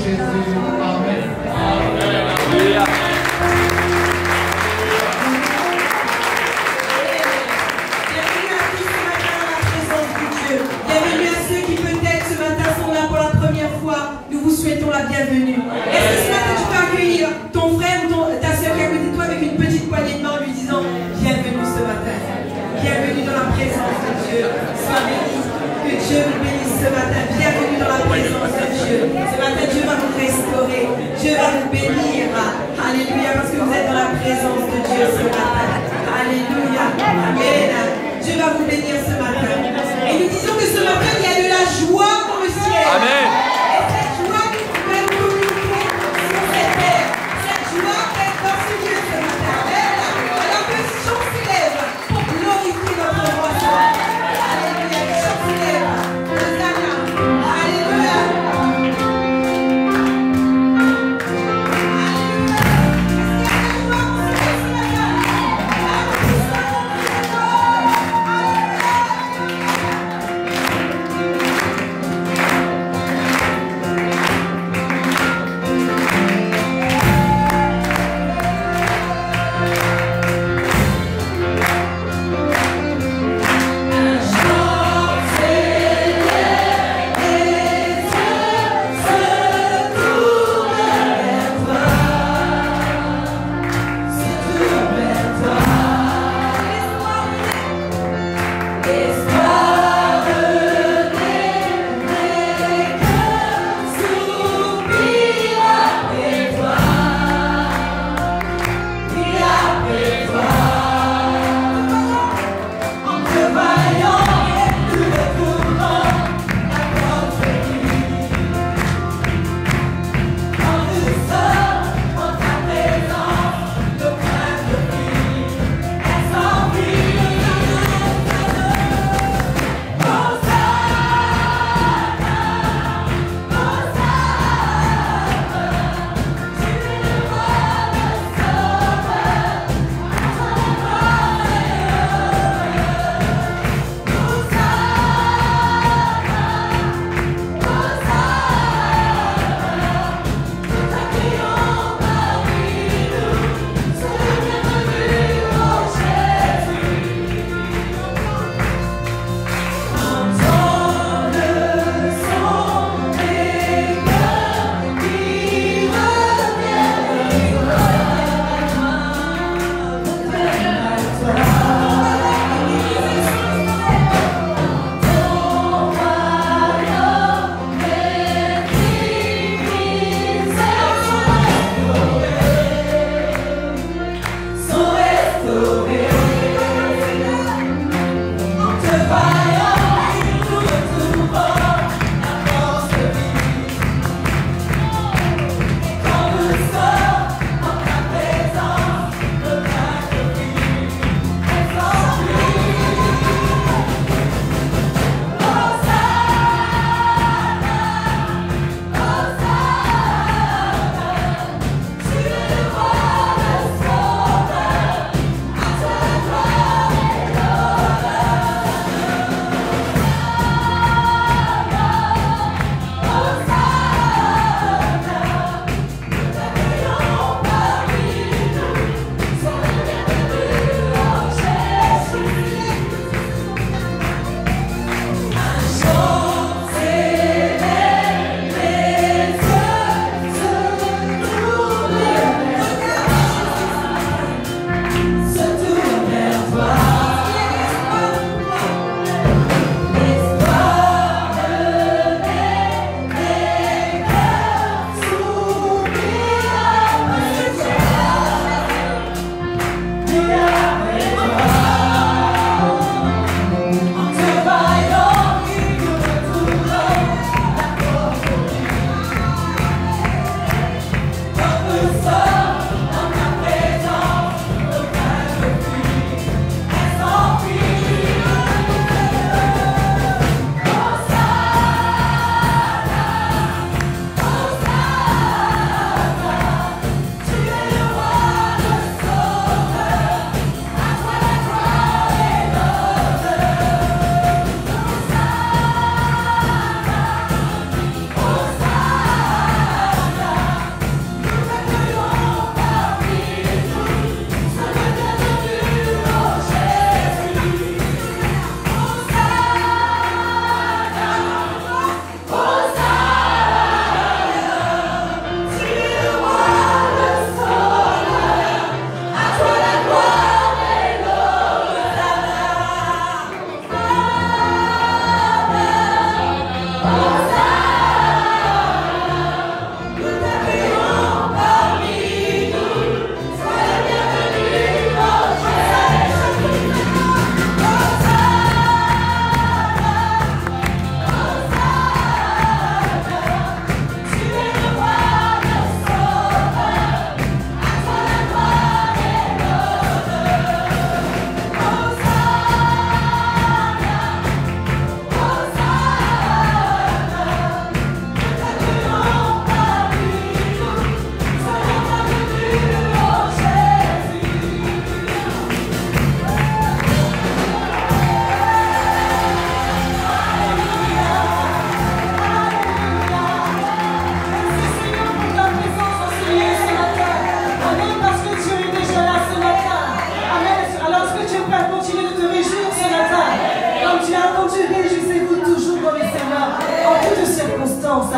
Jésus. Amen. Alléluia. Bienvenue à tous ce matin dans la présence de Dieu. Bienvenue à ceux qui peut-être ce matin sont là pour la première fois. Nous vous souhaitons la bienvenue. Est-ce que ce matin tu peux accueillir ton frère ou ta soeur qui est à côté de toi avec une petite poignée de main en lui disant bienvenue ce matin. Bienvenue dans la présence de Dieu. Sois béni. Que Dieu vous bénisse ce matin. Bienvenue dans la présence de Dieu. Ce matin Dieu va vous restaurer. Dieu va vous bénir. Alléluia. Parce que vous êtes dans la présence de Dieu ce matin. Alléluia. Amen. Dieu va vous bénir ce matin. Et nous disons que ce matin, il y a de la joie dans le ciel. Amen. Et cette joie, nous pouvons communiquer sur cette terre. Cette joie est dans ce lieu ce matin. Amen. Alors que ce chant s'élève pour glorifier notre roi ce matin. Alléluia. Le chant s'élève. Hosanna. Alléluia. Alléluia.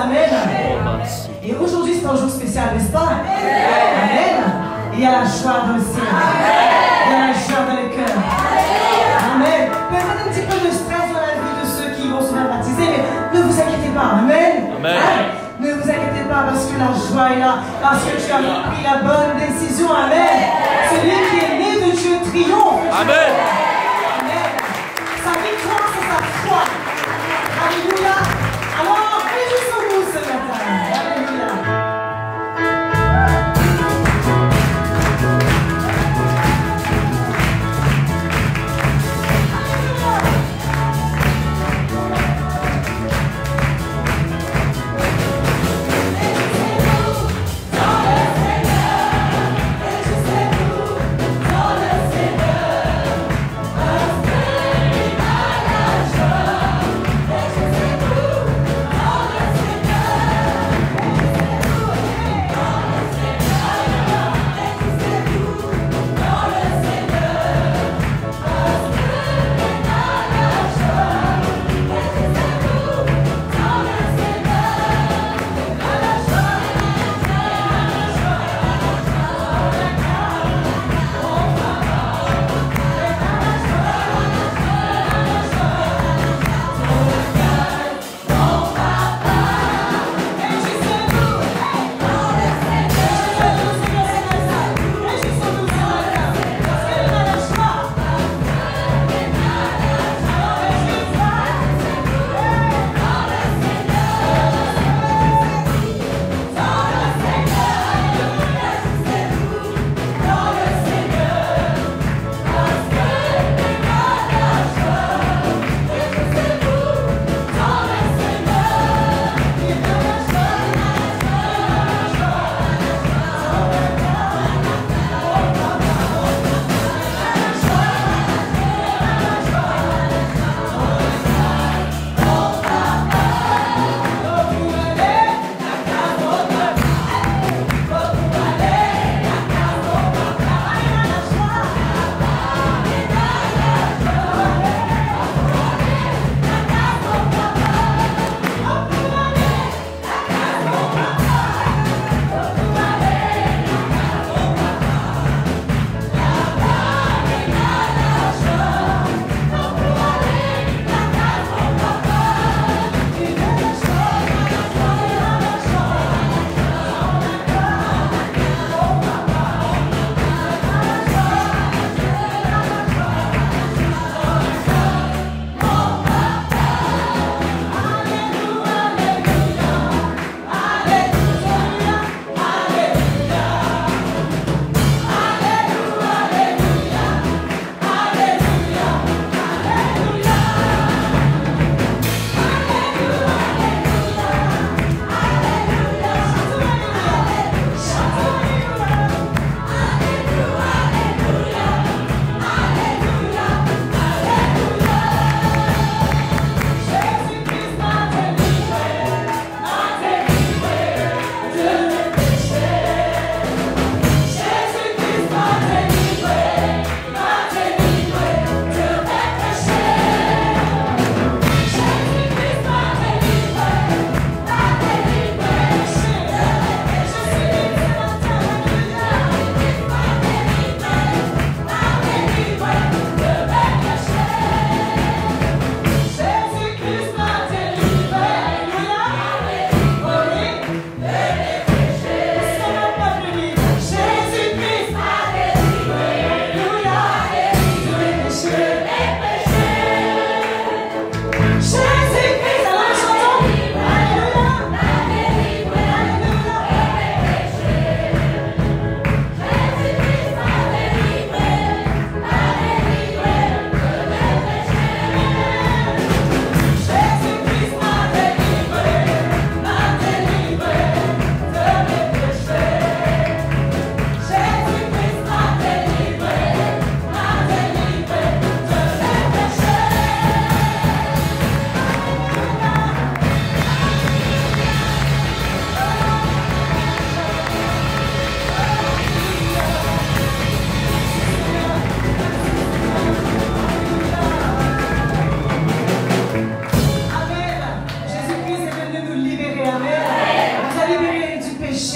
Amen. Et aujourd'hui, c'est un jour spécial, n'est-ce pas? Amen. Il y a la joie dans le ciel. Il y a la joie dans le cœur. Amen. Peut-être un petit peu de stress dans la vie de ceux qui vont se faire baptiser, mais ne vous inquiétez pas. Amen. Ne vous inquiétez pas parce que la joie est là, parce que tu as pris la bonne décision. Amen. Celui qui est né de Dieu triomphe. Amen. Amen. Sa victoire, c'est sa foi. Alléluia. Alors, réjouissons-nous ce matin. Alléluia. Oh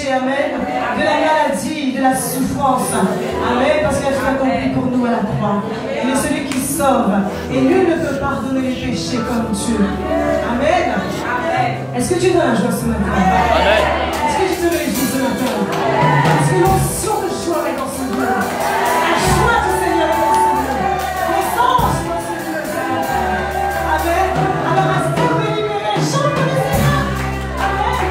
péché, amen, de la maladie, de la souffrance, amen, parce qu'il a tout accompli pour nous à la croix. Il est celui qui sauve, et nul ne peut pardonner les péchés comme Dieu. Amen. Est-ce que tu donnes la joie ce matin? Amen. Est-ce que tu te réjouis ce matin? Est-ce que l'onction de joie est dans ce lieu? La joie du Seigneur est dans ce lieu. Les anges sont dans ce lieu ce matin. Amen. Alors, restez libérés. Chante le Seigneur. Amen.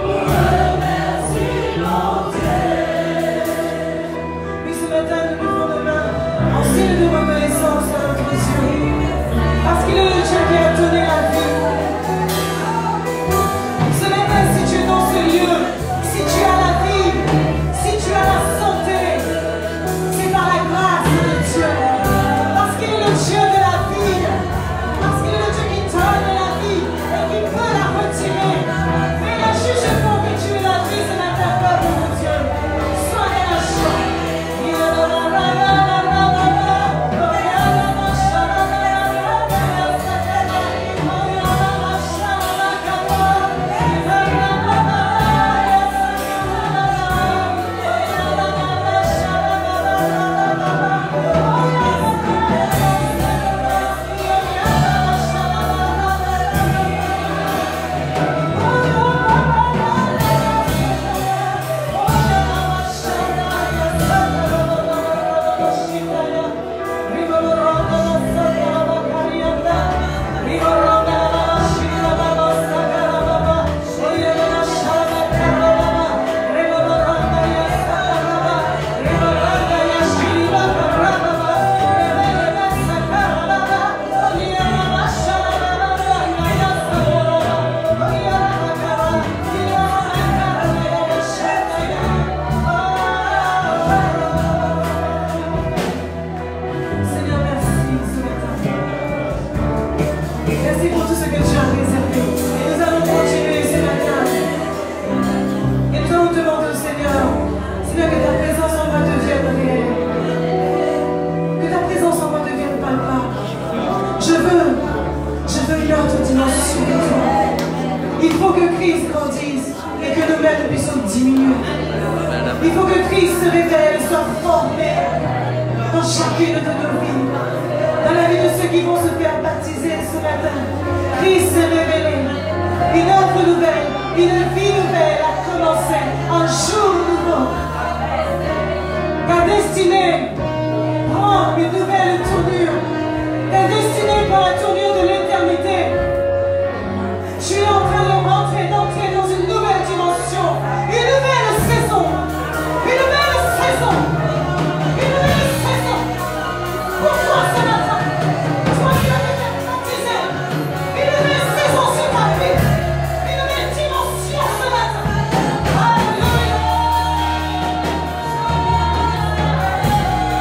matin, nous devons signe de reconnaissance à notre Dieu. Parce qu'il est le Dieu qui a donné la vie. Ce matin, si tu es dans ce lieu, si tu as la vie, si tu as la santé, c'est par la grâce de Dieu. Parce qu'il est le Dieu de la vie. Parce qu'il est le Dieu qui donne la vie et qui peut la retirer. Mais ne juge pas que tu es la vie ce matin, peuple de Dieu. Sois dans la joie. Merci pour tout ce que tu as réservé. Et nous allons continuer ce matin. Et nous allons demander au Seigneur, Seigneur, que ta présence en moi devienne réelle. Que ta présence en moi devienne palpable. Je veux une autre dimension de toi. Il faut que Christ grandisse et que nous-mêmes puissions diminuer. Il faut que Christ se révèle et soit formé dans chacune de nos vies. Dans la vie de ceux qui vont se faire baptiser ce matin, Christ s'est révélé. Une œuvre nouvelle, une vie nouvelle a commencé, un jour nouveau. Ta destinée prend une nouvelle tournure. Ta destinée prend la tournure de l'éternité. Tu es en train d'entrer dans une nouvelle dimension, une nouvelle saison, une nouvelle saison, une nouvelle saison. Pour toi ce matin, toi qui as été baptisé, une nouvelle saison sur ta vie, une nouvelle dimension ce matin. Alléluia.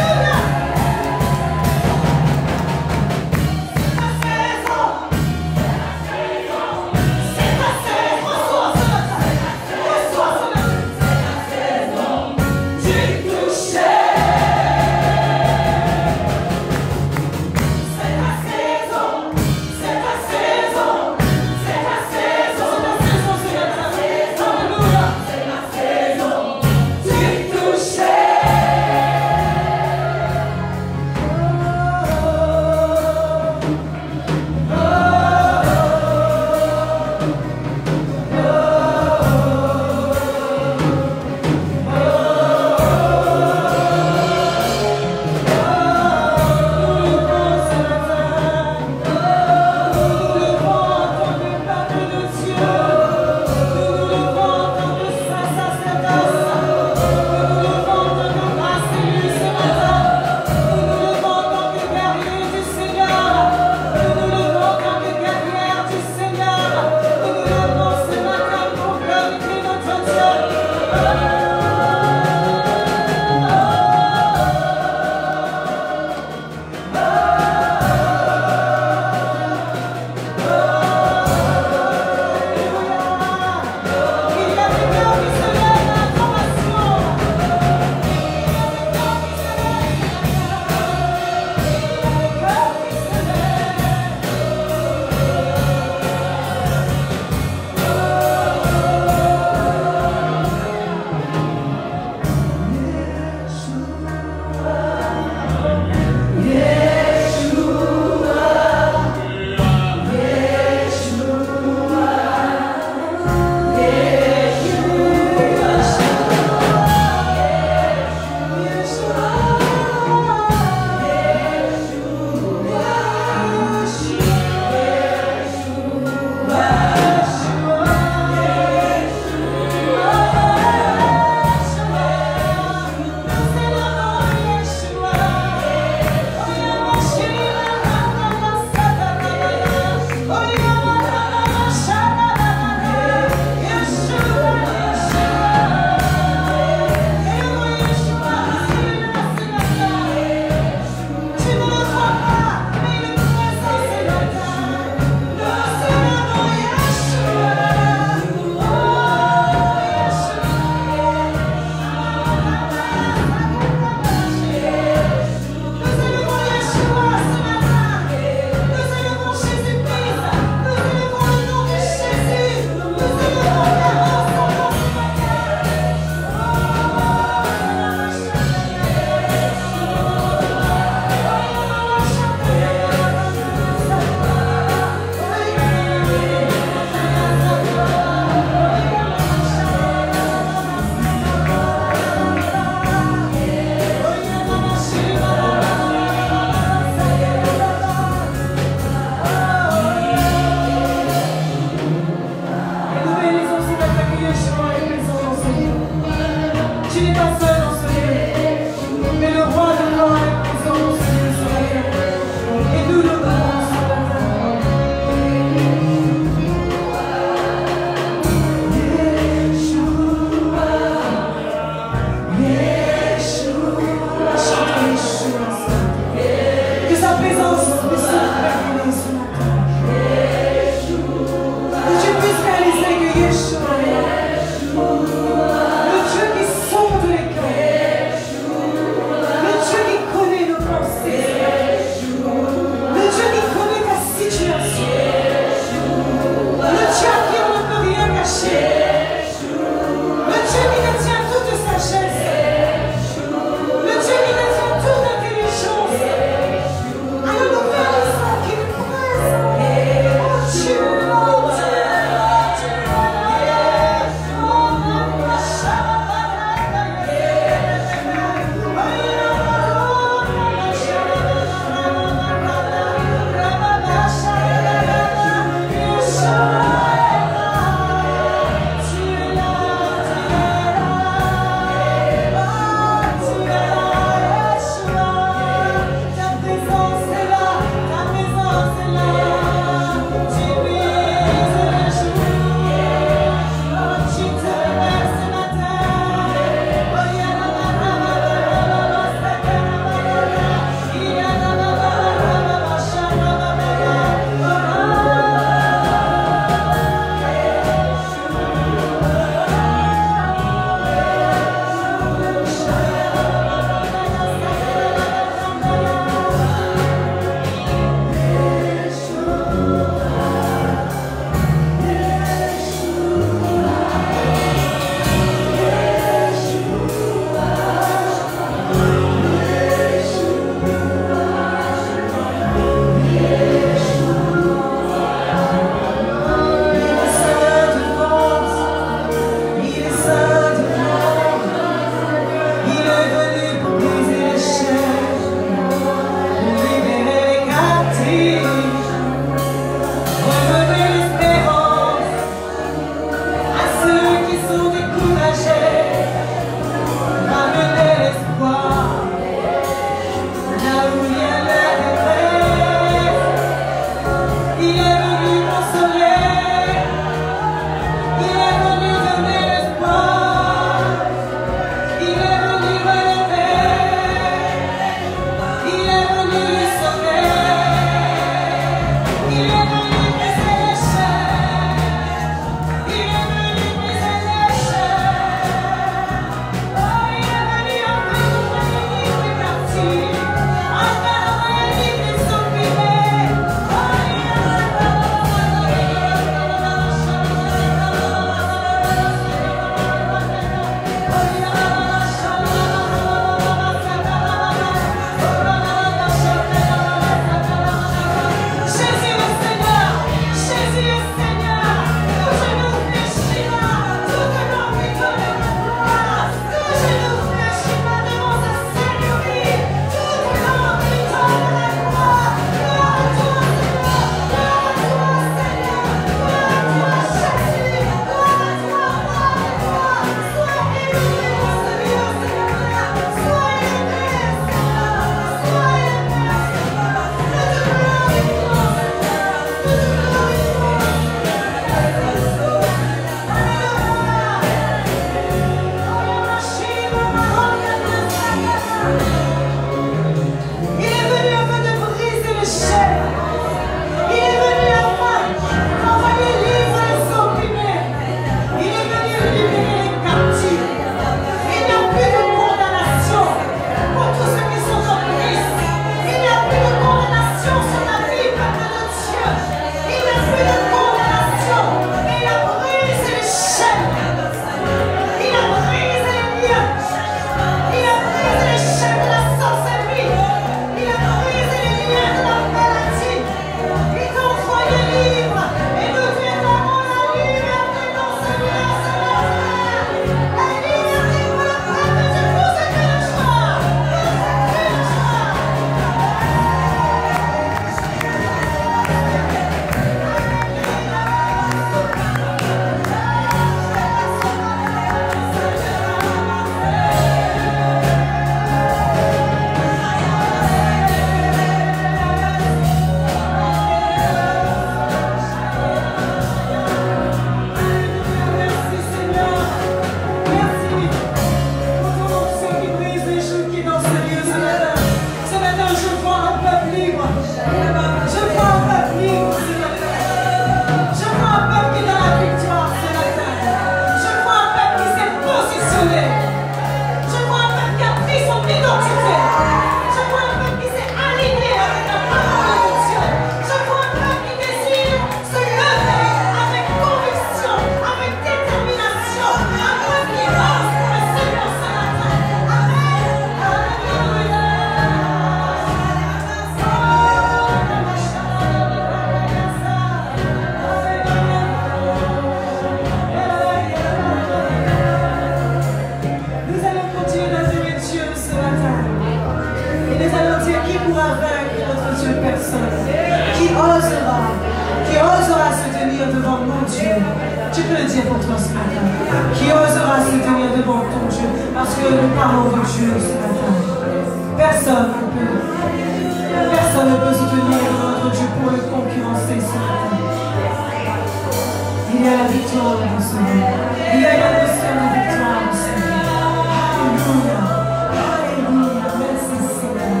personne qui osera se tenir devant mon Dieu. Tu peux le dire pour toi ce matin. Qui osera se tenir devant ton Dieu. Parce que nous parlons de Dieu ce matin. Personne ne peut se tenir devant notre Dieu pour le concurrencer ce matin. Il y a la victoire dans ce monde. Il y a la notion de victoire dans ce monde. Alléluia. Alléluia. Merci Seigneur.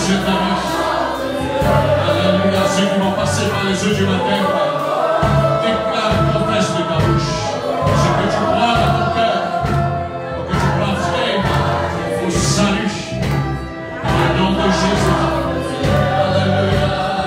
cette année. Alléluia. Ceux qui vont passer par les eaux du baptême, déclare, confesse de ta bouche ce que tu crois dans ton cœur, pour que tu crois vraiment au salut. Au nom de Jésus. Alléluia.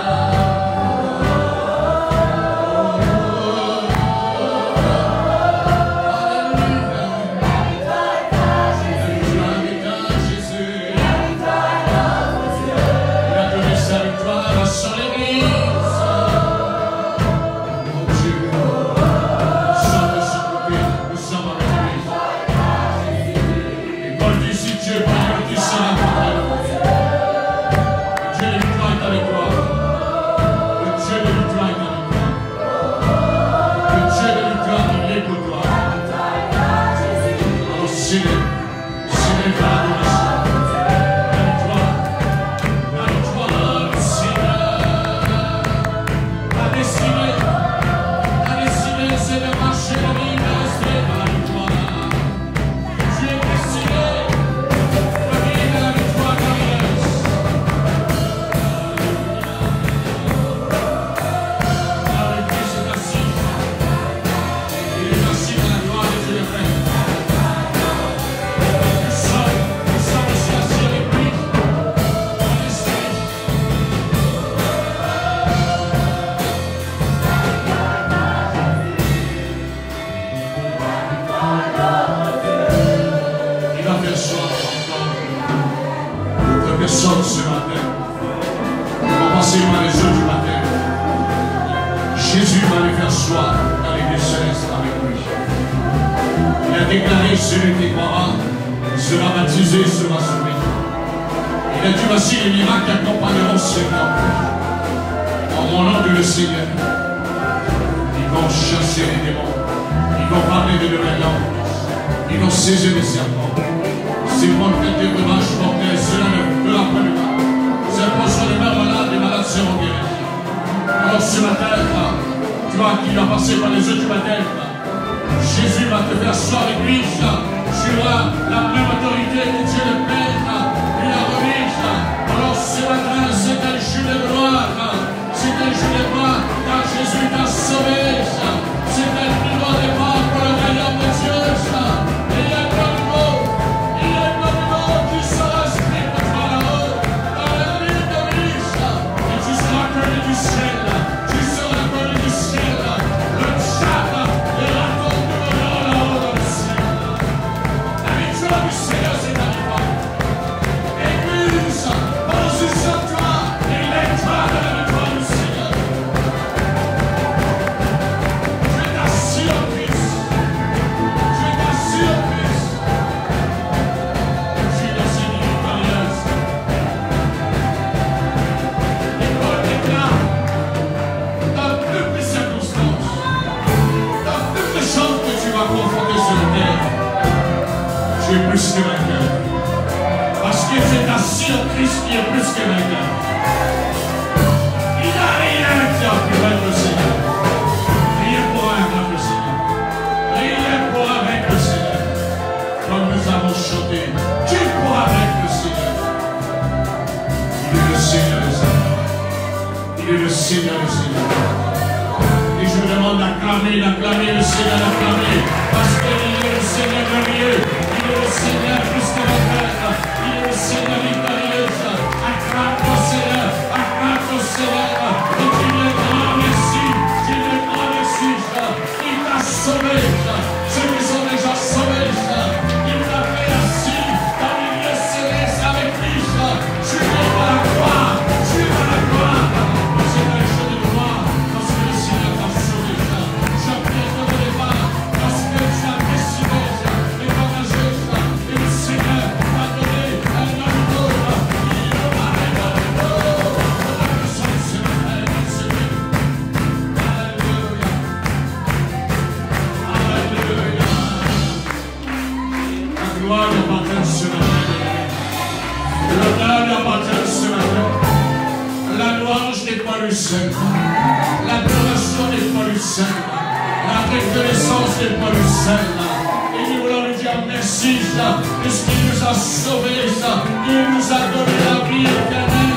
Celui qui croira sera baptisé, sera sauvé. Il a dit, voici les miracles qui accompagneront ces morts. En mon nom, dit le Seigneur. Ils vont chasser les démons. Ils vont parler de nouvelles langues. Ils vont saisir les serpents. S'ils vont faire des ravages mortels, cela ne fera pas de mal. S'ils poseront les mains malades, les malades seront guéris. Alors ce matin, toi qui vas passer par les eaux du baptême, Jésus va te faire asseoir avec lui. Tu auras la même autorité que Dieu le Père lui a remise. Alors ce matin, c'est un jour de gloire. C'est un jour de gloire car Jésus t'a sauvé. C'est un nouveau départ pour le royaume de Dieu. Et il y a un nouveau, qui sera inscrit pour toi là-haut dans la vie de l'Église. Et tu seras connu du ciel. Tu seras connu du ciel. Le diable et la tombe du bonheur là-haut dans le ciel. La victoire du Seigneur, c'est ta victoire. Église, positionne-toi et lève-toi de la victoire du Seigneur. Tu es assis en Christ. Tu es assis en Christ. Tu es dans cette vie victorieuse. Et Paul déclare, dans toutes les circonstances, dans toutes les choses que tu vas confronter sur la terre, tu es plus que vainqueur. Parce que tu es assis en Christ qui est plus que vainqueur. Il n'y a rien qui a pu vaincre le Seigneur. Rien pourra vaincre le Seigneur. Rien pourra vaincre le Seigneur. Comme nous avons chanté, tu pourras vaincre le Seigneur. Il est le Seigneur des Seigneurs. Il est le Seigneur des Seigneurs. Et je vous demande d'acclamer le Seigneur, d'acclamer. Parce qu'il est le Seigneur glorieux. Il est le Seigneur plus que vainqueur. Il est le Seigneur victorieux. Acclame ton Seigneur. Acclame ton Seigneur. Et tu lui grand merci. Tu lui grand merci. Il t'a sauvé. Ceux qui sont déjà sauvés. Il t'a fait assis dans les lieux célestes avec lui. Tu es à la croix. Tu es à la croix. C'est un jeu de gloire. Parce que le Seigneur t'a sauvé. Je prie de te départ. Parce que tu as décidé. Et dans la juge. Et le Seigneur t'a donné un homme d'autre. Il aura un homme d'autre. La puissance de la paix du Seigneur. Alléluia. Alléluia. La gloire lui appartient ce matin. L'honneur lui appartient ce matin. La louange n'est pas lui seul. L'adoration n'est pas lui seul. La reconnaissance n'est pas lui seul. Et nous voulons lui dire merci, puisqu'il nous a sauvés, il nous a donné la vie éternelle.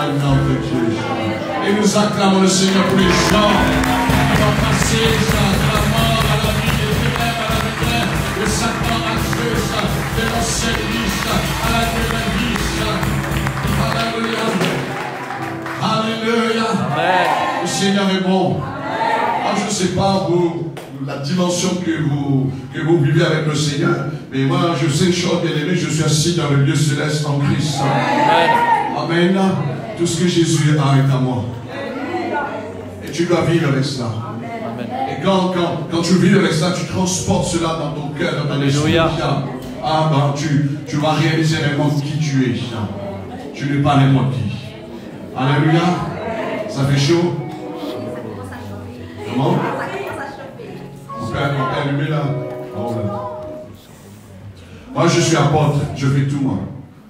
nom de Dieu. Et nous acclamons le Seigneur pour les gens qui vont passer de la mort à la vie, des ténèbres à la lumière, de Satan à Dieu, de l'ancienne vie à la nouvelle vie. Alléluia. Alléluia. Le Seigneur est bon. Moi, je ne sais pas vous, la dimension que vous vivez avec le Seigneur, mais moi, je sais une chose, bien aimé, je suis assis dans le lieu céleste en Christ. Amen. Tout ce que Jésus a est à moi. Et tu dois vivre avec cela. Et quand tu vis avec cela, tu transportes cela dans ton cœur, dans ton esprit. Ah ben, tu vas réaliser vraiment qui tu es. Tu n'es pas n'importe qui. Alléluia. Ça fait chaud. Comment? On peut allumer là. Oh, là. Moi je suis apôtre, je fais tout moi.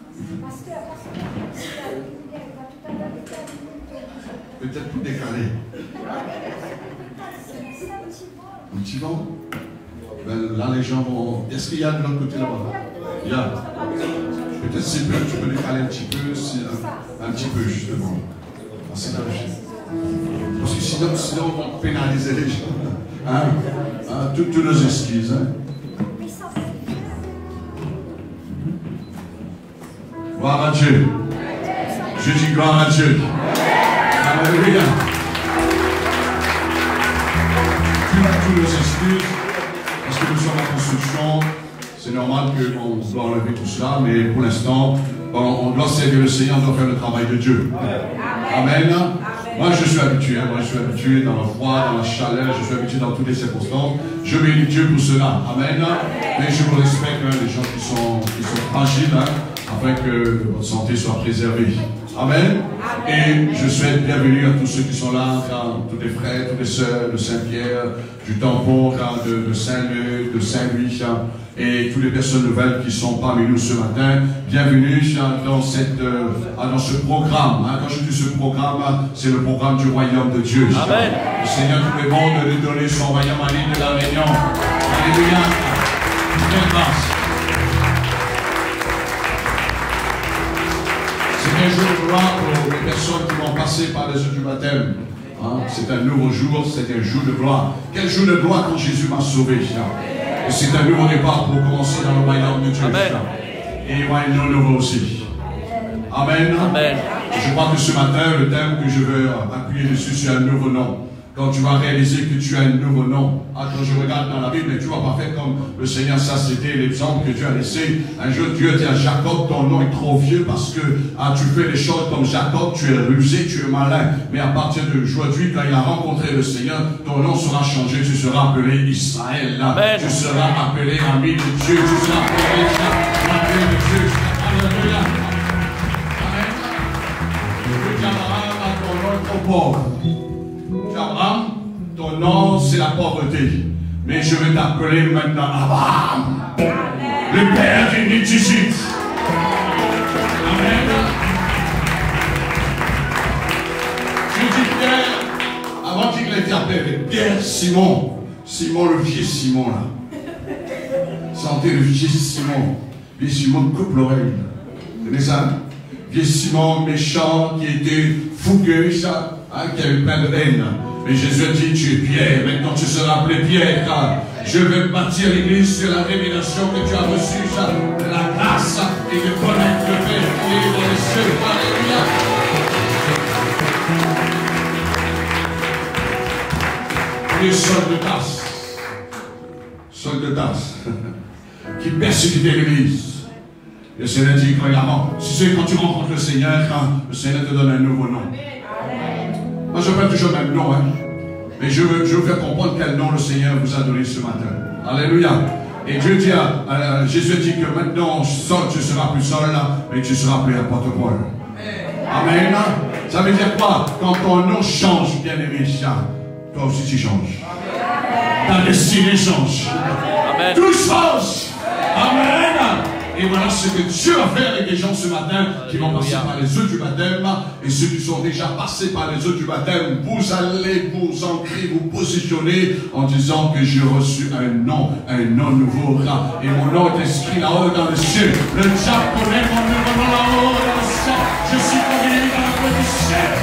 Peut-être plus décalé. Un petit vent. Ben, là les gens vont. Est-ce qu'il y a de l'autre côté là-bas? Il y a. Peut-être si tu peux décaler un petit peu, un petit peu justement. C'est là. Parce que sinon on va pénaliser les gens. Hein? Toutes nos excuses. Hein? Gloire à Dieu. Je dis gloire à Dieu. Alléluia. Toutes nos excuses. Parce que nous sommes en construction. C'est normal qu'on doit enlever tout cela. Mais pour l'instant, on doit servir le Seigneur. On doit faire le travail de Dieu. Amen. Moi, je suis habitué. Hein. Moi, je suis habitué dans le froid, dans la chaleur. Je suis habitué dans toutes les circonstances. Je bénis Dieu pour cela. Amen. Mais je vous respecte, hein, les gens qui sont fragiles, hein, afin que votre santé soit préservée. Amen. Et je souhaite bienvenue à tous ceux qui sont là, tous les frères, toutes les sœurs de Saint-Pierre, du tampon, de Saint-Leu, de Saint-Louis, et toutes les personnes nouvelles qui sont parmi nous ce matin. Bienvenue dans ce programme. Quand je dis ce programme, c'est le programme du royaume de Dieu. Amen. Le Seigneur tout est bon de nous donner son royaume à l'île de la Réunion. Alléluia. Très grâce. C'est un jour de gloire pour les personnes qui vont passer par les eaux du baptême. C'est un nouveau jour, c'est un jour de gloire. Quel jour de gloire quand Jésus m'a sauvé. Et c'est un nouveau départ pour commencer dans le royaume de Dieu. Amen. Et il y aura un nom nouveau aussi. Amen. Amen. Je crois que ce matin, le thème que je veux appuyer dessus, c'est un nouveau nom. Quand tu vas réaliser que tu as un nouveau nom. Quand je regarde dans la Bible, tu vas pas faire comme le Seigneur, ça c'était l'exemple que Dieu a laissé. Un jour, Dieu dit à Jacob, ton nom est trop vieux parce que tu fais les choses comme Jacob, tu es rusé, tu es malin. Mais à partir d'aujourd'hui, quand il a rencontré le Seigneur, ton nom sera changé, tu seras appelé Israël. Amen. Tu seras appelé ami de Dieu, tu seras appelé de Dieu. Alléluia. Amen. Abraham a ton nom trop pauvre. Abraham, ton nom c'est la pauvreté. Mais je vais t'appeler maintenant Abraham, le père des Néticites. Amen. Je dis Pierre, avant qu'il ait été appelé Pierre, Simon le vieux Simon là. Sentez le vieux Simon. Vieux Simon coupe l'oreille. Vous connaissez ça? Vieux Simon méchant qui était fougueux, ça. Qui a eu plein de haine. Mais Jésus a dit, tu es Pierre, maintenant tu seras appelé Pierre, car je vais bâtir l'église sur la révélation que tu as reçue, de la grâce et de connaître le Père qui est dans les cieux. Alléluia. Les Saul de Tarse, qui persécutait l'église. Le Seigneur dit, quand tu rencontres le Seigneur, le Seigneur te donne un nouveau nom. Moi, je parle toujours le même nom, hein. Mais je veux faire comprendre quel nom le Seigneur vous a donné ce matin. Alléluia. Et Dieu dit Jésus dit que maintenant, Saul, tu seras plus Saul, mais tu seras plus apôtre Paul. Amen. Ça veut dire quoi? Quand ton nom change, bien aimé, toi aussi tu changes. Ta destinée change. Amen. Tout change. Amen. Et voilà ce que Dieu a fait avec les gens ce matin qui vont passer par les eaux du baptême. Et ceux qui sont déjà passés par les eaux du baptême, vous allez vous ancrer, vous positionner en disant que j'ai reçu un nom nouveau. Et mon nom est inscrit là-haut dans le ciel. Le diable connaît mon nom là-haut dans le ciel. Je suis conduit dans la voie du ciel.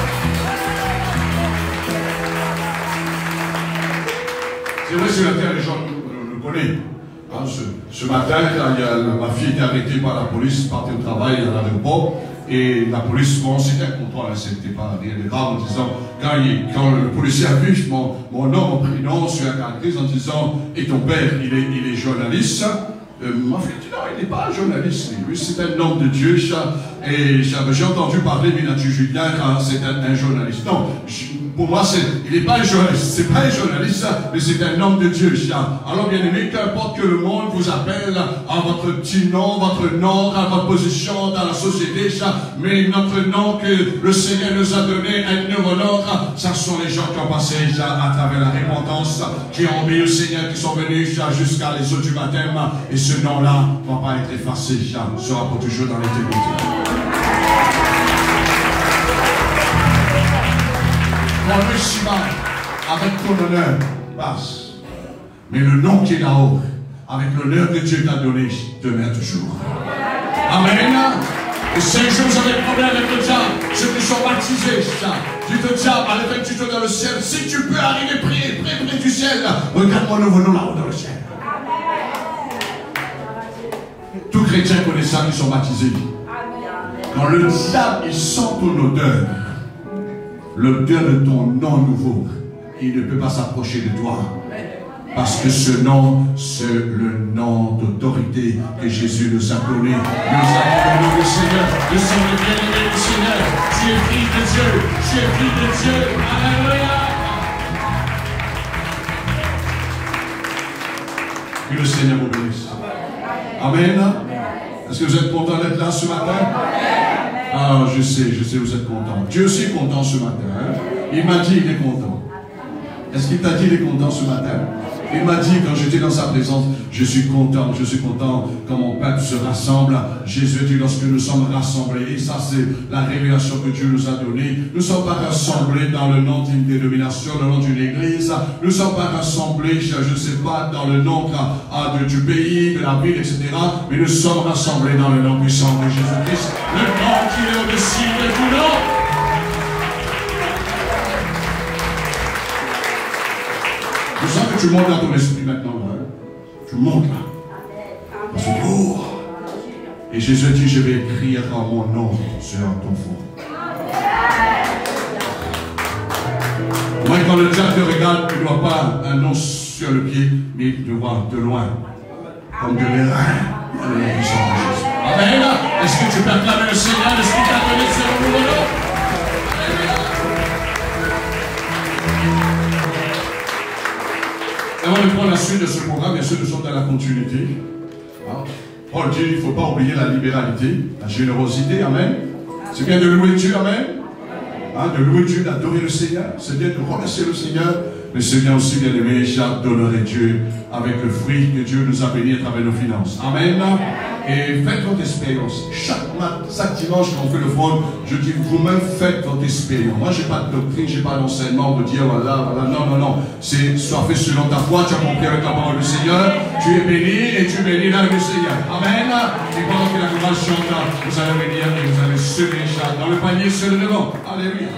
C'est vrai, sur la terre, les gens le connaissent. Hein, ce matin, ma fille était arrêtée par la police, partie au travail à l'aéroport, et la police, bon, c'était content, c'était pas rien de grave, en disant, quand le policier a vu mon nom, mon prénom sur la caractéristique, en disant, et ton père, il est journaliste. Ma fille dit non, il n'est pas un journaliste, lui c'est un homme de Dieu, et j'ai entendu parler Minatou Julien quand c'est un journaliste. Non, pour moi, il n'est pas un journaliste, c'est pas un journaliste, mais c'est un homme de Dieu. Alors bien aimé, qu'importe que le monde vous appelle à votre petit nom, votre nom, à votre position dans la société, mais notre nom que le Seigneur nous a donné, un nouveau nom, ça sont les gens qui ont passé à travers la repentance, qui ont obéi au Seigneur, qui sont venus jusqu'à les eaux du baptême, et ce nom-là ne va pas être effacé, sera pour toujours dans l'éternité. Mon Dieu, Shiva, avec ton honneur, passe. Mais le nom qui est là-haut, avec l'honneur que Dieu t'a donné, demeure toujours. Amen. Et si un jour vous avez un problème avec le diable, ceux qui sont baptisés, dites au diable, allez, tu te dans le ciel. Si tu peux arriver près du ciel, regarde-moi, nous venons là-haut dans le ciel. Tous chrétiens connaissent ça qui sont baptisés. Quand le diable, il sent ton odeur, l'odeur de ton nom nouveau, il ne peut pas s'approcher de toi. Parce que ce nom, c'est le nom d'autorité que Jésus nous a donné. Nous avons le nom du Seigneur. Nous sommes les bien-aimés du Seigneur. Tu es fils de Dieu. Tu es fils de Dieu. Alléluia. Que le Seigneur vous bénisse. Amen. Est-ce que vous êtes content d'être là ce matin? Ah, je sais, vous êtes content. Dieu aussi est content ce matin. Hein? Il m'a dit qu'il est content. Est-ce qu'il t'a dit qu'il est content ce matin? Il m'a dit, quand j'étais dans sa présence, je suis content quand mon peuple se rassemble. Jésus dit, lorsque nous sommes rassemblés, et ça c'est la révélation que Dieu nous a donnée, nous ne sommes pas rassemblés dans le nom d'une dénomination, le nom d'une église, nous ne sommes pas rassemblés, je ne sais pas, dans le nom du pays, de la ville, etc., mais nous sommes rassemblés dans le nom puissant de Jésus-Christ, le nom qui est au-dessus de tout nom. Je sens que tu montes dans ton esprit maintenant, là. Tu montes là. Parce que, oh. Et Jésus dit, je vais écrire en mon nom sur ton front. Moi, quand le diable te regarde, tu ne vois pas un nom sur le pied, mais il te voit de loin. Comme de l'airain. Amen. Est-ce que tu peux acclamer le Seigneur? Est-ce qu'il t'a donné ce nouveau nom? Avant de prendre la suite de ce programme, bien sûr, nous sommes dans la continuité. Paul dit, il ne faut pas oublier la libéralité, la générosité, amen. C'est bien de louer Dieu, amen. De louer Dieu, d'adorer le Seigneur. C'est bien de remercier le Seigneur, mais c'est bien aussi, bien aimé, d'honorer Dieu avec le fruit que Dieu nous a béni à travers nos finances. Amen. Et faites votre expérience. Chaque dimanche, quand on fait le front, je dis, vous-même faites votre expérience. Moi, je n'ai pas de doctrine, je n'ai pas d'enseignement de dire, voilà, non. C'est soit fait selon ta foi, tu as compris avec la parole du Seigneur, tu es béni et tu es béni dans le Seigneur. Amen. Et pendant que la chorale chante, vous allez venir et vous allez semer dans le panier sur le devant. Alléluia.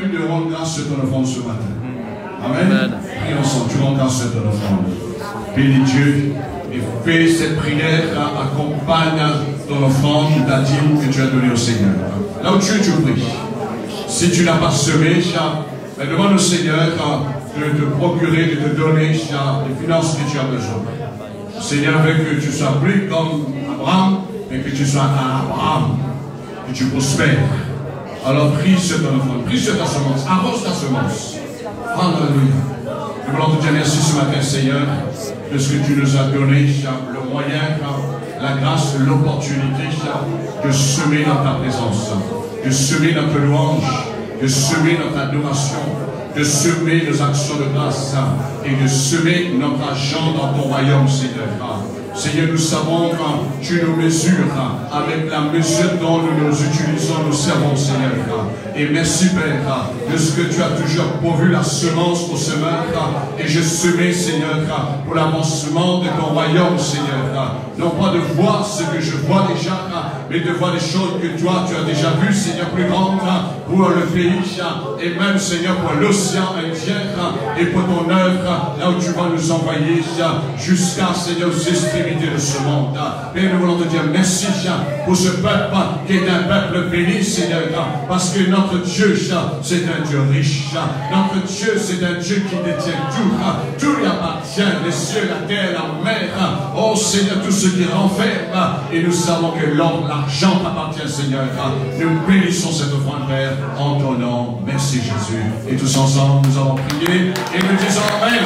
même de rendre grâce sur ton offrande ce matin. Amen. Prie ensemble, tu rends grâce sur ton offrande. Bénis Dieu et fais cette prière, accompagne ton offrande, ta dîme que tu as donnée au Seigneur. Là où tu es, tu pries. Si tu n'as pas semé, demande au Seigneur de te procurer, de te donner les finances que tu as besoin. Le Seigneur veut que tu sois plus comme Abraham, mais que tu sois un Abraham, que tu prospères. Alors prie sur ton offrande, prie sur ta semence, arrose ta semence. Alléluia. Nous voulons te dire merci ce matin, Seigneur, de ce que tu nous as donné, le moyen, la grâce, l'opportunité de semer dans ta présence, de semer notre louange, de semer notre adoration, de semer nos actions de grâce et de semer notre argent dans ton royaume, Seigneur. Seigneur, nous savons que tu nous mesures avec la mesure dont nous utilisons, nous servons, Seigneur. Et merci, Père, de ce que tu as toujours pourvu la semence au semeur. Et je semais, Seigneur, pour l'avancement de ton royaume, Seigneur. Non pas de voir ce que je vois déjà, mais de voir les choses que toi, tu as déjà vues, Seigneur, plus grandes pour le pays. Et même, Seigneur, pour l'océan Indien et pour ton œuvre, là où tu vas nous envoyer jusqu'à, Seigneur, aux extrémités de ce monde. Et nous voulons te dire merci pour ce peuple qui est un peuple béni, Seigneur, parce que notre Dieu, c'est un Dieu riche. Notre Dieu, c'est un Dieu qui détient tout. Tout lui appartient, les cieux, la terre, la mer. Oh Seigneur, tout ce qui renferme. Et nous savons que l'or, l'argent t'appartient, Seigneur. Nous bénissons cette offrande, Père, en ton nom. Merci Jésus. Et tous ensemble, nous allons prier et nous disons Amen.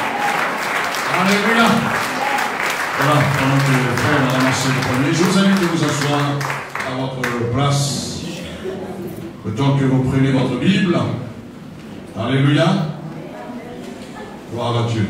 Alléluia. Voilà, pendant que le frère va ramasser le premier, je vous invite à vous asseoir à votre place. Le temps que vous prenez votre Bible. Alléluia. Gloire à Dieu.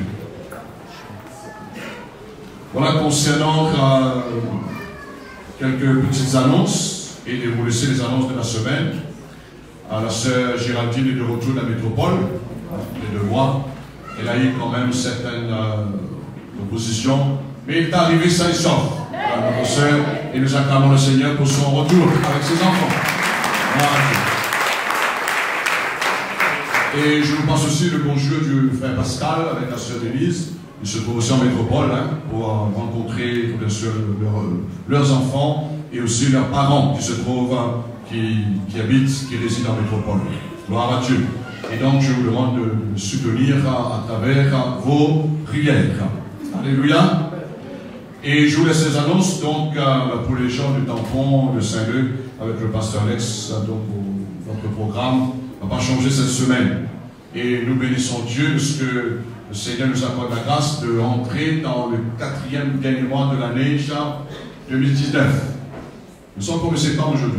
Voilà, concernant quelques petites annonces, et de vous laisser les annonces de la semaine. La sœur Géraldine est de retour de la métropole, les 2 mois. Elle a eu quand même certaines oppositions. Mais il est arrivé sain et sauf, notre sœur, et nous acclamons le Seigneur pour son retour avec ses enfants. Et je vous passe aussi le bonjour du frère Pascal avec la sœur Denise. Ils se trouvent aussi en métropole pour rencontrer bien sûr leurs enfants et aussi leurs parents qui se trouvent, qui habitent, qui résident en métropole. Gloire à Dieu. Et donc je vous demande de me soutenir à travers vos prières. Alléluia. Et je vous laisse les annonces, donc, pour les gens du tampon de Saint-Leu, avec le pasteur Alex, donc, votre programme ne va pas changer cette semaine. Et nous bénissons Dieu de ce que le Seigneur nous accorde la grâce de rentrer dans le 4e dernier mois de l'année 2019. Nous sommes comme septembre aujourd'hui.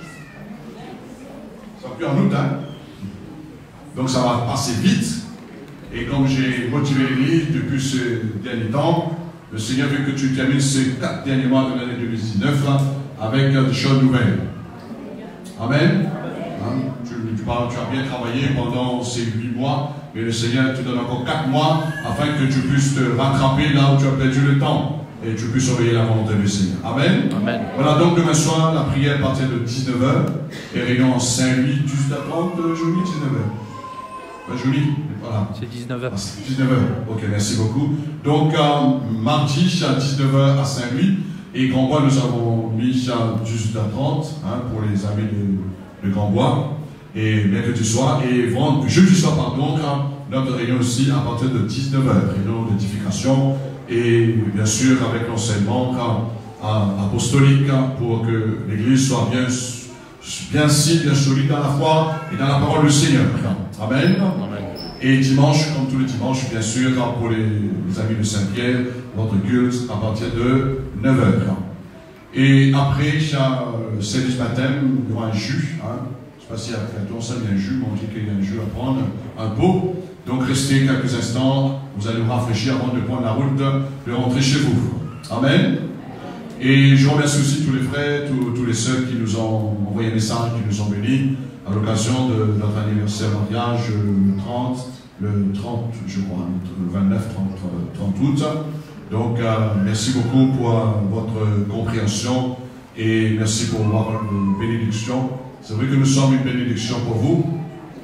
Ça plus en août, donc ça va passer vite. Et comme j'ai motivé l'Église depuis ce dernier temps, le Seigneur veut que tu termines ces 4 derniers mois de l'année 2019 avec des choses nouvelles. Amen. Tu as bien travaillé pendant ces 8 mois, mais le Seigneur te donne encore 4 mois afin que tu puisses te rattraper là où tu as perdu le temps et tu puisses surveiller la volonté du Seigneur. Amen. Amen. Voilà, donc demain soir, la prière à partir de 19h et réunion en Saint-Louis, juste à 30 juillet, 19h. Julie, voilà. C'est 19h. 19h, ok, merci beaucoup. Donc, mardi, à 19h à Saint-Louis, et Grand-Bois, nous avons mis juste à 30 pour les amis de Grand-Bois, et mercredi soir, et jeudi soir, pardon, notre réunion aussi à partir de 19h, réunion d'édification, et bien sûr avec l'enseignement apostolique pour que l'Église soit bien solide dans la foi et dans la parole du Seigneur. Amen. Amen. Et dimanche, comme tous les dimanches, bien sûr, pour les amis de Saint-Pierre, notre culte à partir de 9h. Et après, le service baptême, il y aura un jus. Je ne sais pas si à Caton, ça il y a un jus, mais on dit qu'il y a un jus à prendre, un pot. Donc restez quelques instants, vous allez vous rafraîchir avant de prendre la route de rentrer chez vous. Amen. Et je remercie aussi tous les frères, tous les sœurs qui nous ont envoyé un message, qui nous ont bénis à l'occasion de notre anniversaire mariage le 30, je crois, le 29, 30 août. Donc, merci beaucoup pour votre compréhension et merci pour votre bénédiction. C'est vrai que nous sommes une bénédiction pour vous.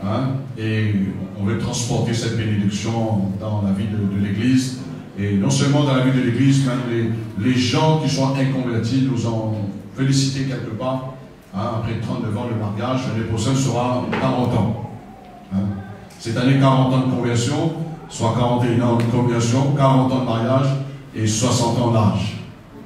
hein, et on veut transporter cette bénédiction dans la vie de l'Église. Et non seulement dans la vie de l'Église, même les gens qui sont inconvertis nous ont félicité quelque part. Hein, après 39 ans de mariage, l'année prochaine sera 40 ans. Hein. Cette année, 40 ans de conversion, soit 41 ans de conversion, 40 ans de mariage et 60 ans d'âge.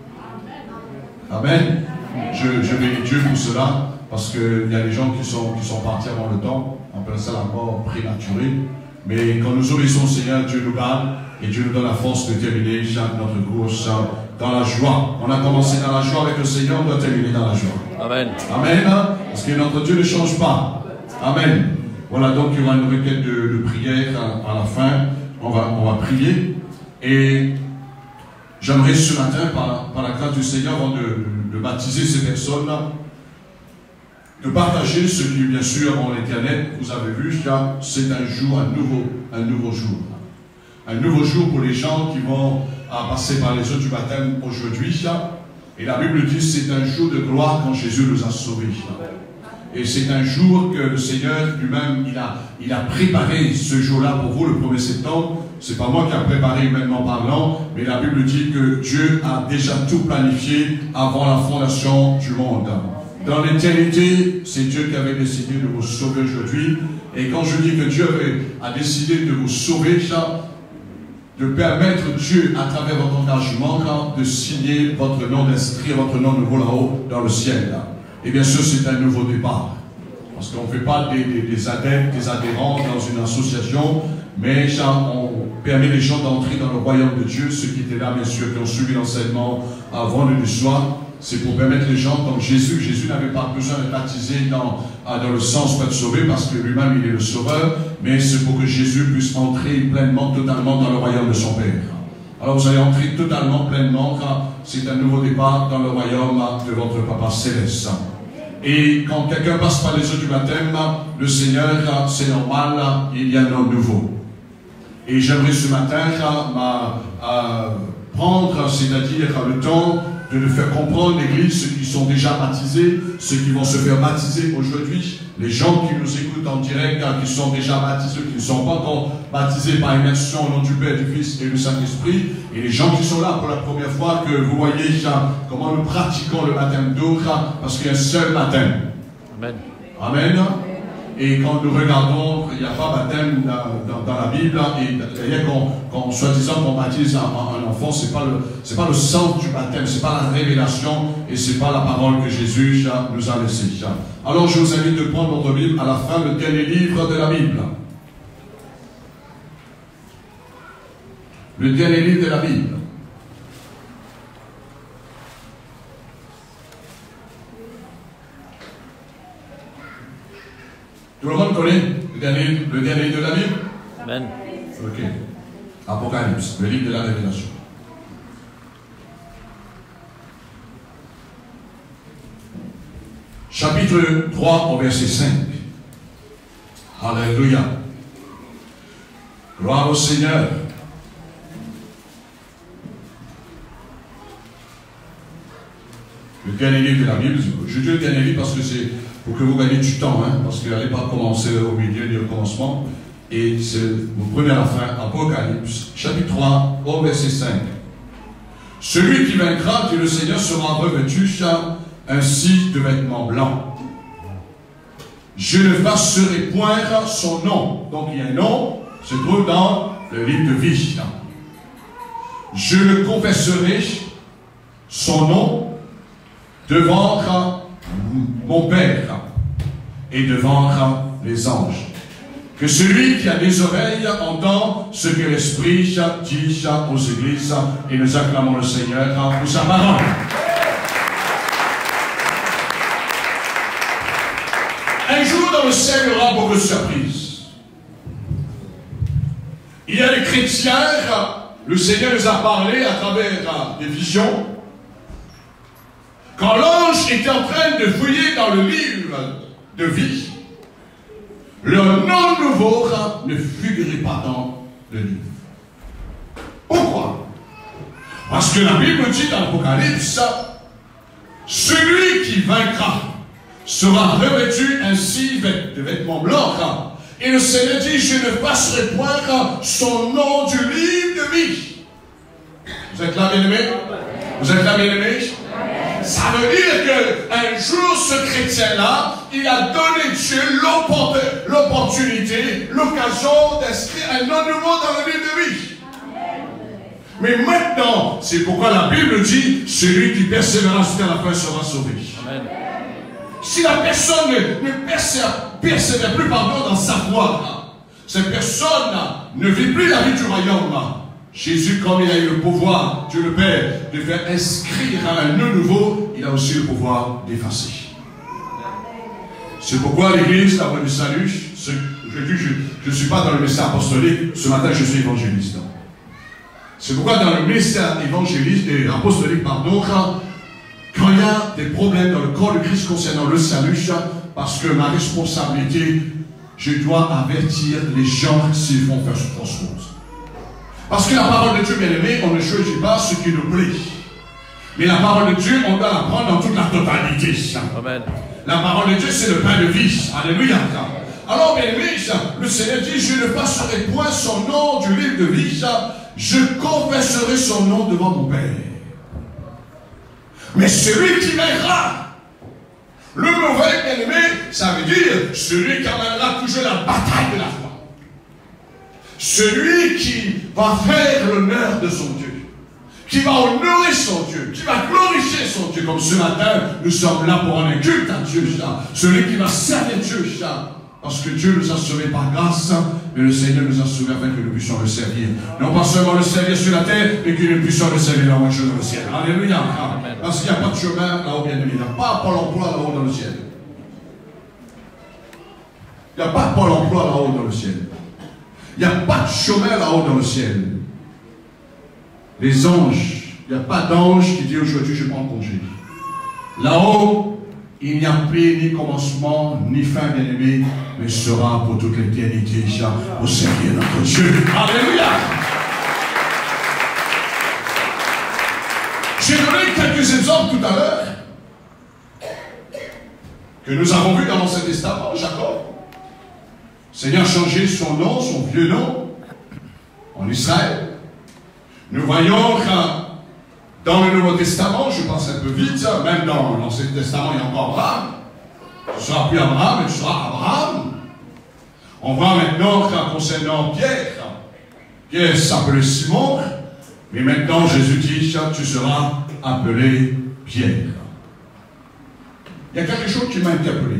Amen. Je bénis Dieu pour cela, parce qu'il y a des gens qui sont partis avant le temps, on appelle ça la mort prématurée. Mais quand nous obéissons au Seigneur, Dieu nous garde et Dieu nous donne la force de terminer notre course dans la joie. On a commencé dans la joie avec le Seigneur, on doit terminer dans la joie. Amen. Amen. Parce que notre Dieu ne change pas. Amen. Voilà, donc il y aura une requête de prière à la fin. On va prier. Et j'aimerais ce matin, par la grâce du Seigneur, avant de baptiser ces personnes-là, de partager ce qui, bien sûr, en l'Internet, vous avez vu, c'est un jour, un nouveau jour. Un nouveau jour pour les gens qui vont passer par les eaux du baptême aujourd'hui. Et la Bible dit, c'est un jour de gloire quand Jésus nous a sauvés. Et c'est un jour que le Seigneur lui-même, il a préparé ce jour-là pour vous, le 1er septembre. C'est pas moi qui a préparé humainement parlant, mais la Bible dit que Dieu a déjà tout planifié avant la fondation du monde. Dans l'éternité, c'est Dieu qui avait décidé de vous sauver aujourd'hui. Et quand je dis que Dieu a décidé de vous sauver, de permettre Dieu, à travers votre engagement, de signer votre nom, d'inscrire votre nom nouveau là-haut dans le ciel. Et bien sûr, c'est un nouveau départ. Parce qu'on ne fait pas des adeptes, des adhérents dans une association, mais on permet les gens d'entrer dans le royaume de Dieu, ceux qui étaient là, bien sûr, qui ont suivi l'enseignement avant le soir. C'est pour permettre les gens comme Jésus. Jésus n'avait pas besoin de baptiser dans le sens pour être sauvé, parce que lui-même, il est le sauveur, mais c'est pour que Jésus puisse entrer pleinement, totalement dans le royaume de son Père. Alors vous allez entrer totalement, pleinement, car c'est un nouveau départ dans le royaume de votre Papa Céleste. Et quand quelqu'un passe par les eaux du baptême, le Seigneur, c'est normal, il y a un homme nouveau. Et j'aimerais ce matin prendre, c'est-à-dire le temps de nous faire comprendre l'Église, ceux qui sont déjà baptisés, ceux qui vont se faire baptiser aujourd'hui, les gens qui nous écoutent en direct, qui sont déjà baptisés, qui ne sont pas encore baptisés par immersion au nom du Père, du Fils et du Saint-Esprit, et les gens qui sont là pour la première fois, que vous voyez comment nous pratiquons le baptême d'eau, parce qu'il y a un seul baptême. Amen. Amen. Et quand nous regardons, il n'y a pas baptême dans la Bible, et d'ailleurs quand soi-disant qu'on baptise un enfant, c'est pas le sens du baptême, c'est pas la révélation, et c'est pas la parole que Jésus nous a laissée. Alors je vous invite de prendre votre Bible à la fin, le dernier livre de la Bible. Le dernier livre de la Bible. Tout le monde connaît le dernier livre de la Bible? Amen. Ok. Apocalypse, le livre de la Révélation. Chapitre 3 au verset 5. Alléluia. Gloire au Seigneur. Le dernier livre de la Bible, je dis le dernier livre parce que c'est pour que vous gagnez du temps, parce qu'elle n'est pas commencer au milieu du commencement. Et vous prenez à la fin, Apocalypse, chapitre 3, au verset 5. Celui qui vaincra, dit le Seigneur, sera revêtu ainsi de vêtements blancs. Je ne effacerai point son nom. Donc il y a un nom, se trouve dans le livre de vie. Je le confesserai, son nom, devant mon Père et devant les anges. Que celui qui a des oreilles entend ce que l'Esprit dit aux églises, et nous acclamons le Seigneur pour sa parole. Un jour dans le ciel, il y aura beaucoup de surprises. Il y a des chrétiens, le Seigneur nous a parlé à travers des visions. Quand l'ange était en train de fouiller dans le livre de vie, leur nom nouveau ne figurait pas dans le livre. Pourquoi? Parce que la Bible dit dans l'Apocalypse, celui qui vaincra sera revêtu ainsi de vêtements blancs, Et le Seigneur dit, je ne passerai point son nom du livre de vie. Vous êtes là, bien-aimés? Vous êtes là, bien-aimés? Ça veut dire qu'un jour, ce chrétien-là, il a donné Dieu l'opportunité, l'occasion d'inscrire un nom nouveau dans le livre de vie. Mais maintenant, c'est pourquoi la Bible dit, celui qui persévérera jusqu'à la fin sera sauvé. Amen. Si la personne ne persévère plus dans sa foi, cette personne ne vit plus la vie du royaume. Jésus, comme il a eu le pouvoir, Dieu le Père, de faire inscrire un nom nouveau, il a aussi le pouvoir d'effacer. C'est pourquoi l'Église, la voie du salut, aujourd'hui je ne suis pas dans le ministère apostolique, ce matin je suis évangéliste. C'est pourquoi dans le ministère évangéliste et apostolique, pardon, quand il y a des problèmes dans le corps de Christ concernant le salut, parce que ma responsabilité, je dois avertir les gens s'ils vont faire ce transfert. Parce que la parole de Dieu, bien aimé, on ne choisit pas ce qui nous plaît. Mais la parole de Dieu, on doit la prendre dans toute la totalité. Amen. La parole de Dieu, c'est le pain de vie. Alléluia. Alors, bien aimé, le Seigneur dit, je ne passerai point son nom du livre de vie, je confesserai son nom devant mon Père. Mais celui qui m'aidera, le mauvais, bien aimé, ça veut dire celui qui amènera toujours la bataille de la foi. Celui qui va faire l'honneur de son Dieu, qui va honorer son Dieu, qui va glorifier son Dieu, comme ce matin, nous sommes là pour rendre un culte à Dieu, celui qui va servir Dieu, parce que Dieu nous a sauvés par grâce, mais le Seigneur nous a sauvés afin que nous puissions le servir. Non pas seulement le servir sur la terre, mais que nous puissions le servir là-haut dans le ciel. Alléluia. Parce qu'il n'y a pas de chemin là-haut, bien aimé. Il n'y a pas Pôle emploi là-haut dans le ciel. Il n'y a pas de Pôle emploi là-haut dans le ciel. Il n'y a pas de chemin là-haut dans le ciel. Les anges, il n'y a pas d'ange qui dit aujourd'hui je prends congé. Là-haut, il n'y a plus ni commencement, ni fin, bien-aimé, mais sera pour toute l'éternité, au servir notre Dieu. Alléluia! J'ai donné quelques exemples tout à l'heure que nous avons vus dans l'Ancien Testament, Jacob. Le Seigneur a changé son nom, son vieux nom, en Israël. Nous voyons que dans le Nouveau Testament, je passe un peu vite, même dans l'Ancien Testament, il y a encore Abraham. Tu ne seras plus Abraham, mais tu seras Abraham. On voit maintenant que concernant Pierre, Pierre s'appelait Simon, mais maintenant Jésus dit, tu seras appelé Pierre. Il y a quelque chose qui m'a interpellé.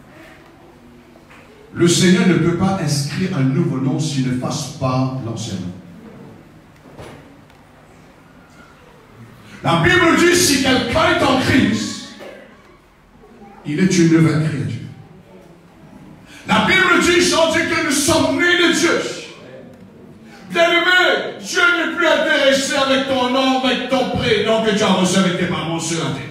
Le Seigneur ne peut pas inscrire un nouveau nom s'il ne fasse pas l'ancien nom. La Bible dit, si quelqu'un est en Christ, il est une nouvelle créature. La Bible dit, Jean dit que nous sommes nés de Dieu. Bien-aimé, Dieu n'est plus intéressé avec ton nom, avec ton prénom que tu as reçu avec tes parents sur la terre.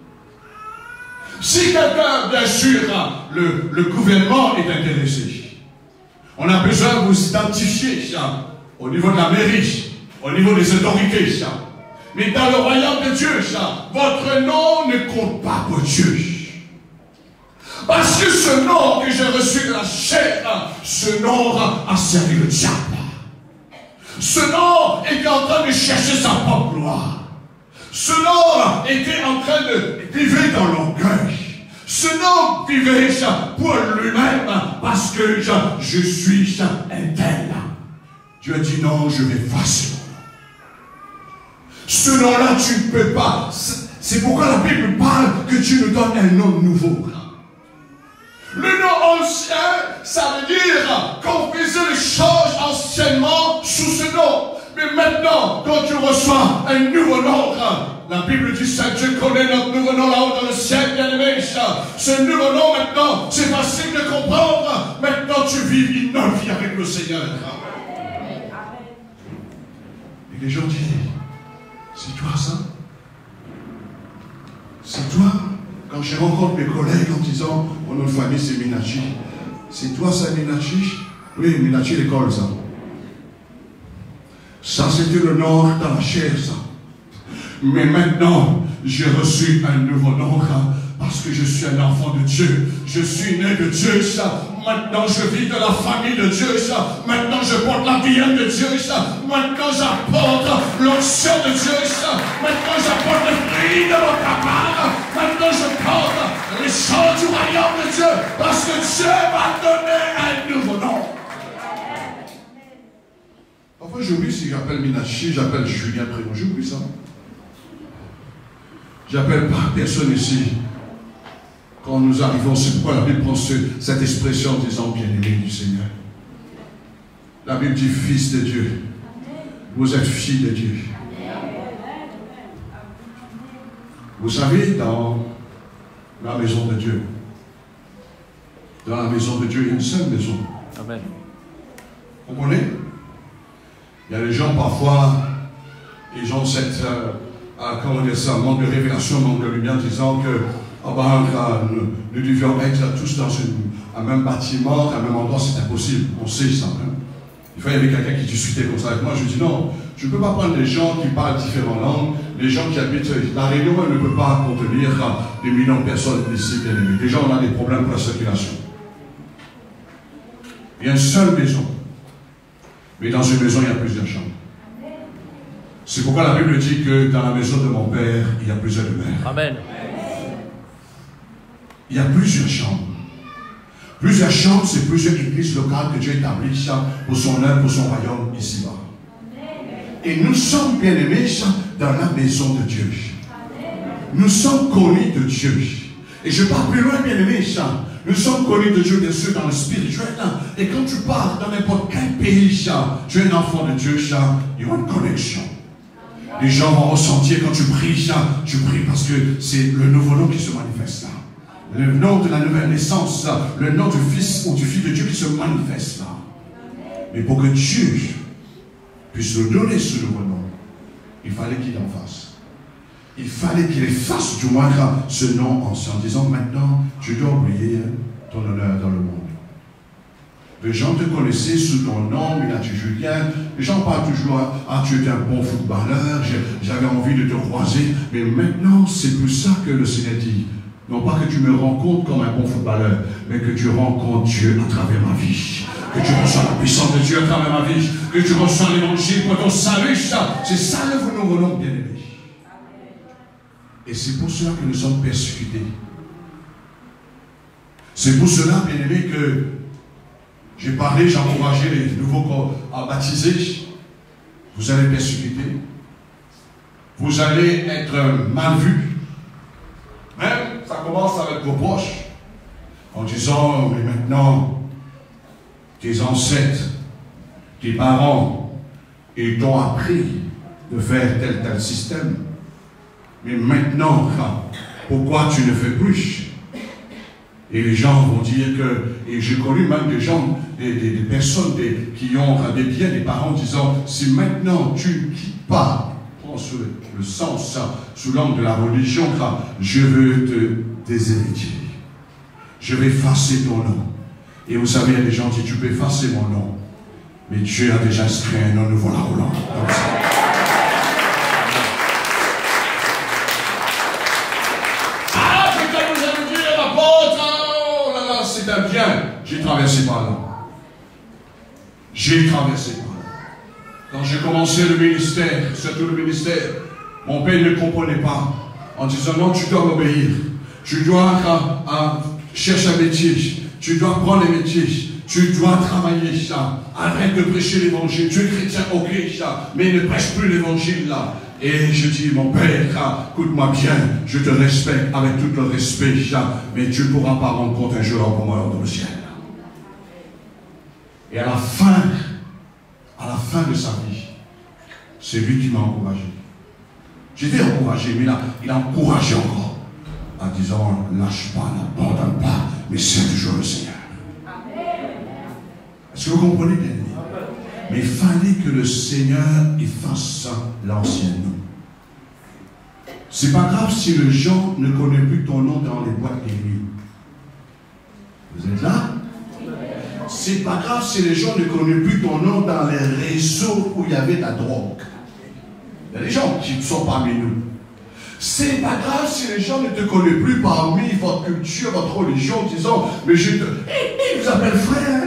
Si quelqu'un, bien sûr, le gouvernement est intéressé, on a besoin de vous identifier au niveau de la mairie, au niveau des autorités. Mais dans le royaume de Dieu, votre nom ne compte pas pour Dieu. Parce que ce nom que j'ai reçu de la chair, ce nom a servi le diable. Ce nom était en train de chercher sa propre gloire. Ce nom était en train de vivre dans l'orgueil. Ce nom vivait pour lui-même parce que je suis un tel. Dieu a dit non, je vais effacer mon nom. Ce nom-là, tu ne peux pas. C'est pourquoi la Bible parle que tu nous donnes un nom nouveau. Le nom ancien, ça veut dire qu'on faisait les choses anciennement sous ce nom. Mais maintenant, quand tu reçois un nouveau nom, la Bible dit ça, Dieu connaît notre nouveau nom là-haut dans le ciel, bien-aimé. Ce nouveau nom maintenant, c'est facile de comprendre. Maintenant, tu vis une nouvelle vie avec le Seigneur. Et les gens disent, c'est toi ça? C'est toi? Quand je rencontre mes collègues en disant, mon nom de famille c'est Minachi. C'est toi ça, Minachi? Oui, Minachi l'école ça. Ça c'était le nom dans la chair ça. Mais maintenant, j'ai reçu un nouveau nom parce que je suis un enfant de Dieu. Je suis né de Dieu ça. Maintenant, je vis de la famille de Dieu. Maintenant, je porte la bien de Dieu. Maintenant, j'apporte l'onction de Dieu. Maintenant, j'apporte le fruit de mon papa. Maintenant, je porte les chants du royaume de Dieu. Parce que Dieu m'a donné un nouveau nom. Parfois, j'oublie si j'appelle Minachi, j'appelle Julien Prénom. J'oublie ça. J'appelle pas personne ici. Quand nous arrivons, c'est pourquoi la Bible prend cette expression en disant bien-aimé du Seigneur. La Bible dit fils de Dieu. Vous êtes fille de Dieu. Vous savez, dans la maison de Dieu, il y a une seule maison. Amen. Vous comprenez? Il y a des gens parfois, ils ont cette, comment dire ça, manque de révélation, manque de lumière, disant que nous devions être tous dans un même bâtiment, à un même endroit, c'est impossible. On sait ça. Hein? Une fois, il y avait quelqu'un qui discutait comme ça avec moi. Je dis non, je ne peux pas prendre des gens qui parlent différentes langues, les gens qui habitent. La Réunion, elle ne peut pas contenir des millions de personnes ici, bien aimés. Déjà, on a des problèmes pour la circulation. Il y a une seule maison. Mais dans une maison, il y a plusieurs chambres. C'est pourquoi la Bible dit que dans la maison de mon Père, il y a plusieurs demeures. Amen. Il y a plusieurs chambres. Plusieurs chambres, c'est plusieurs églises locales que Dieu établit pour son œuvre, pour son royaume ici-bas. Et nous sommes bien-aimés dans la maison de Dieu. Nous sommes connus de Dieu. Et je pars plus loin, bien-aimés. Nous sommes connus de Dieu, bien sûr, dans le spirituel. Et quand tu pars dans n'importe quel pays, tu es un enfant de Dieu, il y a une connexion. Les gens vont ressentir quand tu pries parce que c'est le nouveau nom qui se manifeste là. Le nom de la nouvelle naissance, le nom du Fils ou du Fils de Dieu qui se manifeste là. Mais pour que Dieu puisse nous donner ce nouveau nom, il fallait qu'il en fasse. Il fallait qu'il efface du moins ce nom ancien, en disant maintenant, tu dois oublier ton honneur dans le monde. Les gens te connaissaient sous ton nom, Minachi Julien. Les gens parlent toujours, tu es un bon footballeur, j'avais envie de te croiser. Mais maintenant, c'est plus ça que le Seigneur dit. Non pas que tu me rencontres comme un bon footballeur, mais que tu rencontres Dieu à travers ma vie. Que tu reçois la puissance de Dieu à travers ma vie. Que tu reçois l'évangile pour ton salut. C'est ça le nouveau nom, bien-aimé. Et c'est pour cela que nous sommes persécutés. C'est pour cela, bien-aimé, que j'ai parlé, j'ai encouragé les nouveaux à baptiser. Vous allez persécuter. Vous allez être mal vus. Même, ça commence avec vos proches. En disant, mais maintenant, tes ancêtres, tes parents, ils t'ont appris de faire tel système. Mais maintenant, pourquoi tu ne fais plus? Et les gens vont dire que, et j'ai connu même des gens, des personnes qui ont des biens, des parents disant, si maintenant tu ne quittes pas, prends le sens, sous l'angle de la religion, je veux te déshériter. Je vais effacer ton nom. Et vous savez, il y a des gens qui disent, tu peux effacer mon nom. Mais Dieu a déjà inscrit un nom nouveau là-haut. C'est bien, j'ai traversé par là. J'ai traversé par là. Quand j'ai commencé le ministère, surtout le ministère, mon père ne comprenait pas. En disant non, tu dois m'obéir. Tu dois chercher un métier. Tu dois prendre les métiers. Tu dois travailler ça. Arrête de prêcher l'évangile. Tu es chrétien, ok, ça. Mais ne prêche plus l'évangile là. Et je dis, mon père, écoute-moi bien, je te respecte avec tout le respect, mais tu ne pourras pas rendre compte un jour pour moi dans le ciel. Et à la fin de sa vie, c'est lui qui m'a encouragé. J'étais encouragé, mais il a encouragé encore, en disant, lâche pas, n'abandonne pas, mais c'est toujours le Seigneur. Est-ce que vous comprenez bien? Mais il fallait que le Seigneur efface l'ancien nom. C'est pas grave si les gens ne connaissent plus ton nom dans les boîtes de nuit. Vous êtes là? C'est pas grave si les gens ne connaissent plus ton nom dans les réseaux où il y avait de la drogue. Il y a des gens qui sont parmi nous. C'est pas grave si les gens ne te connaissent plus parmi votre culture, votre religion, disant, mais je te... Ils vous appellent frère.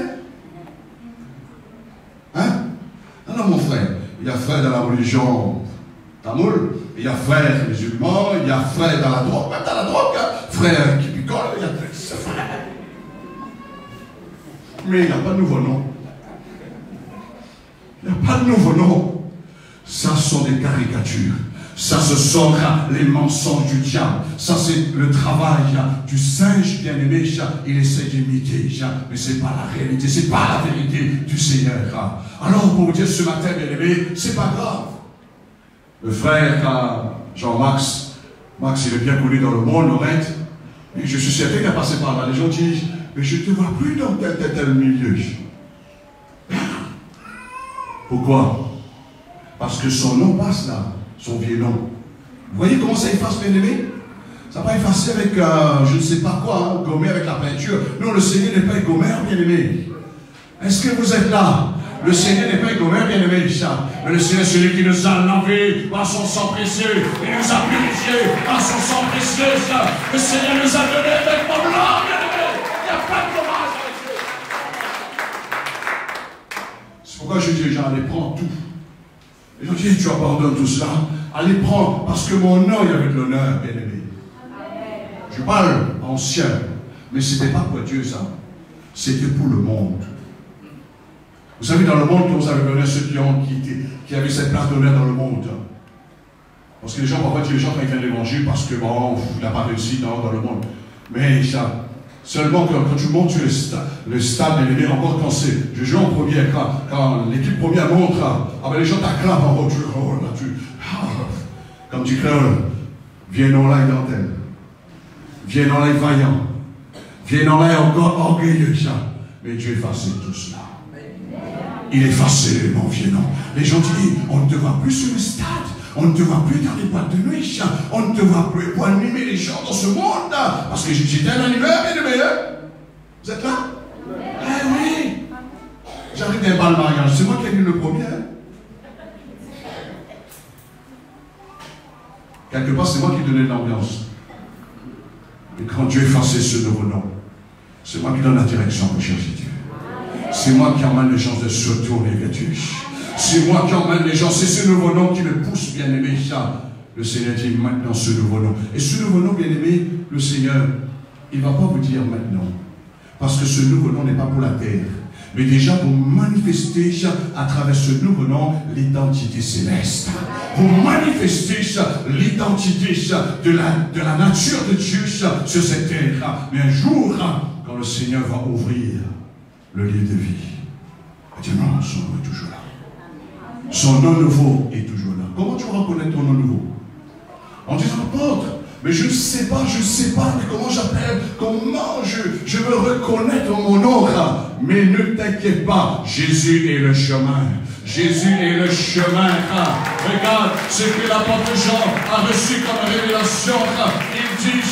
Hein? Alors mon frère, il y a frère dans la religion tamoul, il y a frère musulman, il y a frère dans la drogue, même dans la drogue, frère qui picole, il y a frère. Mais il n'y a pas de nouveau nom. Il n'y a pas de nouveau nom. Ça sont des caricatures. Ça, ce sont les mensonges du diable. Ça, c'est le travail du singe bien-aimé. Il essaie d'imiter, mais ce n'est pas la réalité, ce n'est pas la vérité du Seigneur. Alors, pour vous dire ce matin, bien-aimé, ce n'est pas grave. Le frère Jean-Max, Max, il est bien connu dans le monde, Lorette. Et je suis certain qu'il a passé par là. Les gens disent, mais je ne te vois plus dans tel milieu. Pourquoi? Parce que son nom passe là. Son vieux nom. Vous voyez comment ça efface, bien-aimé? Ça va effacer avec, je ne sais pas quoi, gommer avec la peinture. Non, le Seigneur n'est pas un gommeur, bien-aimé. Est-ce que vous êtes là? Le Seigneur n'est pas un gommeur, bien-aimé, mais le Seigneur, c'est celui qui nous a lavés par son sang précieux. Il nous a purifiés par son sang précieux. Le Seigneur nous a donné un vêtement blanc, bien-aimé. Il n'y a pas de dommage avec Dieu. C'est pourquoi je dis, gens, allez prendre tout. Et je dis, tu abandonnes tout cela, allez prendre, parce que mon nom, il y avait de l'honneur, bien-aimé. Je parle ancien, mais ce n'était pas pour Dieu, ça. C'était pour le monde. Vous savez, dans le monde, vous avez donné ceux qui avaient cette place d'honneur dans le monde. Parce que les gens, parfois, disent les gens quand ils viennent l'évangile, parce que, bon, il n'a pas réussi dans le monde. Mais ça, seulement quand tu montes sur le stade, bien-aimé, encore quand c'est, je joue en première, quand l'équipe première montre, ben les gens t'acclament en haut, comme tu crées, viens en là dentelle, viens en là vaillant, viens en là encore orgueilleux, ça. Mais Dieu efface tout cela. Il efface l'élément violent. Les gens disent, on ne te voit plus sur le stade, on ne te voit plus dans les boîtes de nuit, on ne te voit plus pour animer les gens dans ce monde. Parce que j'étais un animateur, bien-aimé. Vous êtes là? Eh oui. J'arrive d'un bal mariage, c'est moi qui ai vu le premier. Quelque part, c'est moi qui donnais l'ambiance. Et quand Dieu effaçait ce nouveau nom, c'est moi qui donne la direction pour chercher Dieu. C'est moi qui emmène les gens de se tourner vers Dieu. C'est moi qui emmène les gens. C'est ce nouveau nom qui me pousse, bien-aimé. Le Seigneur dit maintenant ce nouveau nom. Et ce nouveau nom, bien-aimé, le Seigneur, il ne va pas vous dire maintenant. Parce que ce nouveau nom n'est pas pour la terre. Mais déjà pour manifester à travers ce nouveau nom l'identité céleste. Pour manifester l'identité de la nature de Dieu sur cette terre. Mais un jour, quand le Seigneur va ouvrir le lieu de vie, Dieu, non, son nom est toujours là. Son nom nouveau est toujours là. Comment tu vas reconnaître ton nom nouveau? En disant, apôtre, mais je ne sais pas, mais comment j'appelle, comment je veux reconnaître mon nom. Mais ne t'inquiète pas, Jésus est le chemin. Jésus est le chemin. Regarde ce que l'apôtre Jean a reçu comme révélation. Il dit,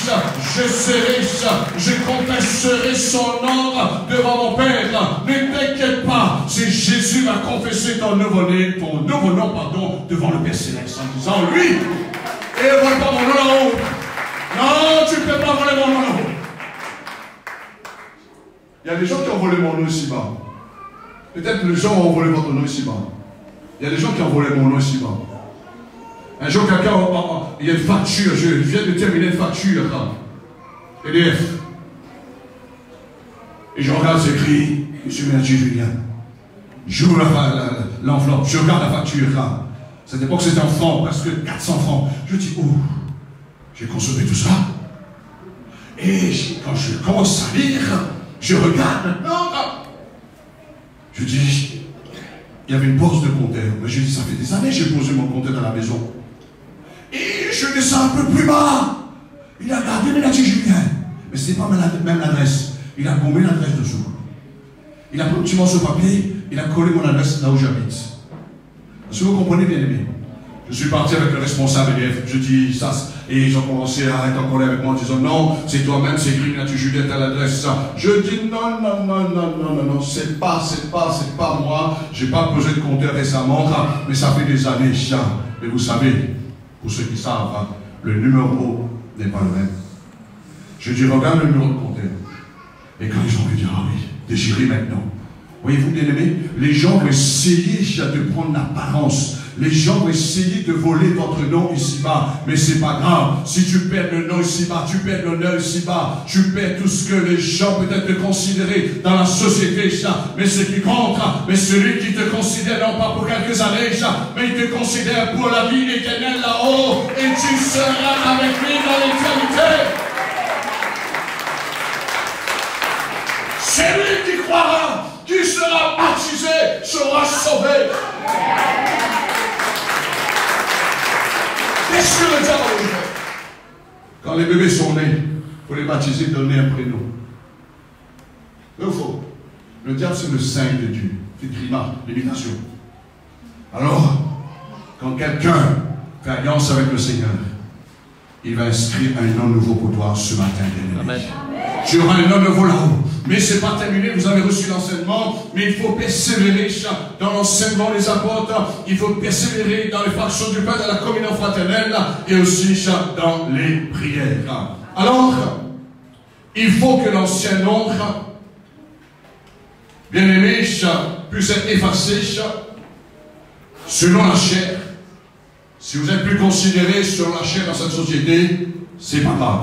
je confesserai son nom devant mon Père. Ne t'inquiète pas, si Jésus va confesser ton nouveau nom, devant le Père Céleste en disant, lui, et ne vole pas mon nom là-haut. Non, tu ne peux pas voler mon nom là-haut. Il y a des gens qui ont volé mon nom ici-bas. Peut-être les gens ont volé votre nom ici-bas. Il y a des gens qui ont volé mon nom ici-bas. Un jour, quelqu'un, il y a une facture, je viens de terminer une facture, EDF. Et je regarde, c'est écrit, Monsieur Merdier Julien. J'ouvre l'enveloppe, je regarde la facture. Cette époque, c'était en francs, presque 400 francs. Je dis, oh, j'ai consommé tout ça. Et quand je commence à lire, je regarde maintenant. Je dis, il y avait une pose de compteur. Mais je dis, ça fait des années que j'ai posé mon compteur dans la maison. Et je descends un peu plus bas. Il a regardé, mais il a dit Julien. Mais ce n'est pas même l'adresse. Il a gommé l'adresse dessous. Il a pris un petit morceau de papier, il a collé mon adresse là où j'habite. Si vous comprenez bien aimé. Je suis parti avec le responsable EDF, je dis ça, et ils ont commencé à être en colère avec moi en disant non, c'est toi-même, c'est écrit, tu Juliette à l'adresse, ça. Je dis non, c'est pas moi, j'ai pas posé de compteur récemment, mais ça fait des années, ça. Et vous savez, pour ceux qui savent, le numéro n'est pas le même. Je dis, regarde le numéro de compteur. Et quand les gens me disent, ah oui, déchirez maintenant. Voyez-vous, bien aimés, les gens vont essayer de prendre l'apparence. Les gens vont essayer de voler votre nom ici-bas. Mais c'est pas grave. Si tu perds le nom ici-bas, tu perds l'honneur ici-bas, tu perds tout ce que les gens peut-être te considéraient dans la société. Mais ce qui compte, mais celui qui te considère non pas pour quelques années, mais il te considère pour la vie éternelle là-haut. Et tu seras avec lui dans l'éternité. Celui qui croira, qui sera baptisé, sera sauvé. Qu'est-ce que le diable a fait? Quand les bébés sont nés, il faut les baptiser, donner un prénom. Il faut. Le diable, c'est le Saint de Dieu. C'est climat, l'imitation. Alors, quand quelqu'un fait alliance avec le Seigneur, il va inscrire un nom nouveau pour toi ce matin. Amen. Tu auras un nom nouveau là-haut. Mais ce n'est pas terminé, vous avez reçu l'enseignement, mais il faut persévérer dans l'enseignement des apôtres, il faut persévérer dans les fractions du pain, dans la communion fraternelle, et aussi dans les prières. Alors, il faut que l'ancien nom, bien aimé, puisse être effacé selon la chair. Si vous êtes plus considéré selon la chair dans cette société, c'est pas grave.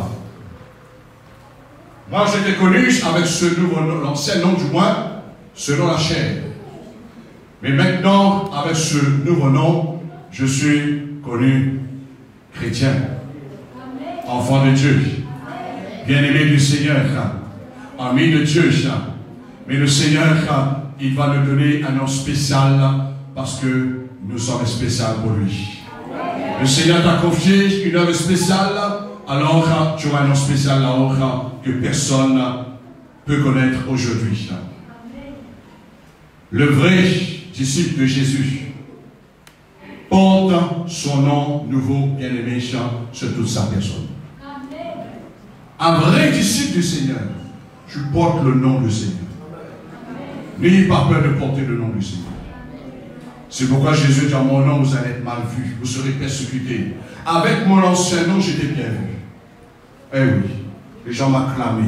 Moi, j'étais connu avec ce nouveau nom, l'ancien nom du moins, selon la chair. Mais maintenant, avec ce nouveau nom, je suis connu chrétien, enfant de Dieu, bien-aimé du Seigneur, ami de Dieu. Mais le Seigneur, il va nous donner un nom spécial parce que nous sommes spéciaux pour lui. Le Seigneur t'a confié une œuvre spéciale. Alors, tu auras un nom spécial là-haut que personne ne peut connaître aujourd'hui. Le vrai disciple de Jésus porte son nom nouveau, bien-aimé, sur toute sa personne. Un vrai disciple du Seigneur, tu portes le nom du Seigneur. N'ayez pas peur de porter le nom du Seigneur. C'est pourquoi Jésus dit à mon nom, vous allez être mal vu, vous serez persécutés. Avec mon ancien nom, j'étais bien vu. Eh oui, les gens m'acclamaient.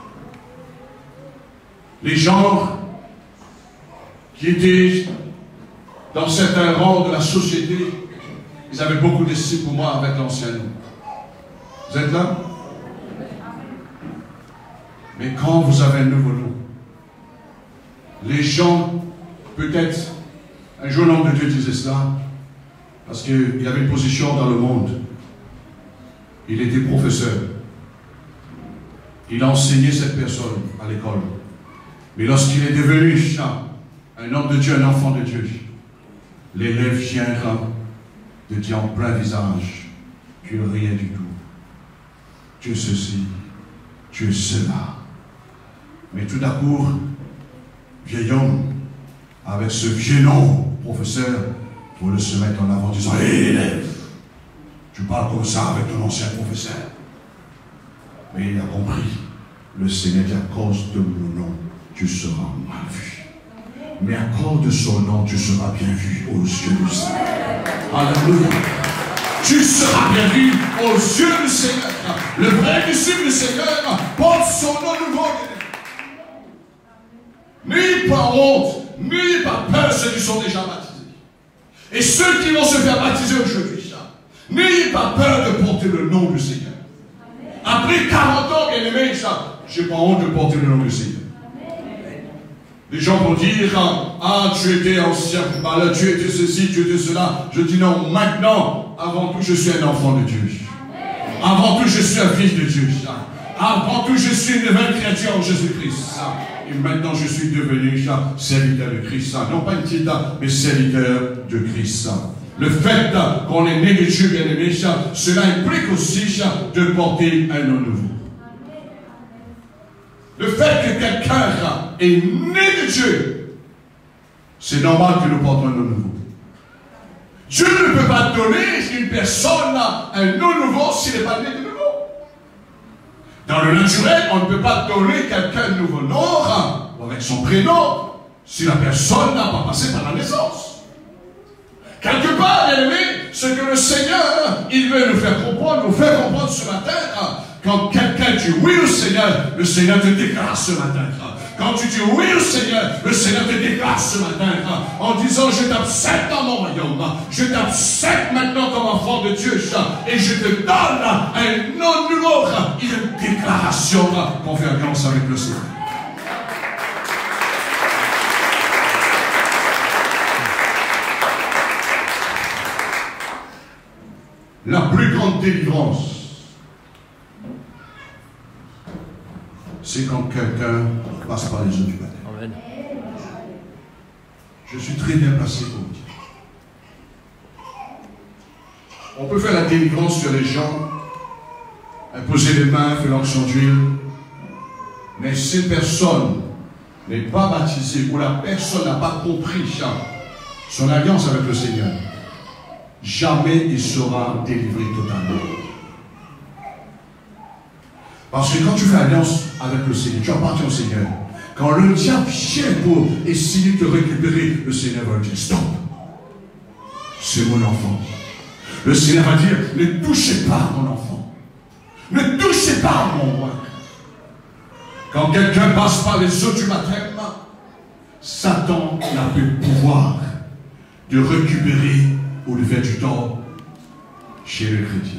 Les gens qui étaient dans certains rangs de la société, ils avaient beaucoup d'estime pour moi avec l'ancien nom. Vous êtes là? Mais quand vous avez un nouveau nom, les gens, peut-être, un jour l'homme de Dieu disait cela, parce qu'il avait une position dans le monde. Il était professeur. Il a enseigné cette personne à l'école. Mais lorsqu'il est devenu un homme de Dieu, un enfant de Dieu, l'élève vient de dire en plein visage, tu es rien du tout. Tu es ceci, tu es cela. Mais tout d'un coup, vieil homme, avec ce vieux nom, professeur, pour le se mettre en avant en disant, hé élève, tu parles comme ça avec ton ancien professeur. Mais il a compris, le Seigneur dit, à cause de mon nom, tu seras mal vu. Mais à cause de son nom, tu seras bien vu aux yeux du Seigneur. Alléluia. Tu seras bien vu aux yeux du Seigneur. Le vrai disciple du Seigneur porte son nom nouveau. Ni par honte, ni par peur, ceux qui sont déjà baptisés. Et ceux qui vont se faire baptiser aujourd'hui, n'ayez pas peur de porter le nom du Seigneur. Après 40 ans, bien aimé, je n'ai pas honte de porter le nom du Seigneur. Les gens vont dire, ah, tu étais ancien footballeur, tu étais ceci, tu étais cela. Je dis non, maintenant, avant tout, je suis un enfant de Dieu. Avant tout, je suis un fils de Dieu. Avant tout, je suis une nouvelle créature en Jésus-Christ. Et maintenant, je suis devenu serviteur de Christ. Non pas une petite, mais serviteur de Christ. Le fait qu'on est né de Dieu, bien aimé, cela implique aussi de porter un nom nouveau. Le fait que quelqu'un est né de Dieu, c'est normal que nous portons un nom nouveau. Dieu ne peut pas donner à une personne un nom nouveau s'il n'est pas né de nouveau. Dans le naturel, on ne peut pas donner quelqu'un un nouveau nom avec son prénom si la personne n'a pas passé par la naissance. Quelque part, bien aimé, ce que le Seigneur, il veut nous faire comprendre ce matin. Quand quelqu'un dit oui au Seigneur, le Seigneur te déclare ce matin. Quand tu dis oui au Seigneur, le Seigneur te déclare ce matin en disant je t'accepte dans mon royaume, je t'accepte maintenant comme enfant de Dieu et je te donne un nom nouveau, une déclaration convergence avec le Seigneur. La plus grande délivrance, c'est quand quelqu'un passe par les eaux du baptême. Amen. Je suis très bien placé pour vous dire. On peut faire la délivrance sur les gens, imposer les mains, faire l'onction d'huile, mais si une personne n'est pas baptisée ou la personne n'a pas compris son alliance avec le Seigneur, jamais il sera délivré totalement. Parce que quand tu fais alliance avec le Seigneur, tu appartiens au Seigneur. Quand le diable vient pour essayer de te récupérer, le Seigneur va dire stop. C'est mon enfant. Le Seigneur va dire ne touchez pas mon enfant. Ne touchez pas mon roi. Quand quelqu'un passe par les eaux du baptême, Satan n'a plus le pouvoir de récupérer ou de faire du tort chez le chrétien.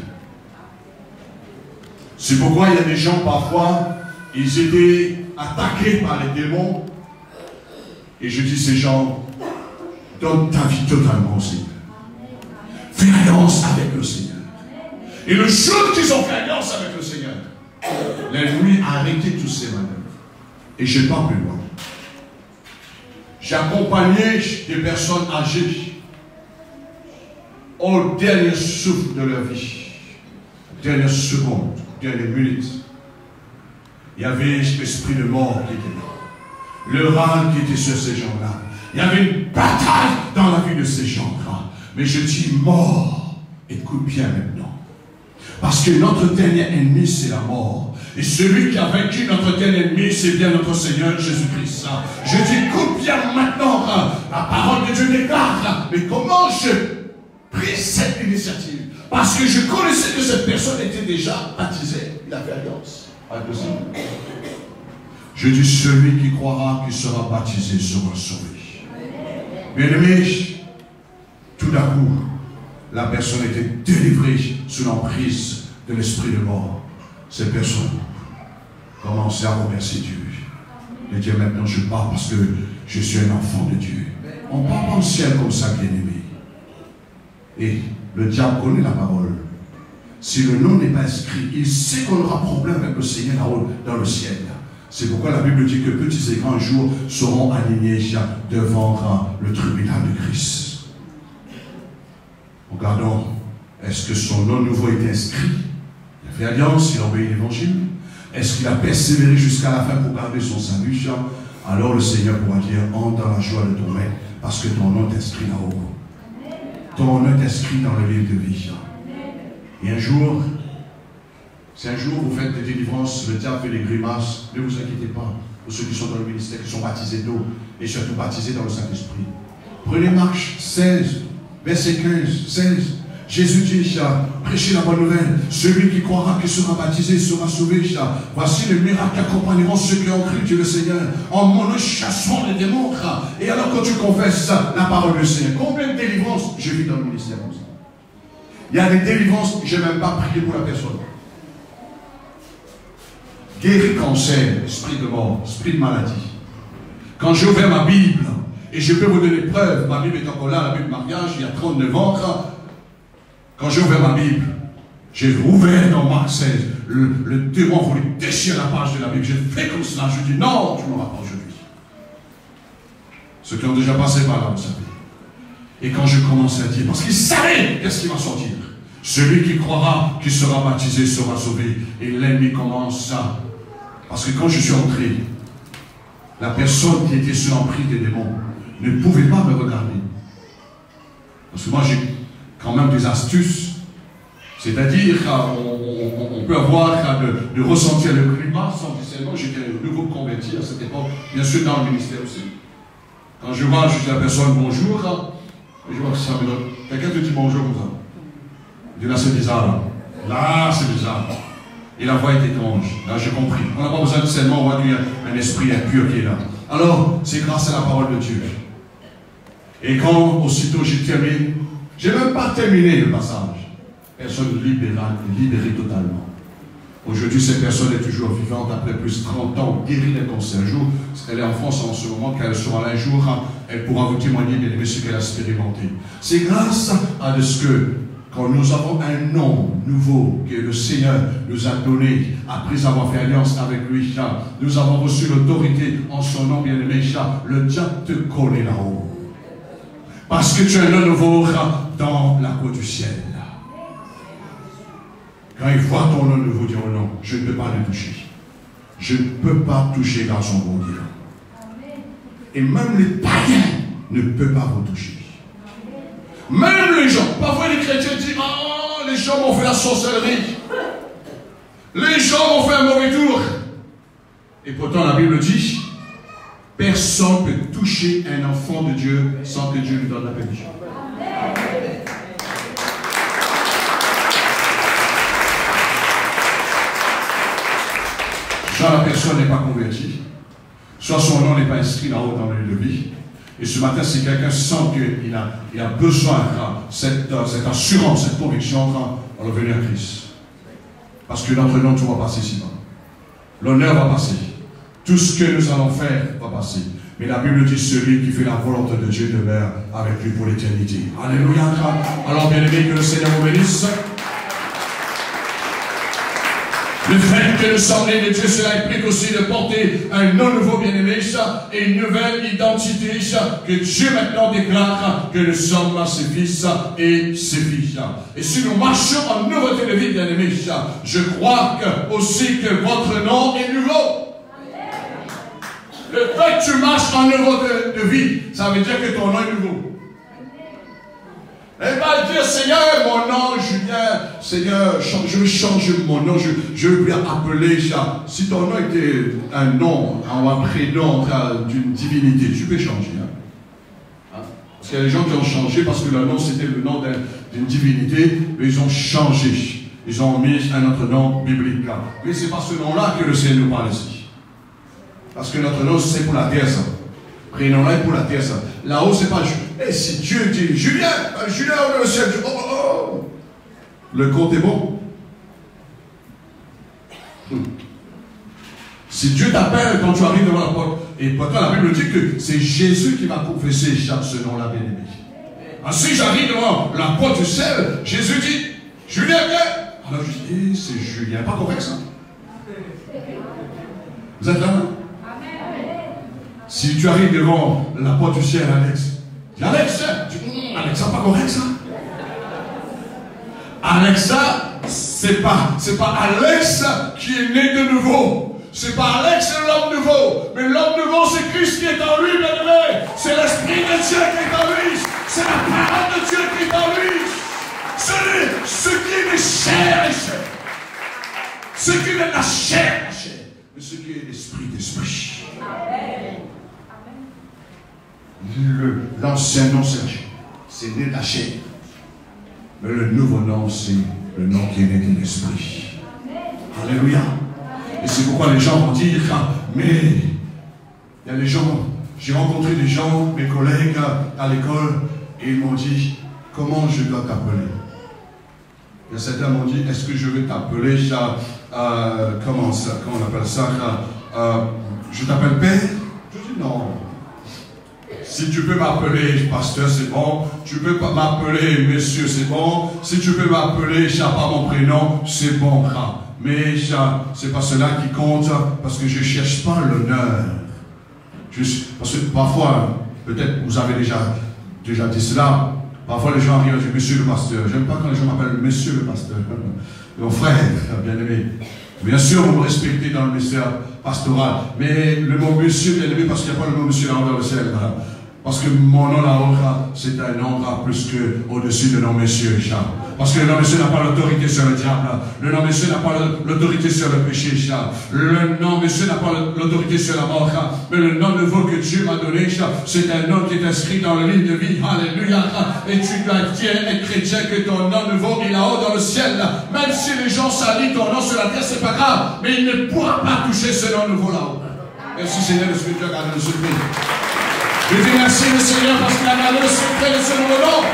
C'est pourquoi il y a des gens, parfois, ils étaient attaqués par les démons. Et je dis ces gens, donne ta vie totalement au Seigneur. Fais alliance avec le Seigneur. Et le jour qu'ils ont fait alliance avec le Seigneur, l'ennemi a arrêté tous ces manœuvres. Et je ne vais pas plus loin. J'ai accompagné des personnes âgées au dernier souffle de leur vie, dernière seconde, dernière minute. Il y avait l'esprit de mort qui était là, le râle qui était sur ces gens-là. Il y avait une bataille dans la vie de ces gens-là. Mais je dis mort, écoute bien maintenant. Parce que notre dernier ennemi, c'est la mort. Et celui qui a vaincu notre dernier ennemi, c'est bien notre Seigneur Jésus-Christ. Je dis, écoute bien maintenant, la parole de Dieu déclare. Mais comment je pris cette initiative? Parce que je connaissais que cette personne était déjà baptisée. Il a fait alliance avec le Seigneur. Je dis, celui qui croira qu'il sera baptisé sera sauvé. Bien-aimé, tout d'un coup, la personne était délivrée sous l'emprise de l'esprit de mort. Cette personne commençait à remercier Dieu. De dire maintenant je pars parce que je suis un enfant de Dieu. On ne part pas au ciel comme ça, bien-aimé. Et le diable connaît la parole. Si le nom n'est pas inscrit, il sait qu'on aura problème avec le Seigneur là-haut dans le ciel. C'est pourquoi la Bible dit que petits et grands jours seront alignés devant le tribunal de Christ. Regardons, est-ce que son nom nouveau est inscrit? Il a fait alliance, il a obéi l'évangile. Est-ce qu'il a persévéré jusqu'à la fin pour garder son salut? Alors le Seigneur pourra dire, entre dans la joie de ton maître, parce que ton nom est inscrit là-haut. Ton nom est inscrit dans le livre de vie. Et un jour, si un jour vous faites des délivrances, le diable fait des grimaces, ne vous inquiétez pas, pour ceux qui sont dans le ministère, qui sont baptisés d'eau, et surtout baptisés dans le Saint-Esprit. Prenez Marc 16, verset 15, 16. Jésus dit, prêchez la bonne nouvelle, celui qui croira qu'il sera baptisé sera sauvé. Voici les miracles qui accompagneront ceux qui ont cru, Dieu le Seigneur. En mon nom, chasseront les démons. Et alors quand tu confesses la parole du Seigneur, combien de délivrances je vis dans le ministère comme ça? Il y a des délivrances, je n'ai même pas prié pour la personne. Guéri cancer, esprit de mort, esprit de maladie. Quand j'ai ouvert ma Bible, et je peux vous donner preuve, ma Bible est encore là, la Bible mariage, il y a 39 ans. Quand j'ai ouvert ma Bible, j'ai ouvert dans Marc 16, le démon voulait déchirer la page de la Bible. J'ai fait comme cela, je dis non, tu ne m'auras pas aujourd'hui. Ceux qui ont déjà passé par là, vous savez. Et quand je commençais à dire, parce qu'il savait qu'est-ce qui va sortir. Celui qui croira qu'il sera baptisé sera sauvé. Et l'ennemi commence à... Parce que quand je suis entré, la personne qui était sous l'emprise des démons ne pouvait pas me regarder. Parce que moi j'ai quand même des astuces. C'est-à-dire qu'on peut avoir de ressentir le climat sans discernement. J'étais un nouveau converti à cette époque, bien sûr dans le ministère aussi. Quand je vois, je dis à la personne bonjour, et je vois que ça me donne. Quelqu'un te dit bonjour comme ça. Il dit là, c'est bizarre. Là, c'est bizarre. Et la voix est étrange. Là, j'ai compris. On n'a pas besoin de seulement, on voit qu'il y a un esprit impur qui est là. Alors, c'est grâce à la parole de Dieu. Et quand, aussitôt, j'ai terminé, je n'ai même pas terminé le passage. Personne libérée totalement. Aujourd'hui, cette personne est toujours vivante après plus de 30 ans, guérie d'un cancer. Un jour, elle est en France en ce moment, quand elle sera là un jour, elle pourra vous témoigner, bien aimé, ce qu'elle a expérimenté. C'est grâce à ce que, quand nous avons un nom nouveau que le Seigneur nous a donné, après avoir fait alliance avec lui, nous avons reçu l'autorité en son nom, bien aimé, le diable te connaît là-haut. Parce que tu es un nom nouveau dans la cour du ciel. Quand il voit ton nom nouveau, dire non, je ne peux pas le toucher. Je ne peux pas toucher dans son bon Dieu. Et même les païens ne peuvent pas vous toucher. Même les gens, parfois les chrétiens disent, ah, les gens m'ont fait la sorcellerie. Les gens m'ont fait un mauvais tour. Et pourtant la Bible dit, personne ne peut toucher un enfant de Dieu sans que Dieu lui donne la permission. Soit la personne n'est pas convertie, soit son nom n'est pas inscrit là-haut dans le livre de vie. Et ce matin, si quelqu'un sent qu'il a besoin de cette assurance, cette conviction, on va venir à Christ. Parce que notre nom, tout va passer ici-bas. L'honneur va passer. Tout ce que nous allons faire va passer. Mais la Bible dit, celui qui fait la volonté de Dieu demeure avec lui pour l'éternité. Alléluia. Alors, bien aimé, que le Seigneur vous bénisse. Le fait que nous sommes nés de Dieu, cela implique aussi de porter un nom nouveau, bien-aimé, et une nouvelle identité, que Dieu maintenant déclare que nous sommes ses fils et ses filles. Et si nous marchons en nouveauté de vie, bien-aimé, je crois aussi que votre nom est nouveau. Le fait que tu marches en nouveauté de vie, ça veut dire que ton nom est nouveau. Elle va dire, Seigneur, mon nom, Julien, Seigneur, je veux changer mon nom, je veux appeler ça. Si ton nom était un nom, un prénom d'une divinité, tu peux changer. Parce qu'il y a des gens qui ont changé parce que leur nom c'était le nom d'une divinité, mais ils ont changé. Ils ont mis un autre nom biblique. Mais c'est pas ce nom-là que le Seigneur nous parle ici. Parce que notre nom c'est pour la terre, ça. Prénom-là est pour la terre, ça. Là-haut, c'est pas... Et si Dieu dit, Julien, Julien, on est au ciel, oh. Le compte est bon. Si Dieu t'appelle quand tu arrives devant la porte, et pourtant la Bible dit que c'est Jésus qui va confesser ce nom-là, bien-aimé. Si j'arrive devant la porte du ciel, Jésus dit, Julien, viens. Alors je dis, c'est Julien, pas correct ça. Vous êtes là? Si tu arrives devant la porte du ciel, Alex, dis Alex, Alexa, pas correct ça. Alexa, c'est pas Alex qui est né de nouveau. C'est pas Alex l'homme nouveau. Mais l'homme nouveau, c'est Christ qui est en lui, bien aimé. C'est l'Esprit de Dieu qui est en lui. C'est la parole de Dieu qui est en lui. Ce qui est de chair est chair. Ce qui est de la chair est chair. Mais ce qui est l'esprit d'esprit. L'ancien nom, c'est né de la chair. Mais le nouveau nom, c'est le nom qui est né de l'esprit. Alléluia. Et c'est pourquoi les gens vont dire, mais il y a des gens, j'ai rencontré des gens, mes collègues à l'école, et ils m'ont dit, comment je dois t'appeler? Il y a certains m'ont dit, est-ce que je vais t'appeler, comment on appelle ça, je t'appelle Père? Je dis non. Si tu peux m'appeler pasteur, c'est bon. Tu peux m'appeler monsieur, c'est bon. Si tu peux m'appeler, pas mon prénom, c'est bon. Mais c'est pas cela qui compte, parce que je ne cherche pas l'honneur. Parce que parfois, peut-être vous avez déjà dit cela, parfois les gens arrivent et disent monsieur le pasteur. J'aime pas quand les gens m'appellent monsieur le pasteur. Mon frère, bien aimé. Bien sûr, vous me respectez dans le ministère pastoral, mais le mot monsieur, bien aimé, parce qu'il n'y a pas le mot monsieur là-haut dans le ciel. Parce que mon nom là-haut, c'est un nom plus qu'au-dessus de nom monsieur. Parce que le nom monsieur n'a pas l'autorité sur le diable. Le nom monsieur n'a pas l'autorité sur le péché. Le nom monsieur n'a pas l'autorité sur la mort. Mais le nom nouveau que Dieu m'a donné, c'est un nom qui est inscrit dans le livre de vie. Alléluia. Et tu dois être chrétien que ton nom nouveau est là-haut dans le ciel. Même si les gens salient ton nom sur la terre, c'est pas grave. Mais il ne pourra pas toucher ce nom nouveau là-haut. Merci Seigneur, le Seigneur a le secret. Je dis merci le Seigneur parce qu'il a gardé le secret de ce nouveau nom.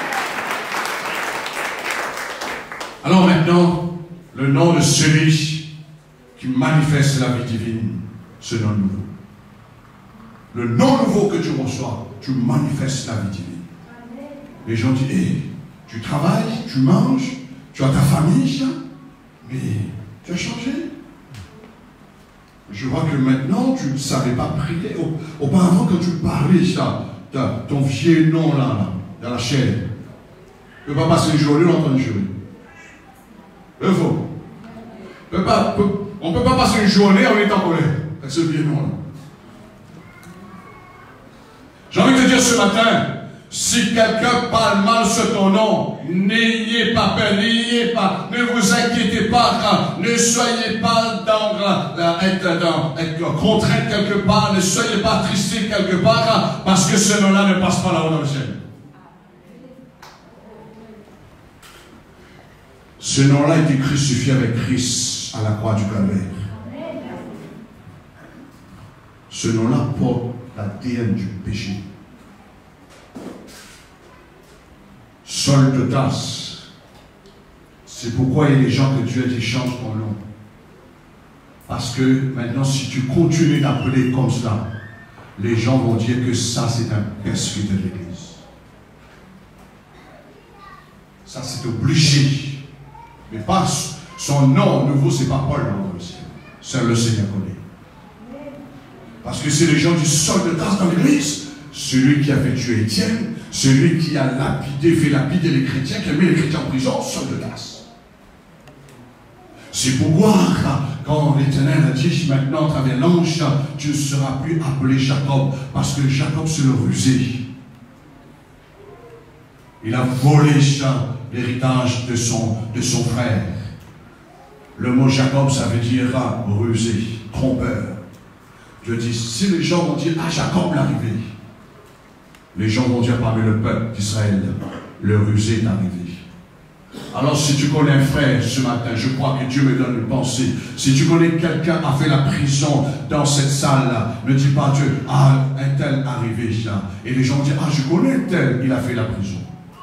Alors maintenant, le nom de celui qui manifeste la vie divine, ce nom nouveau. Le nom nouveau que tu reçois, tu manifestes la vie divine. Les gens disent, hey, tu travailles, tu manges, tu as ta famille, mais tu as changé. Je vois que maintenant, tu ne savais pas prier. Auparavant, quand tu parlais, ton vieux nom là, dans la chair, tu ne peux pas passer une journée, l'entendre jouer. Il faut. On ne peut pas passer une journée en étant en colère avec ce vieux nom là. J'ai envie de te dire ce matin, si quelqu'un parle mal sur ton nom, n'ayez pas peur, ne vous inquiétez pas, ne soyez pas être contraint quelque part, ne soyez pas attristés quelque part, parce que ce nom-là ne passe pas là-haut dans le ciel. Ce nom-là a été crucifié avec Christ à la croix du Calvaire. Ce nom-là porte l'ADN du péché. Saul de Tarse. C'est pourquoi il y a des gens que Dieu a dit change ton nom. Parce que maintenant, si tu continues d'appeler comme ça, les gens vont dire que ça, c'est un persécuteur de l'Église. Ça, c'est obligé. Mais pas son nom nouveau, c'est pas Paul dans le ciel. C'est le Seigneur connaît. Parce que c'est les gens du Saul de Tarse dans l'Église. Celui qui a fait tuer Étienne, celui qui a fait lapider les chrétiens, qui a mis les chrétiens en prison, Saul de Tarse. C'est pourquoi, quand l'Éternel a dit maintenant, à travers l'ange, tu ne seras plus appelé Jacob, parce que Jacob, c'est le rusé. Il a volé l'héritage de son frère. Le mot Jacob, ça veut dire rusé, trompeur. Dieu dit, si les gens vont dire, ah, Jacob l'arrivée, les gens vont dire parmi le peuple d'Israël, le rusé est arrivé. Alors si tu connais un frère ce matin, je crois que Dieu me donne une pensée. Si tu connais quelqu'un qui a fait la prison dans cette salle-là, ne dis pas Dieu, ah, un tel arrivé là. Et les gens disent, ah, je connais un tel, il a fait la prison.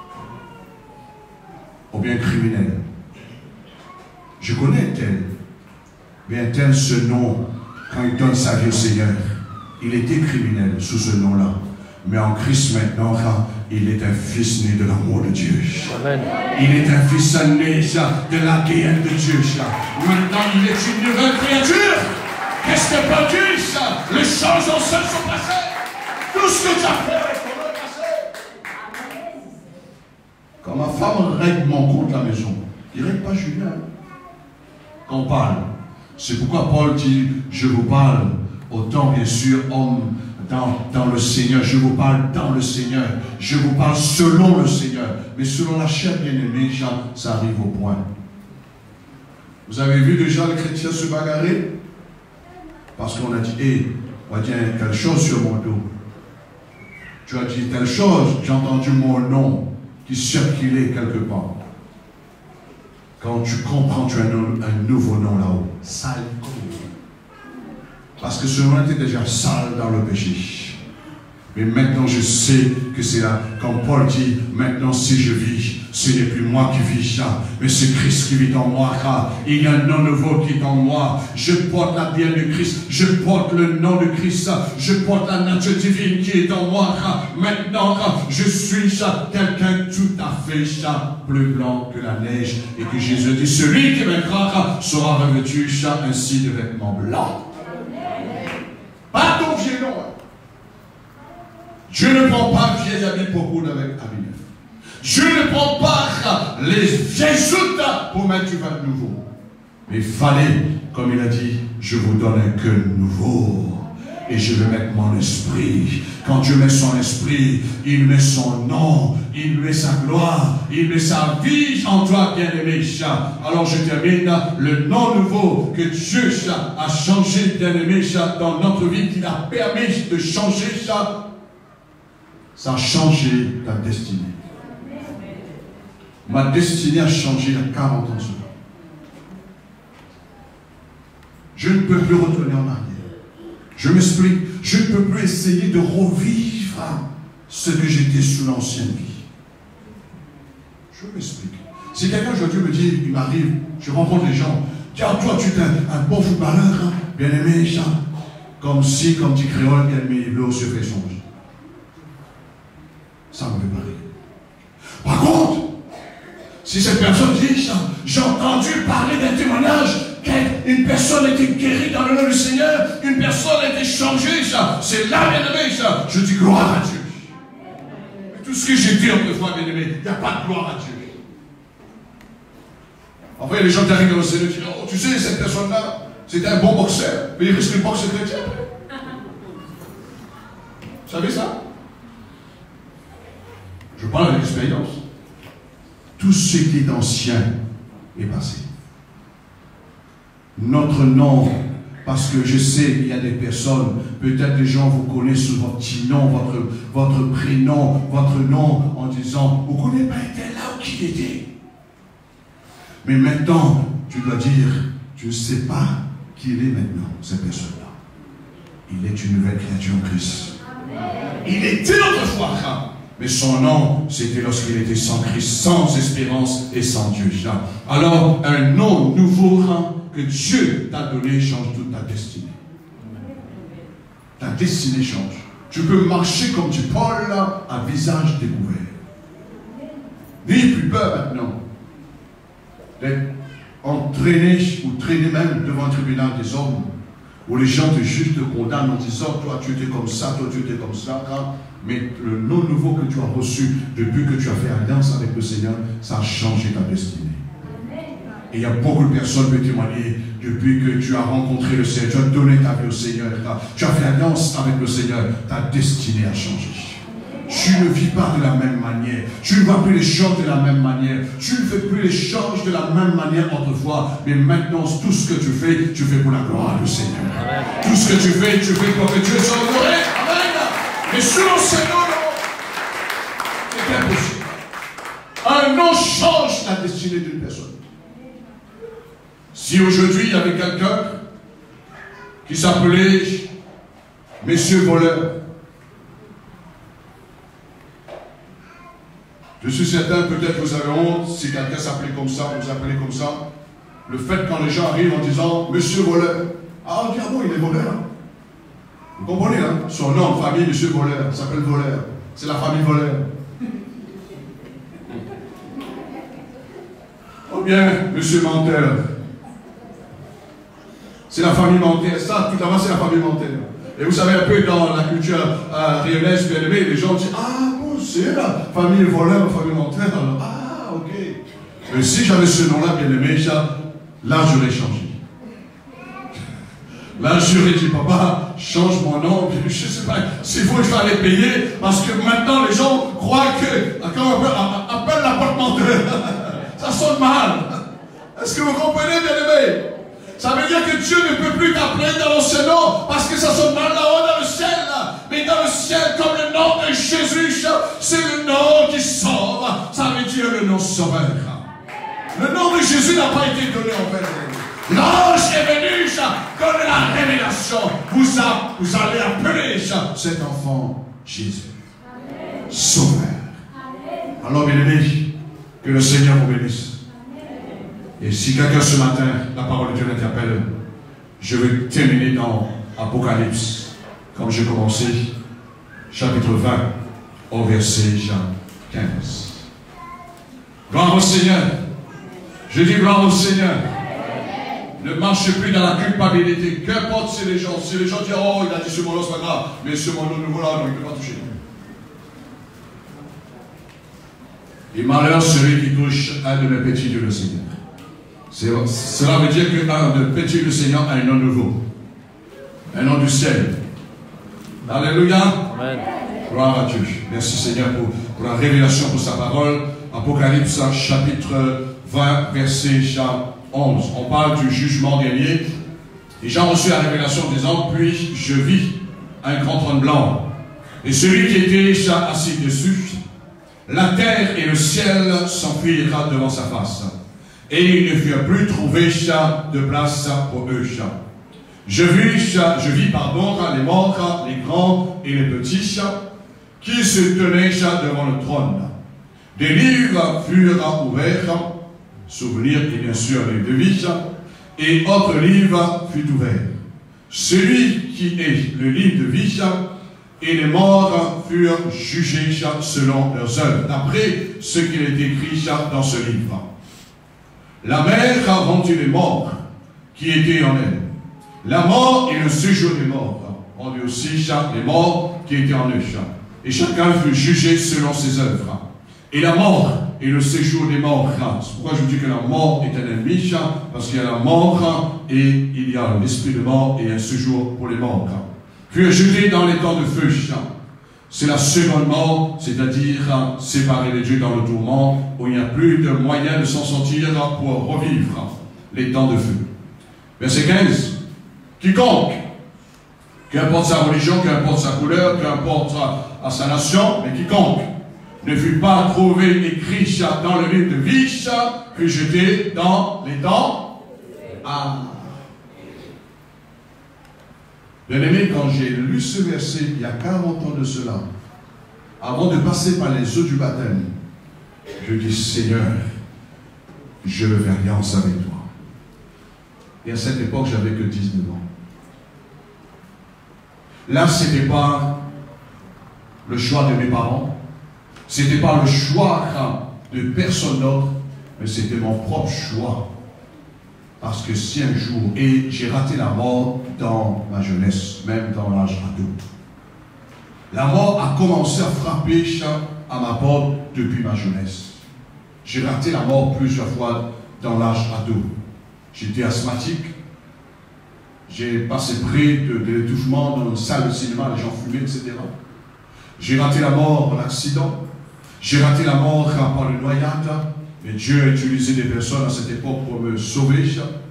Ou bien criminel. Je connais un tel. Mais un tel, ce nom, quand il donne sa vie au Seigneur, il était criminel sous ce nom-là. Mais en Christ maintenant, il est un fils né de l'amour de Dieu. Amen. Il est un fils né de l'ADN de Dieu. Maintenant, il est une nouvelle créature. Qu'est-ce que peut dire? Les choses anciennes sont passées. Tout ce que tu as fait est passé. Quand ma femme règle mon compte à la maison, il ne règle pas Julien. Quand on parle, c'est pourquoi Paul dit, je vous parle autant bien sûr, homme, dans le Seigneur, je vous parle dans le Seigneur, je vous parle selon le Seigneur, mais selon la chair bien-aimée, ça arrive au point. Vous avez vu déjà les chrétiens se bagarrer? Parce qu'on a dit, hé, on va dire quelque chose sur mon dos. Tu as dit telle chose, j'ai entendu mon nom qui circulait quelque part. Quand tu comprends, tu as un nouveau nom là-haut, sale. Parce que ce nom était déjà sale dans le péché. Mais maintenant je sais que c'est là, quand Paul dit, maintenant si je vis, ce n'est plus moi qui vis, mais c'est Christ qui vit en moi. Il y a un nom nouveau qui est en moi. Je porte l'ADN de Christ, je porte le nom de Christ, je porte la nature divine qui est en moi. Maintenant, je suis quelqu'un tout à fait plus blanc que la neige. Et que Jésus dit, celui qui vaincra sera revêtu ainsi de vêtements blancs. Pas ton vieux nom. Dieu ne prend pas le vieil habit pour coudre avec habit neuf. Dieu ne prend pas les vieilles soutes pour mettre du vin nouveau. Mais il fallait, comme il a dit, je vous donne un cœur nouveau. et je vais mettre mon esprit. Quand Dieu met son esprit, il met son nom, il met sa gloire, il met sa vie en toi, bien-aimé. Alors je termine, le nom nouveau que Dieu a changé, bien-aimé, dans notre vie, qu'il a permis de changer, ça a changé ta destinée. Ma destinée a changé il y a 40 ans. Je ne peux plus retourner en arrière. Je m'explique, je ne peux plus essayer de revivre ce que j'étais sous l'ancienne vie. Je m'explique. Si quelqu'un aujourd'hui me dit, il m'arrive, je rencontre les gens, tiens, toi tu es un bon footballeur, hein, bien aimé, ça. Comme si, comme dit créole, bien aimé, il veut aussi faire son jeu. Ça me fait parler. Par contre, si cette personne dit ça, j'ai entendu parler d'un témoignage, qu'une personne a été guérie dans le nom du Seigneur, une personne a été changée, ça, c'est là, bien-aimé, ça. Je dis gloire à Dieu. Mais tout ce que j'ai dit autrefois, bien-aimé, il n'y a pas de gloire à Dieu. Après, les gens qui arrivent dans le Seigneur disent, oh, tu sais, cette personne-là, c'était un bon boxeur, mais il risque de boxer chrétien. Vous savez ça? Je parle avec l'expérience. Tout ce qui est ancien est passé. Notre nom, parce que je sais qu'il y a des personnes, peut-être des gens vous connaissent sous votre petit nom, votre prénom, votre nom, en disant, vous ne connaissez pas été là où qu'il était. Mais maintenant, tu dois dire, tu ne sais pas qui il est maintenant, cette personne-là. Il est une nouvelle créature en Christ. Il était autrefois, mais son nom, c'était lorsqu'il était sans Christ, sans espérance et sans Dieu. Alors, un nom nouveau que Dieu t'a donné change toute ta destinée. Ta destinée change. Tu peux marcher comme du Paul, à visage découvert. N'ayez plus peur maintenant d'être entraîné ou traîné même devant un tribunal des hommes, où les gens te jugent, te condamnent en disant, toi tu étais comme ça, toi tu étais comme ça, mais le nom nouveau que tu as reçu depuis que tu as fait alliance avec le Seigneur, ça a changé ta destinée. Et il y a beaucoup de personnes qui peuvent témoigner depuis que tu as rencontré le Seigneur, tu as donné ta vie au Seigneur, tu as fait alliance avec le Seigneur, ta destinée a changé. Tu ne vis pas de la même manière, tu ne vois plus les choses de la même manière, tu ne fais plus les choses de la même manière autrefois, mais maintenant tout ce que tu fais pour la gloire du Seigneur. Amen. Tout ce que tu fais pour que Dieu soit honoré. Amen. Mais sous l'ancien nom, c'est impossible. Un nom change la destinée d'une personne. Si aujourd'hui il y avait quelqu'un qui s'appelait Monsieur Voleur, je suis certain, peut-être vous avez honte, si quelqu'un s'appelait comme ça, vous appelez comme ça, le fait quand les gens arrivent en disant Monsieur Voleur, ah on dit, ah bon, il est voleur. Vous comprenez, hein? Son nom de famille, Monsieur Voleur, s'appelle Voleur. C'est la famille Voleur. Ou bien Monsieur Menteur. C'est la famille Menteur. Ça, tout avant, c'est la famille Menteur. Et vous savez, un peu dans la culture réunionnaise, bien aimée, les gens disent, ah bon, c'est la famille Voleur, la famille Menteur. Alors, ah, ok. Mais si j'avais ce nom-là, bien aimé, là, j'aurais changé. Là, j'aurais dit, papa, change mon nom, je ne sais pas s'il faut que je fallait payer, parce que maintenant, les gens croient que, quand on appelle la porte menteur, ça sonne mal. Est-ce que vous comprenez, bien aimé? Ça veut dire que Dieu ne peut plus t'appeler dans l'ancien nom, parce que ça sonne mal là-haut dans le ciel, là. Mais dans le ciel, comme le nom de Jésus, c'est le nom qui sauve. Ça veut dire le nom sauveur. Le nom de Jésus n'a pas été donné en fait. L'ange est venu, donner la révélation. Vous allez appeler cet enfant Jésus. Amen. Sauveur. Amen. Alors, bien aimé, que le Seigneur vous bénisse. Et si quelqu'un ce matin, la parole de Dieu l'interpelle, je vais terminer dans Apocalypse, comme j'ai commencé, chapitre 20, au verset 15. Gloire au Seigneur. Je dis gloire au Seigneur. Ne marche plus dans la culpabilité. Qu'importe si les gens disent, oh, il a dit ce mot-là, c'est pas grave, mais ce mot-là, non, il ne peut pas toucher. Et malheur celui qui touche un de mes petits dieux le Seigneur. Cela veut dire qu'un de petits du Seigneur a un nom nouveau. Un nom du ciel. Alléluia. Amen. Gloire à Dieu. Merci Seigneur pour la révélation, pour sa parole. Apocalypse chapitre 20, verset 11. On parle du jugement dernier. Et j'ai reçu la révélation disant, puis je vis un grand trône blanc. Et celui qui était assis dessus, la terre et le ciel s'enfuirent devant sa face. Et il ne fut plus trouvé de place pour eux. Je vis les morts, les grands et les petits, qui se tenaient devant le trône. Des livres furent ouverts, souvenir et bien sûr les de vie, et autre livre fut ouvert. Celui qui est le livre de vie, et les morts furent jugés selon leurs œuvres, d'après ce qu'il est écrit dans ce livre. La mer rendit les morts qui étaient en elle. La mort et le séjour des morts rendit aussi les morts qui étaient en eux. Et chacun fut jugé selon ses œuvres. Et la mort et le séjour des morts. C'est pourquoi je vous dis que la mort est un ennemi, parce qu'il y a la mort et il y a l'esprit de mort et un séjour pour les morts. Furent jetés dans les temps de feu. C'est la seconde mort, c'est-à-dire séparer les dieux dans le tourment, où il n'y a plus de moyen de s'en sortir pour revivre les temps de feu. Verset 15. Quiconque, qu'importe sa religion, qu'importe sa couleur, qu'importe sa nation, mais quiconque ne fut pas trouvé écrit dans le livre de vie, fut jeté dans les temps. Bien aimé, quand j'ai lu ce verset il y a 40 ans de cela, avant de passer par les eaux du baptême, je dis Seigneur, je veux faire alliance avec toi. Et à cette époque, j'avais que 19 ans. Là, ce n'était pas le choix de mes parents, ce n'était pas le choix de personne d'autre, mais c'était mon propre choix. Parce que si un jour, et j'ai raté la mort dans ma jeunesse, même dans l'âge ado. La mort a commencé à frapper à ma porte depuis ma jeunesse. J'ai raté la mort plusieurs fois dans l'âge ado. J'étais asthmatique. J'ai passé près de l'étouffement dans une salle de cinéma, les gens fumaient, etc. J'ai raté la mort en accident. J'ai raté la mort par une noyade. Mais Dieu a utilisé des personnes à cette époque pour me sauver.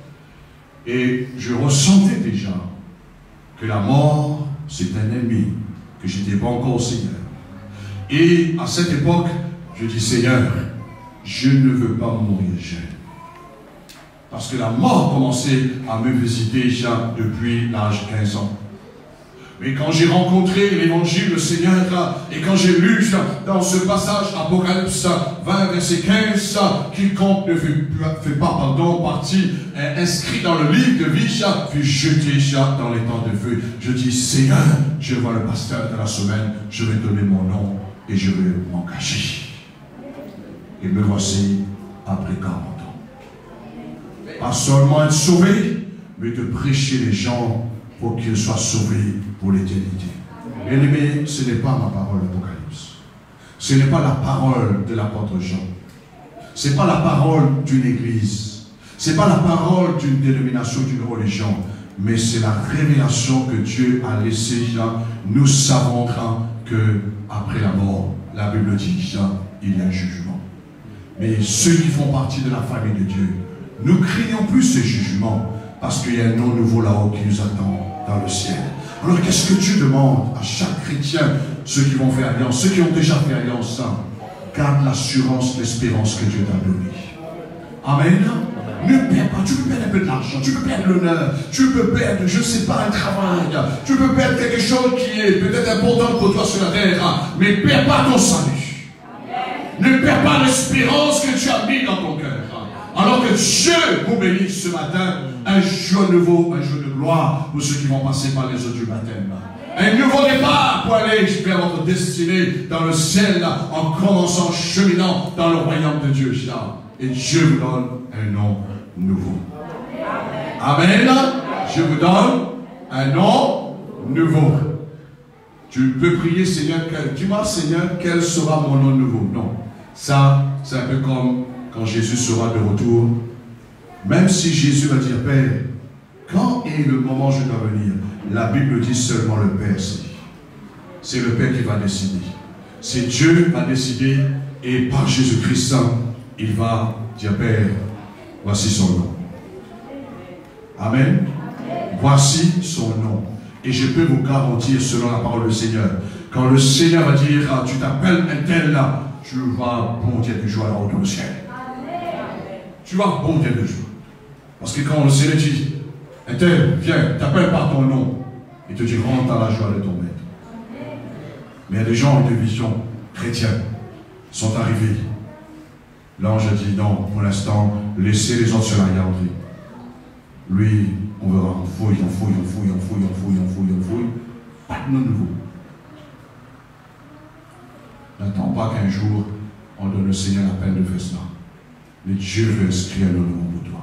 Et je ressentais déjà que la mort, c'est un ennemi, que je n'étais pas encore au Seigneur. Et à cette époque, je dis Seigneur, je ne veux pas mourir jeune. Parce que la mort commençait à me visiter depuis l'âge de 15 ans. Mais quand j'ai rencontré l'évangile, le Seigneur, et quand j'ai lu dans ce passage, Apocalypse 20, verset 15, quiconque ne fait pas partie, inscrit dans le livre de vie, fut jeté dans les temps de feu. Je dis, Seigneur, je vois le pasteur de la semaine, je vais donner mon nom et je vais m'engager. Et me voici après 40 ans. Pas seulement être sauvé, mais de prêcher les gens pour qu'ils soient sauvés pour l'éternité. Bien-aimé, ce n'est pas ma parole d'Apocalypse. Ce n'est pas la parole de l'apôtre Jean. Ce n'est pas la parole d'une église. Ce n'est pas la parole d'une dénomination, d'une religion. Mais c'est la révélation que Dieu a laissée. Nous savons que après la mort, la Bible dit il y a un jugement. Mais ceux qui font partie de la famille de Dieu, nous craignons plus ce jugement parce qu'il y a un nom nouveau là-haut qui nous attend dans le ciel. Alors qu'est-ce que Dieu demande à chaque chrétien, ceux qui vont faire alliance, ceux qui ont déjà fait alliance, garde l'assurance, l'espérance que Dieu t'a donnée. Amen. Ne perds pas, tu peux perdre un peu de l'argent, tu peux perdre l'honneur, tu peux perdre, je ne sais pas, un travail, tu peux perdre quelque chose qui est peut-être important pour toi sur la terre, mais ne perds pas ton salut. Ne perds pas l'espérance que tu as mis dans ton cœur. Alors que Dieu vous bénisse ce matin, un jour nouveau, un jour de gloire pour ceux qui vont passer par les eaux du baptême. Un nouveau départ pour aller vers votre destinée dans le ciel en commençant, cheminant dans le royaume de Dieu. Et Dieu vous donne un nom nouveau. Amen. Je vous donne un nom nouveau. Tu peux prier, Seigneur, dis-moi, Seigneur, quel sera mon nom nouveau? Non. Ça, c'est un peu comme quand Jésus sera de retour. Même si Jésus va dire, Père, quand est le moment où je dois venir? La Bible dit seulement le Père sait. c'est le Père qui va décider. C'est Dieu va décider et par Jésus-Christ, il va dire, Père, voici son nom. Amen. Voici son nom. Et je peux vous garantir, selon la parole du Seigneur, quand le Seigneur va dire, ah, tu t'appelles un tel là, tu vas bondir de joie là-haut dans le ciel. Tu vas bondir de joie. Parce que quand le Seigneur dit, un tel, viens, t'appelle par ton nom, il te dit, rentre dans la joie de ton maître. Mais il y a des gens de vision chrétienne sont arrivés. L'ange a dit, non, pour l'instant, laissez les autres se la garder. Lui, on verra, on fouille. Pas de nouveau. N'attends pas qu'un jour, on donne au Seigneur la peine de faire cela. Mais Dieu veut inscrire le nom pour toi.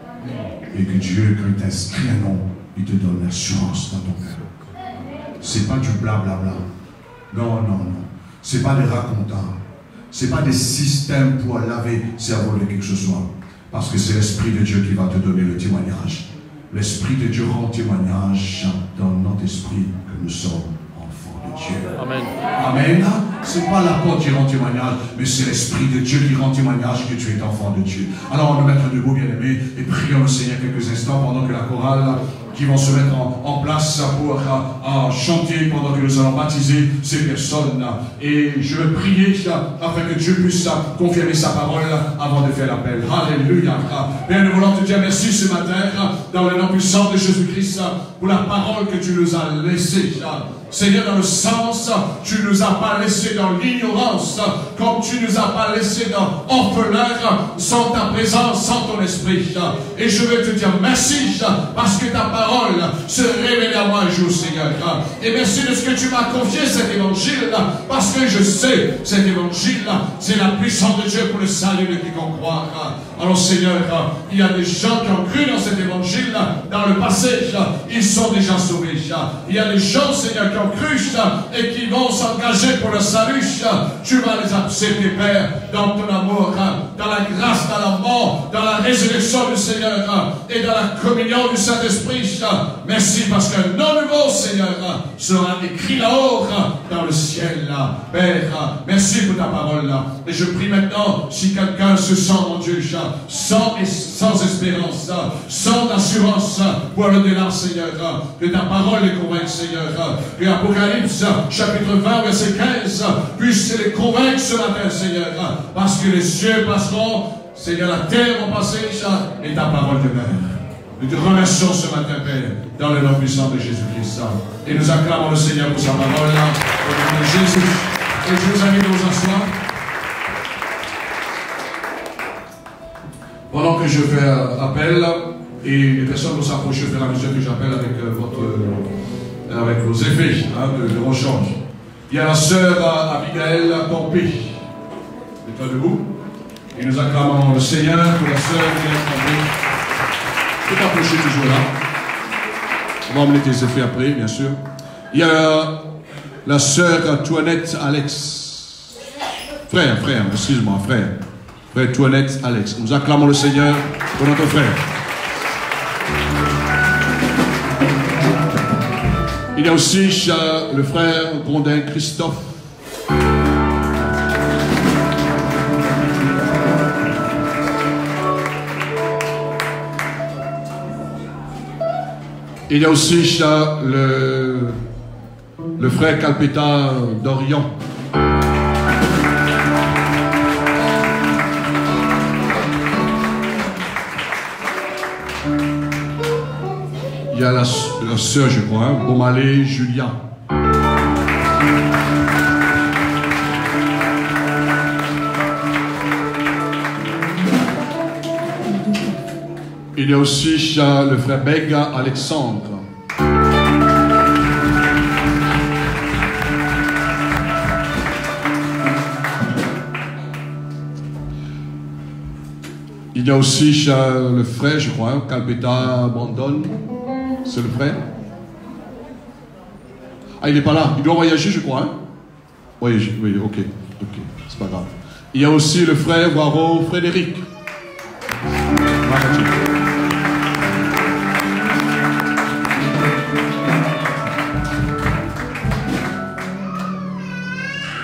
Et que Dieu, quand il t'inscrit un nom, il te donne l'assurance dans ton cœur. C'est pas du blablabla. Non. C'est pas des racontants. C'est pas des systèmes pour laver le cerveau de quelque chose. Parce que c'est l'Esprit de Dieu qui va te donner le témoignage. L'Esprit de Dieu rend témoignage dans notre esprit que nous sommes enfants de Dieu. Amen. Amen. Ce n'est pas la porte qui rend témoignage, mais c'est l'Esprit de Dieu qui rend témoignage que tu es enfant de Dieu. Alors on va nous mettre debout, bien-aimés, et prions le Seigneur quelques instants pendant que la chorale qui vont se mettre en place pour chanter pendant que nous allons baptiser ces personnes. Et je veux prier afin que Dieu puisse confirmer sa parole avant de faire l'appel. Alléluia. Père, nous voulons te dire merci ce matin dans le nom puissant de Jésus-Christ pour la parole que tu nous as laissée. Seigneur, dans le sens, tu ne nous as pas laissé dans l'ignorance, comme tu ne nous as pas laissé dans orphelin, sans ta présence, sans ton esprit. Et je veux te dire merci, parce que ta parole se révèle à moi un jour, Seigneur. Et merci de ce que tu m'as confié cet évangile, parce que je sais, cet évangile, c'est la puissance de Dieu pour le salut de quiconque croit. Alors, Seigneur, il y a des gens qui ont cru dans cet évangile, dans le passé, ils sont déjà sauvés. Il y a des gens, Seigneur, qui ont cru et qui vont s'engager pour le salut. Tu vas les accepter, Père, dans ton amour, dans la grâce, dans la mort, dans la résurrection du Seigneur et dans la communion du Saint-Esprit. Merci parce qu'un nom nouveau, Seigneur, sera écrit là-haut dans le ciel. Père, merci pour ta parole. Et je prie maintenant, si quelqu'un se sent, mon Dieu, sans espérance, sans assurance pour le-delà, Seigneur, que ta parole les convainque, Seigneur, que Apocalypse, chapitre 20, verset 15, puisse les convaincre ce matin, Seigneur, parce que les cieux passeront, Seigneur, la terre va passer, et ta parole demeure. Nous te remercions ce matin, Père, dans le nom puissant de Jésus-Christ. Et nous acclamons le Seigneur pour sa parole, au nom de Jésus. Et je vous invite à vous asseoir. Pendant que je fais appel, et les personnes vont s'approcher au fur et à mesure que j'appelle avec vos effets de rechange. Il y a la sœur Abigail Pompé. Mettez-toi debout. Et nous acclamons le Seigneur pour la sœur Abigail Pompé. Tout approcher toujours là. On va emmener tes effets après, bien sûr. Il y a la sœur Toinette Alex. Frère, excuse-moi, frère. Frère Toinette Alex. Nous acclamons le Seigneur pour notre frère. Il y a aussi le frère Grondin Christophe. Il y a aussi le frère Calpeta d'Orient. Il y a la sœur, je crois, Beaumalé Julia. Il y a aussi le frère Bega Alexandre. Il y a aussi le frère, je crois, Calpeta Brandon. C'est le frère. Ah, il n'est pas là. Il doit voyager, je crois. Hein? Oui, ok. C'est pas grave. Il y a aussi le frère Waro Frédéric.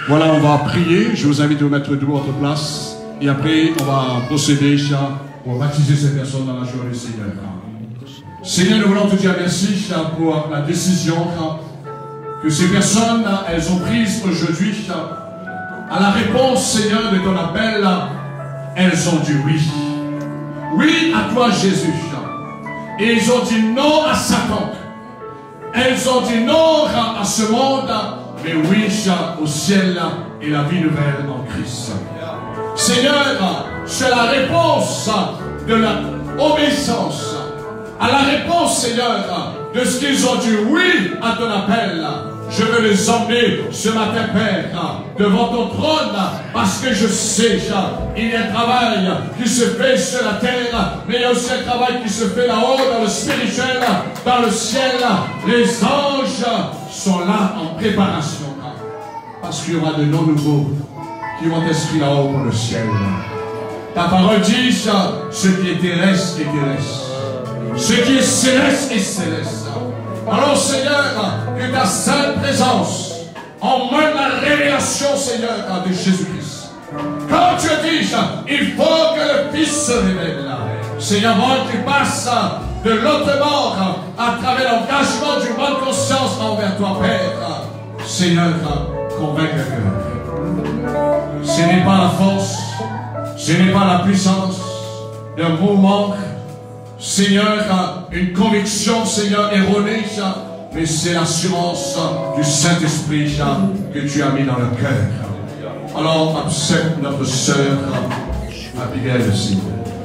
Voilà, on va prier. Je vous invite à vous mettre debout à votre place. Et après, on va procéder pour baptiser ces personnes dans la joie du Seigneur. Seigneur, nous voulons te dire merci pour la décision que ces personnes, elles ont prise aujourd'hui. À la réponse, Seigneur, de ton appel, elles ont dit oui. Oui à toi, Jésus. Et ils ont dit non à Satan. Elles ont dit non à ce monde, mais oui au ciel et la vie nouvelle en Christ. Seigneur, c'est la réponse de l'obéissance. À la réponse, Seigneur, de ce qu'ils ont dit oui à ton appel. Je veux les emmener ce matin, Père, devant ton trône, parce que je sais, il y a un travail qui se fait sur la terre, mais il y a aussi un travail qui se fait là-haut, dans le spirituel, dans le ciel. Les anges sont là en préparation, parce qu'il y aura de noms nouveaux qui vont inscrits là-haut pour le ciel. Ta parole dit, ce qui est terrestre est terrestre, ce qui est céleste est céleste. Alors Seigneur, que ta sainte présence emmène la révélation, Seigneur, de Jésus-Christ. Quand tu dis, il faut que le Fils se révèle. Seigneur, avant qu'il passe de l'autre mort à travers l'engagement d'une bonne conscience envers toi, Père. Seigneur, convainc le cœur. Ce n'est pas la force, ce n'est pas la puissance d'un mouvement, Seigneur, une conviction, Seigneur, erronée, mais c'est l'assurance du Saint-Esprit que tu as mis dans le cœur. Alors, accepte notre sœur Abigail, Seigneur.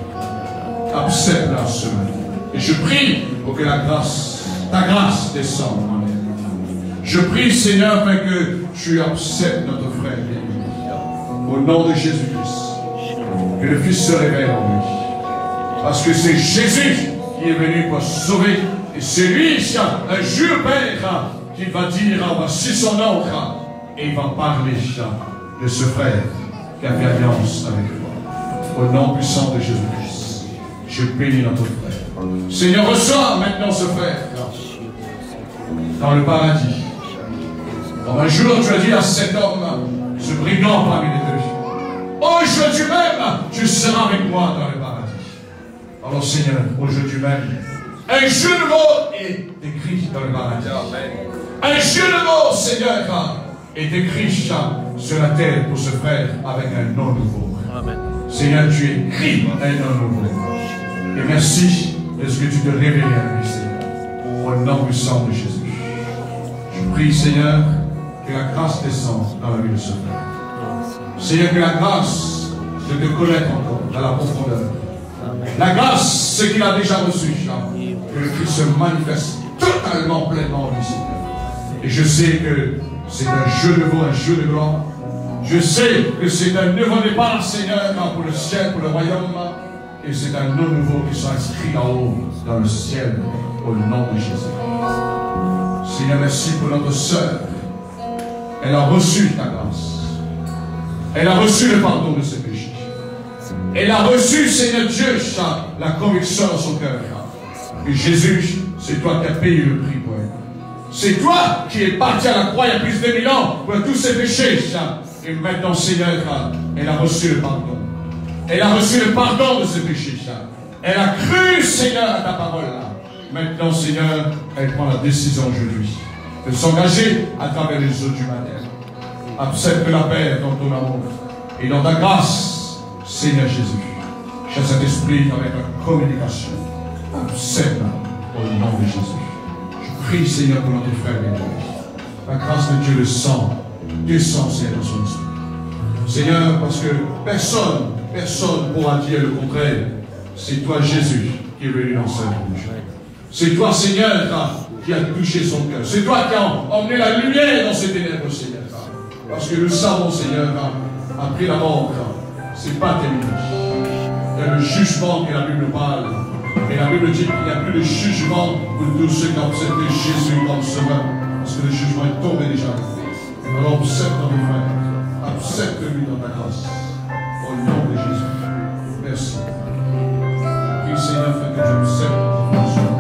Accepte-la ce matin. Et je prie pour que ta grâce descende en elle. Je prie, Seigneur, afin que tu acceptes notre frère. Au nom de Jésus-Christ, que le Fils se révèle en lui. Parce que c'est Jésus qui est venu pour sauver. Et c'est lui, un jour, Père, qui va dire, voici son nom, et il va parler de ce frère qui a fait alliance avec toi. Au nom puissant de Jésus-Christ, je bénis notre frère. Seigneur, reçois maintenant ce frère dans le paradis. Un jour, tu as dit à cet homme, ce brigand parmi les deux, aujourd'hui même, tu seras avec moi dans le paradis. Alors Seigneur, aujourd'hui même, un jeu de mots est écrit dans le paradis. Un jeu de mots, Seigneur, est écrit sur la terre pour ce frère avec un nom nouveau. Amen. Seigneur, tu écris un nom nouveau. Et merci de ce que tu te révèles à lui, Seigneur. Au nom puissant de Jésus. Je prie, Seigneur, que la grâce descende dans la vie de ce frère. Seigneur, que la grâce de te connaître encore dans la profondeur. La grâce, ce qu'il a déjà reçu, que le Christ se manifeste totalement, pleinement en lui, Seigneur. Et je sais que c'est un jeu de beau, un jeu de gloire. Je sais que c'est un nouveau départ, Seigneur, pour le ciel, pour le royaume. Et c'est un nom nouveau qui sera inscrit en haut, dans le ciel, au nom de Jésus. Seigneur, merci pour notre sœur. Elle a reçu ta grâce. Elle a reçu le pardon de ses péchés. Elle a reçu, Seigneur Dieu, la conviction dans son cœur. Que Jésus, c'est toi qui as payé le prix pour elle. C'est toi qui es parti à la croix il y a plus de 2000 ans pour tous ses péchés. Et maintenant, Seigneur, elle a reçu le pardon. Elle a reçu le pardon de ses péchés. Elle a cru, Seigneur, à ta parole. Maintenant, Seigneur, elle prend la décision aujourd'hui de s'engager à travers les eaux du matin. Accepte la paix dans ton amour et dans ta grâce. Seigneur Jésus, cher Saint-Esprit, avec la communication, accepte au nom de Jésus. Je prie, Seigneur, pour notre frère et nous. La grâce de Dieu, le sang, descend, Seigneur, dans son esprit. Seigneur, parce que personne pourra dire le contraire. C'est toi, Jésus, qui est venu dans sa bouche. C'est toi, Seigneur, qui a touché son cœur. C'est toi qui as emmené la lumière dans ces ténèbres, Seigneur. Parce que nous savons, Seigneur, après la mort, c'est pas terminé. Il y a le jugement que la Bible parle. Et la Bible dit qu'il n'y a plus de jugement pour tous ceux qui ont accepté Jésus comme sauveur. Parce que le jugement est tombé déjà. Alors accepte ton frère. Accepte-lui dans ta grâce. Au nom de Jésus. Merci. Prie Seigneur, afin que tu acceptes notre fonction.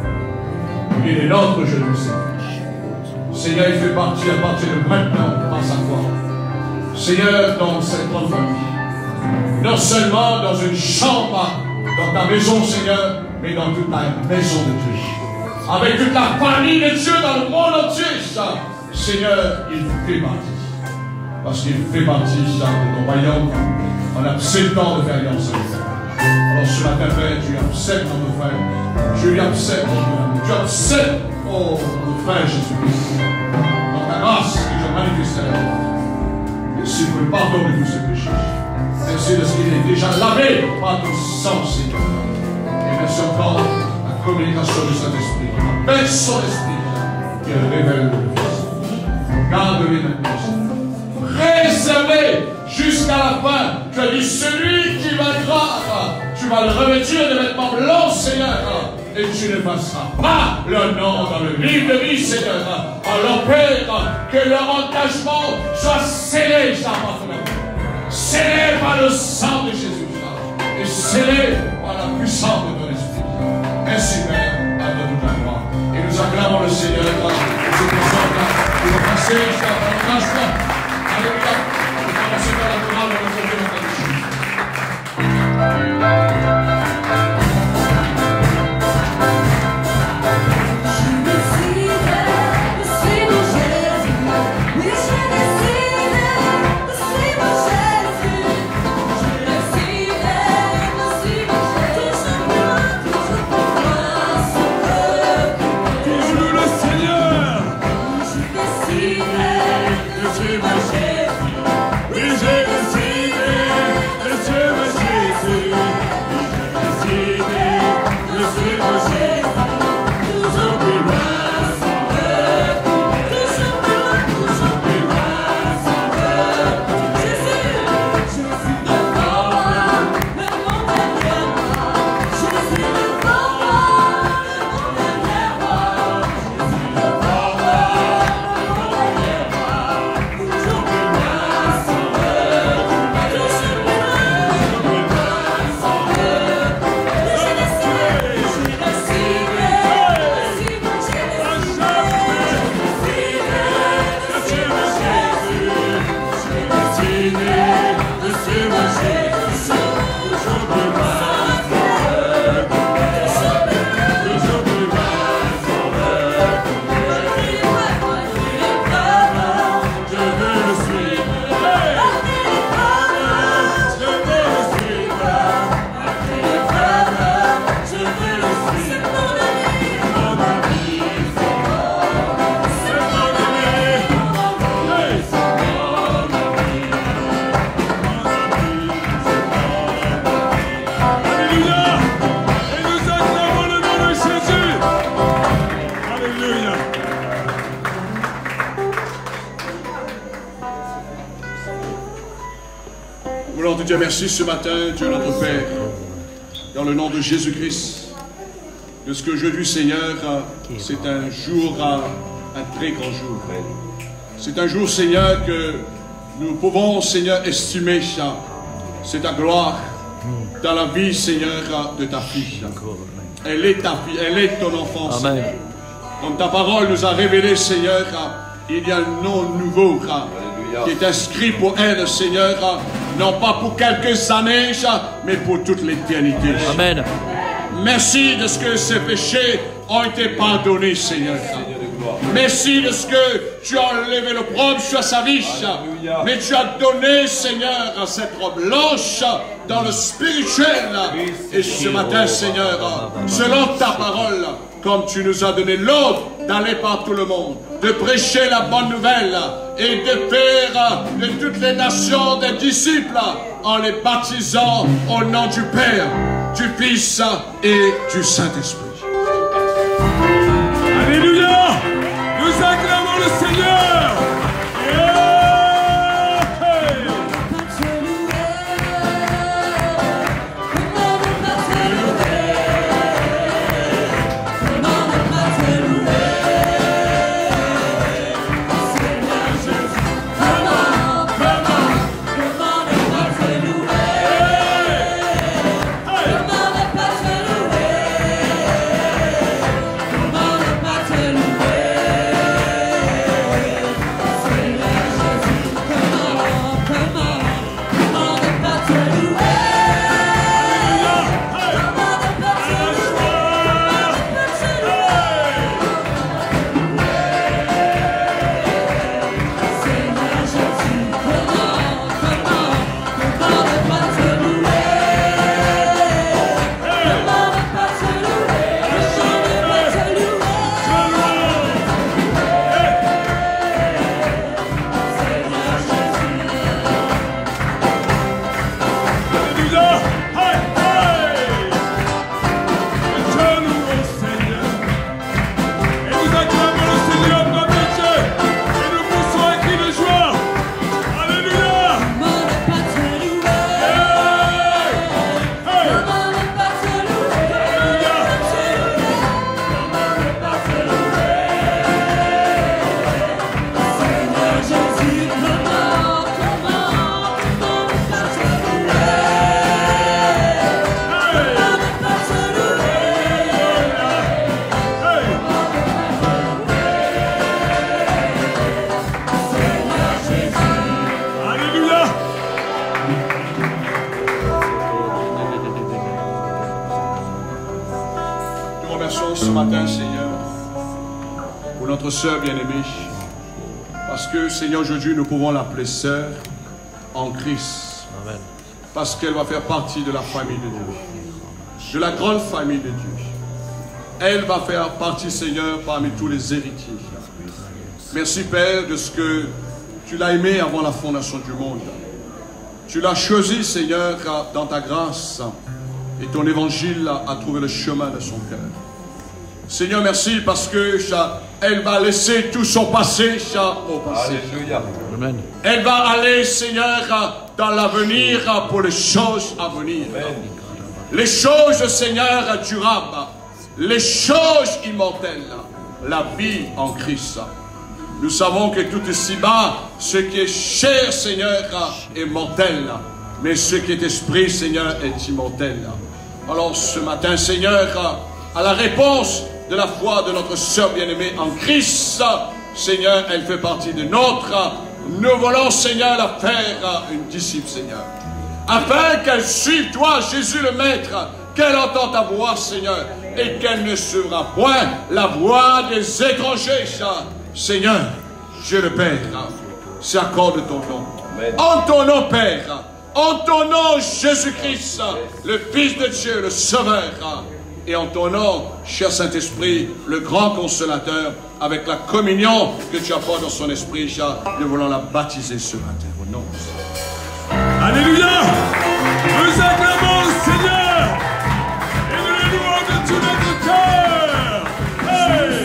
Il est notre aujourd'hui, Seigneur. Seigneur, il fait partie à partir de maintenant par sa foi. Seigneur, dans cette grande famille. Non seulement dans une chambre, dans ta maison, Seigneur, mais dans toute ta maison de Dieu. Avec toute la famille de Dieu dans le monde entier, ça, Seigneur, il fait partie. Parce qu'il fait partie ça, de ton royaume en acceptant de faire alliance avec toi. Alors ce matin, Père, tu acceptes mon frère. Je lui accepte, tu acceptes, oh, mon frère Jésus-Christ. Dans ta grâce que tu as manifestée à la vie. Merci pour le pardon de tous ces péchés. Merci de ce qu'il est déjà lavé par ton sang, Seigneur. Et merci encore la communication du Saint-Esprit. Appelle son esprit qui révèle le Fils. Garde-les maintenant. Réservé jusqu'à la fin. Tu as dit, celui qui va croire, tu vas le revêtir de vêtements blancs, Seigneur, et tu ne passeras pas leur nom dans le livre de vie, Seigneur. Alors, Père, que leur engagement soit scellé, scellé par le sang de Jésus, et scellé par la puissance de ton esprit. Merci, Père, à toute la gloire. Et nous acclamons le Seigneur, nous sommes qui va passer jusqu'à l'engagement. Alléluia. Nous commençons par la chorale de notre Dieu, notre Jésus. Dieu, merci ce matin, Dieu notre Père, dans le nom de Jésus-Christ, de ce que je dis, Seigneur, c'est un jour, un très grand jour. C'est un jour, Seigneur, que nous pouvons, Seigneur, estimer ça. C'est ta gloire dans la vie, Seigneur, de ta fille. Elle est ta fille, elle est ton enfant, Seigneur. Comme ta parole nous a révélé, Seigneur, il y a un nom nouveau qui est inscrit pour elle, Seigneur, non pas pour quelques années, mais pour toute l'éternité. Amen. Merci de ce que ces péchés ont été pardonnés, Seigneur. Merci de ce que tu as enlevé l'opprobre sur sa vie, mais tu as donné, Seigneur, cette robe blanche dans le spirituel. Et ce matin, Seigneur, selon ta parole, comme tu nous as donné l'ordre d'aller par tout le monde, de prêcher la bonne nouvelle et de faire de toutes les nations des disciples en les baptisant au nom du Père, du Fils et du Saint-Esprit. Alléluia! Nous acclamons le Seigneur! ce matin, Seigneur, pour notre sœur bien-aimée. Parce que, Seigneur, aujourd'hui, nous pouvons l'appeler sœur en Christ. Amen. Parce qu'elle va faire partie de la famille de Dieu. De la grande famille de Dieu. Elle va faire partie, Seigneur, parmi tous les héritiers. Merci, Père, de ce que tu l'as aimé avant la fondation du monde. Tu l'as choisi, Seigneur, dans ta grâce. Et ton évangile a trouvé le chemin de son cœur. Seigneur, merci parce que elle va laisser tout son passé au passé. Alléluia. Amen. Elle va aller, Seigneur, dans l'avenir pour les choses à venir. Amen. Les choses, Seigneur, durables. Les choses immortelles. La vie en Christ. Nous savons que tout ici-bas, ce qui est cher, Seigneur, est mortel. Mais ce qui est esprit, Seigneur, est immortel. Alors ce matin, Seigneur, à la réponse de la foi de notre sœur bien-aimée en Christ, Seigneur, elle fait partie de notre. Nous voulons, Seigneur, la faire une disciple, Seigneur. Afin qu'elle suive toi, Jésus le Maître, qu'elle entende ta voix, Seigneur, et qu'elle ne suivra point la voix des étrangers, Seigneur, Dieu le Père, s'accorde ton nom. Amen. En ton nom, Père, en ton nom, Jésus-Christ, le Fils de Dieu, le Sauveur, et en ton nom, cher Saint-Esprit, le grand consolateur, avec la communion que tu apportes dans son esprit, nous voulons la baptiser ce matin, au nom de Jésus. Alléluia. Nous acclamons le Seigneur et nous le louons de tout notre cœur. Hey.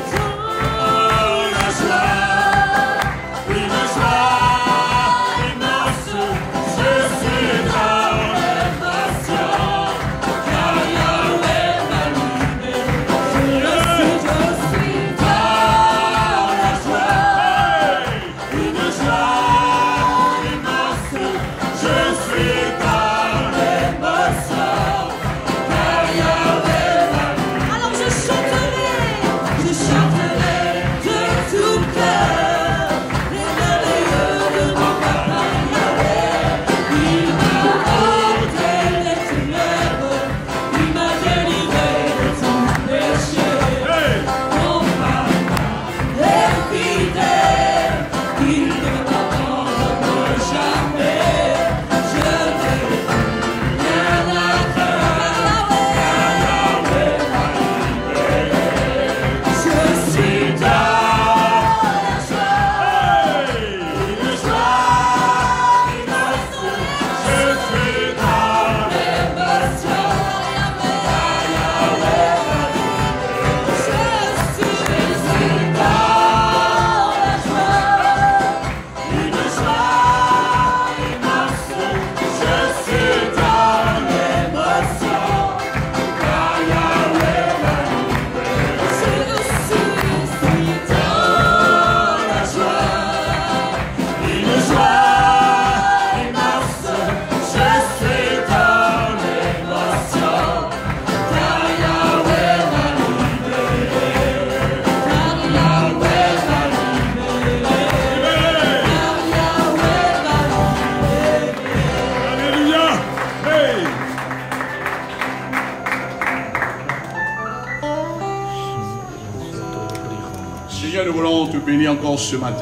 Encore ce matin.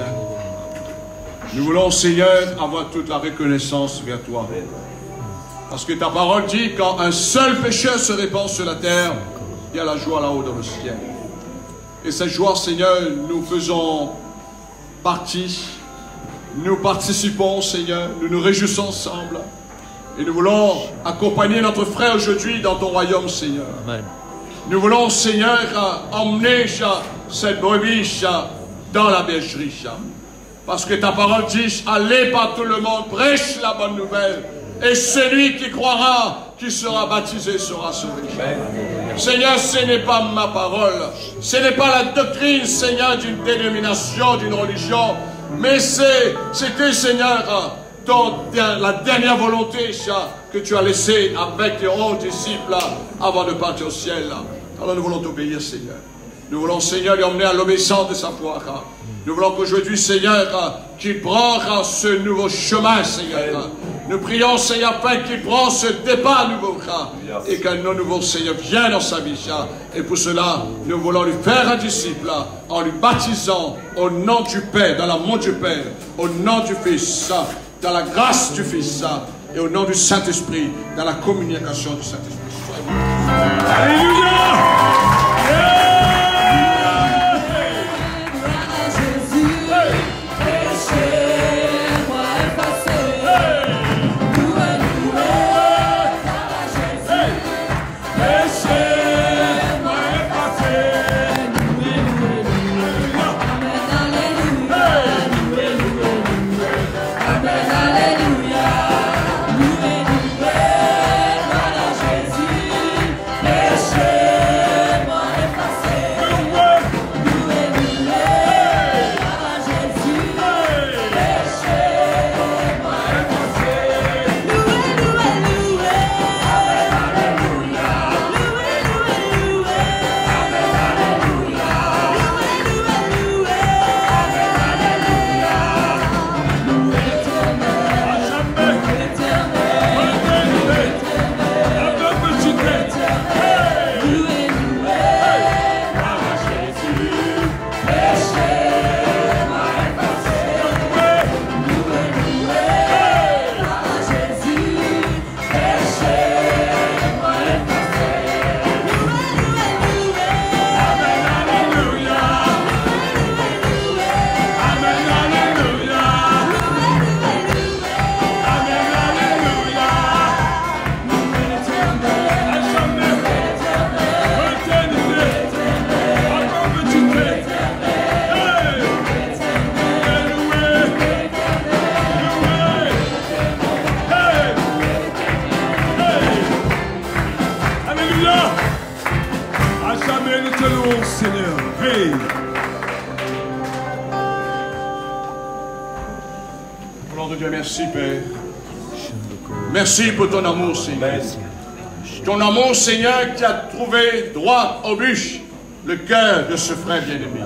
Nous voulons, Seigneur, avoir toute la reconnaissance vers toi. Parce que ta parole dit, quand un seul pécheur se répand sur la terre, il y a la joie là-haut dans le ciel. Et cette joie, Seigneur, nous faisons partie. Nous participons, Seigneur. Nous nous réjouissons ensemble. Et nous voulons accompagner notre frère aujourd'hui dans ton royaume, Seigneur. Amen. Nous voulons, Seigneur, emmener cette brebis dans la bergerie. Parce que ta parole dit, allez par tout le monde, prêche la bonne nouvelle. Et celui qui croira, qui sera baptisé, sera sauvé. Seigneur, ce n'est pas ma parole. Ce n'est pas la doctrine, Seigneur, d'une dénomination, d'une religion. Mais c'était, Seigneur, la dernière volonté que tu as laissée avec tes 11 disciples avant de partir au ciel. Alors nous voulons t'obéir, Seigneur. Nous voulons, Seigneur, lui emmener à l'obéissance de sa foi. Nous voulons qu'aujourd'hui, Seigneur, qu'il prend ce nouveau chemin, Seigneur. Nous prions, Seigneur, Père, qu'il prend ce débat nouveau, et qu'un nom nouveau, Seigneur, vienne dans sa vie. Et pour cela, nous voulons lui faire un disciple en lui baptisant au nom du Père, dans l'amour du Père, au nom du Fils, dans la grâce du Fils, et au nom du Saint-Esprit, dans la communication du Saint-Esprit. Alléluia! Merci, Père. Merci pour ton amour, Seigneur. Ton amour, Seigneur, qui a trouvé droit au but le cœur de ce frère bien-aimé.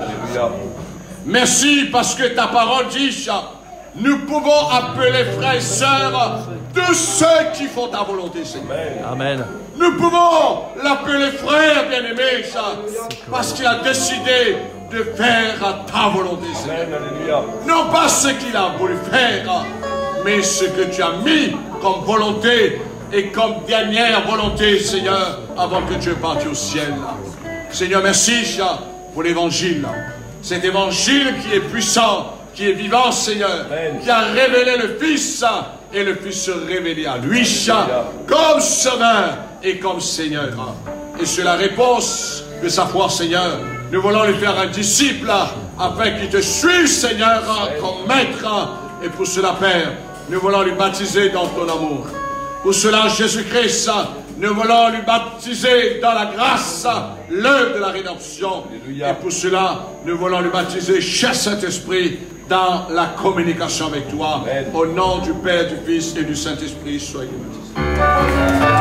Merci parce que ta parole dit, nous pouvons appeler frères et sœurs tous ceux qui font ta volonté, Seigneur. Amen. Nous pouvons l'appeler frère bien-aimé, parce qu'il a décidé de faire ta volonté, Seigneur. Non pas ce qu'il a voulu faire, mais ce que tu as mis comme volonté et comme dernière volonté, Seigneur, avant que Dieu parte au ciel. Seigneur, merci pour l'évangile. Cet évangile qui est puissant, qui est vivant, Seigneur, qui a révélé le Fils, et le Fils se révélait à lui, comme Sauveur et comme Seigneur. Et sur la réponse de sa foi, Seigneur, nous voulons lui faire un disciple, afin qu'il te suive, Seigneur, comme maître. Et pour cela, Père, nous voulons lui baptiser dans ton amour. Pour cela, Jésus-Christ, nous voulons lui baptiser dans la grâce, l'œuvre de la rédemption. Et pour cela, nous voulons lui baptiser, cher Saint-Esprit, dans la communication avec toi. Amen. Au nom du Père, du Fils et du Saint-Esprit, soyez baptisés.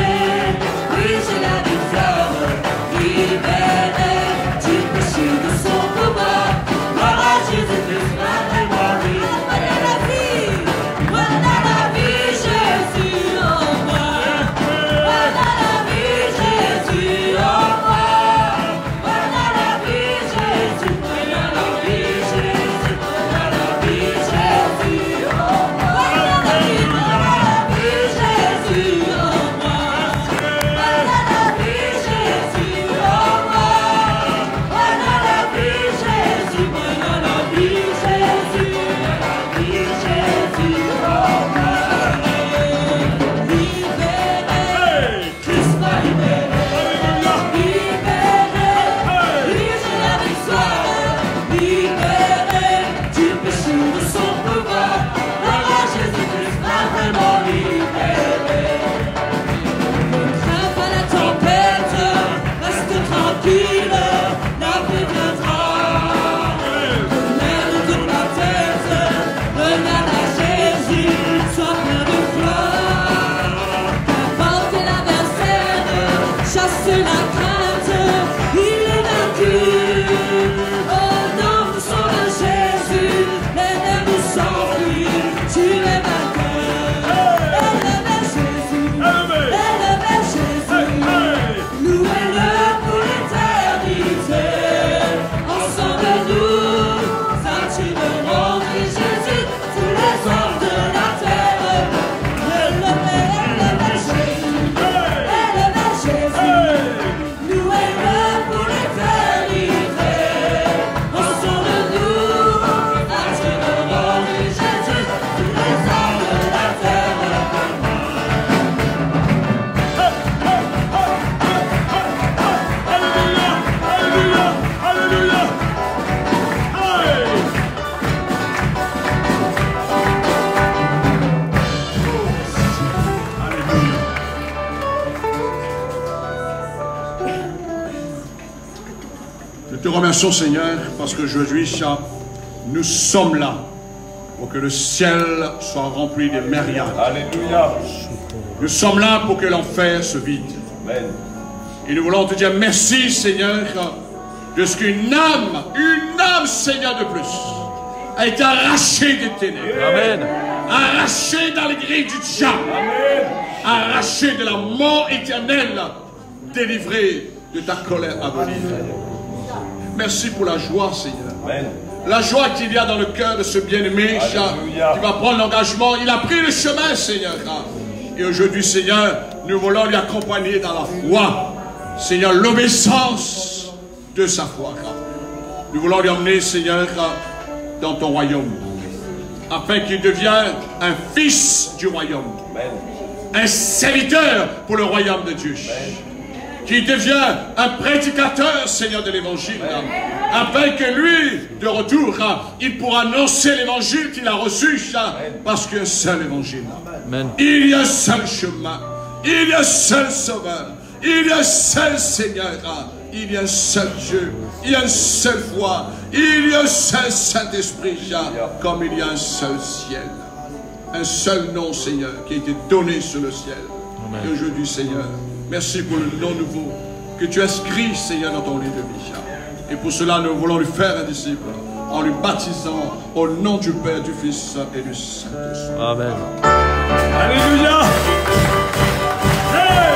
Libéré, tu péché de sang. te remercions, Seigneur, parce qu'aujourd'hui, nous sommes là pour que le ciel soit rempli de myriades. Alléluia. Nous sommes là pour que l'enfer se vide. Amen. Et nous voulons te dire merci, Seigneur, de ce qu'une âme, Seigneur, de plus, a été arrachée des ténèbres. Amen. Arrachée dans les griffes du diable. Amen. Arrachée de la mort éternelle, délivrée de ta colère abolie. Merci pour la joie, Seigneur. Amen. La joie qu'il y a dans le cœur de ce bien-aimé, qui va prendre l'engagement. Il a pris le chemin, Seigneur. Et aujourd'hui, Seigneur, nous voulons lui accompagner dans la foi. Seigneur, l'obéissance de sa foi. Nous voulons lui emmener, Seigneur, dans ton royaume. Afin qu'il devienne un fils du royaume. Amen. Un serviteur pour le royaume de Dieu. Amen. Qui devient un prédicateur, Seigneur, de l'évangile. Afin que lui, de retour, il pourra annoncer l'évangile qu'il a reçu. Parce qu'il y a un seul évangile. Amen. Il y a un seul chemin. Il y a un seul sauveur. Il y a un seul Seigneur. Il y a un seul Dieu. Il y a une seule foi. Il y a un seul Saint-Esprit. Comme il y a un seul ciel. Un seul nom, Seigneur, qui a été donné sur le ciel. Amen. Et aujourd'hui, Seigneur, merci pour le nom nouveau que tu inscris, Seigneur, dans ton livre de vie. Et pour cela, nous voulons lui faire un disciple en lui baptisant au nom du Père, du Fils et du Saint-Esprit. Amen. Alléluia. Hey!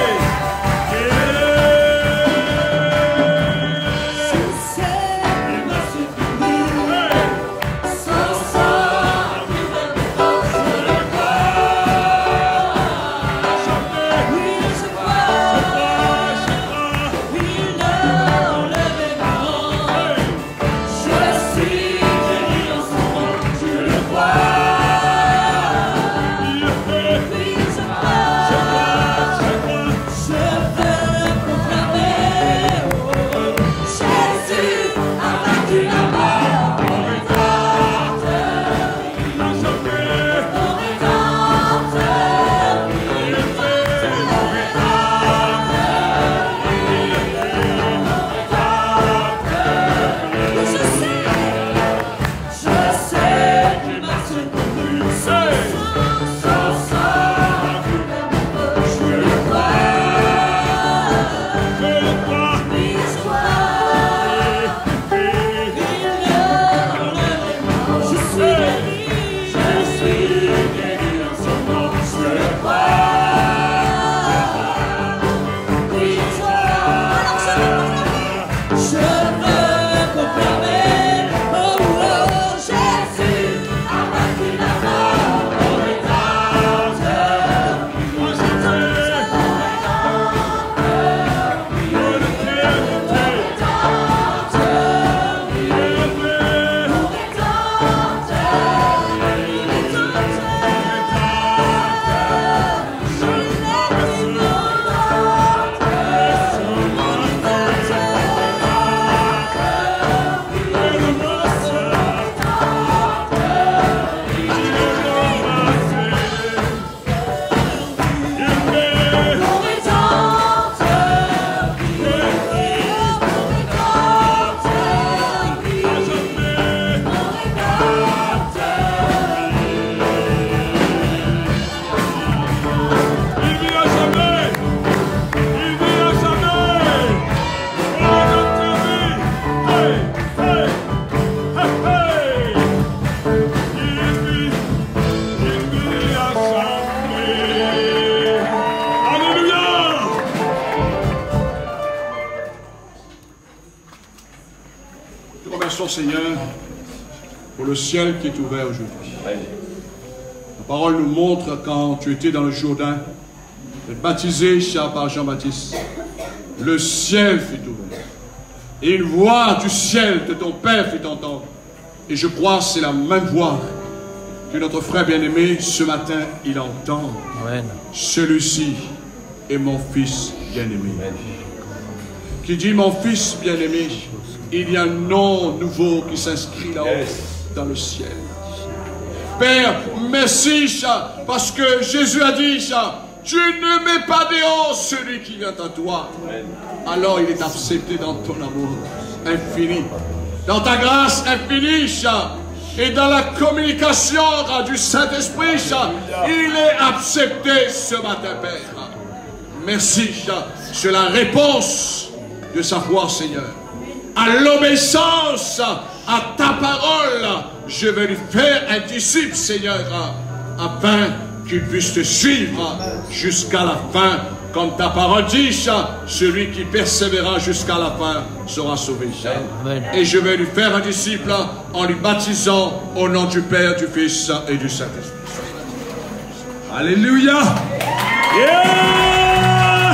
Seigneur, pour le ciel qui est ouvert aujourd'hui. La parole nous montre quand tu étais dans le Jourdain, d'être baptisé par Jean-Baptiste, le ciel fut ouvert. Et une voix du ciel de ton Père fut entendre. Et je crois que c'est la même voix que notre frère bien-aimé, ce matin, il entend. Celui-ci est mon fils bien-aimé. Qui dit mon fils bien-aimé, il y a un nom nouveau qui s'inscrit là-haut dans le ciel. Père, merci parce que Jésus a dit, tu ne mets pas dehors celui qui vient à toi. Alors il est accepté dans ton amour infini, dans ta grâce infinie, et dans la communication du Saint-Esprit. Il est accepté ce matin, Père. Merci sur la réponse de sa foi, Seigneur. À l'obéissance à ta parole, je vais lui faire un disciple, Seigneur, afin qu'il puisse te suivre jusqu'à la fin. Comme ta parole dit, celui qui persévérera jusqu'à la fin sera sauvé. Et je vais lui faire un disciple en lui baptisant au nom du Père, du Fils et du Saint-Esprit. Alléluia. Yeah.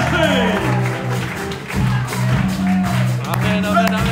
Amen, amen, amen.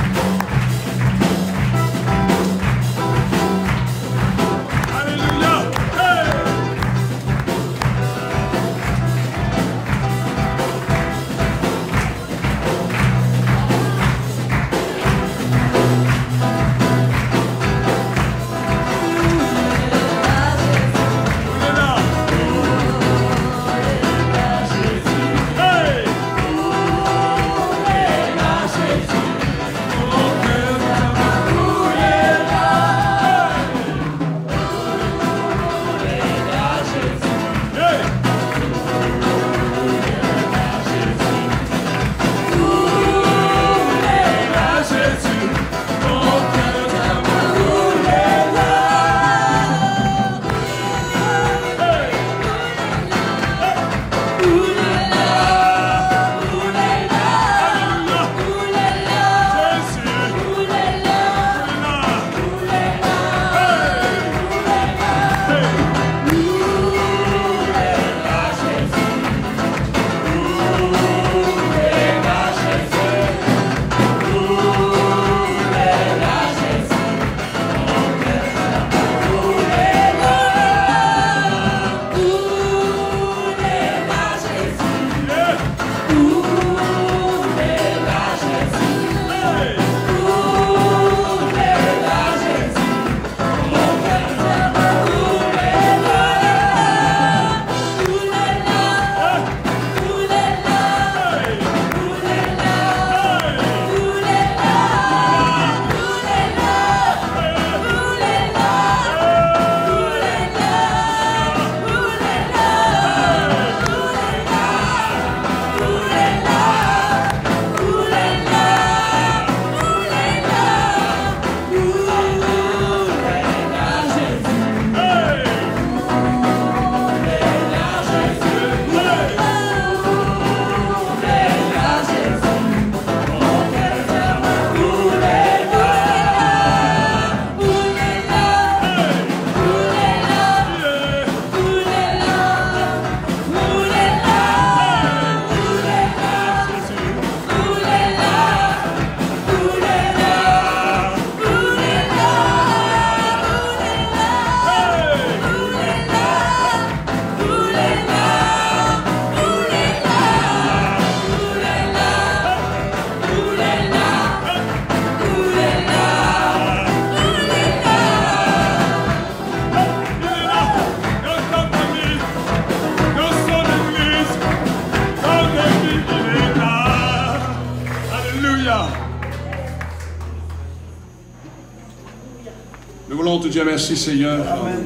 Nous voulons te dire merci, Seigneur,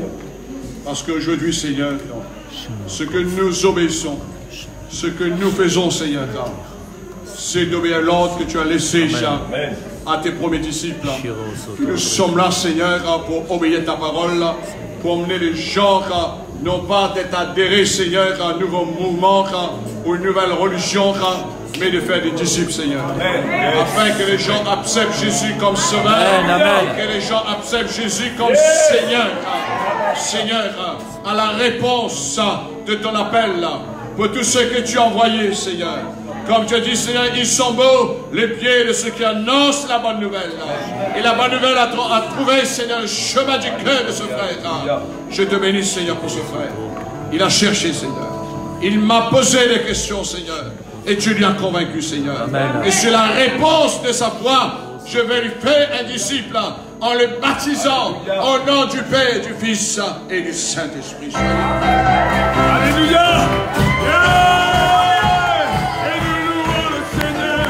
parce qu'aujourd'hui, Seigneur, ce que nous obéissons, ce que nous faisons, Seigneur, c'est d'obéir l'ordre que tu as laissé à tes premiers disciples. Nous sommes là, Seigneur, pour obéir ta parole, pour emmener les gens, non pas d'être adhérés, Seigneur, à un nouveau mouvement ou une nouvelle religion, mais de faire des disciples, Seigneur. Afin que les gens acceptent Jésus comme sauveur, que les gens acceptent Jésus comme Seigneur. Seigneur, à la réponse de ton appel, pour tous ceux que tu as envoyés, Seigneur. Comme tu as dit, Seigneur, ils sont beaux, les pieds de ceux qui annoncent la bonne nouvelle. Et la bonne nouvelle a trouvé, Seigneur, le chemin du cœur de ce frère. Je te bénis, Seigneur, pour ce frère. Il a cherché, Seigneur. Il m'a posé des questions, Seigneur. Et tu lui as convaincu, Seigneur. Amen. Et sur la réponse de sa foi, je vais lui faire un disciple en les baptisant au nom du Père, du Fils et du Saint-Esprit. Alléluia. Et nous louons le Seigneur.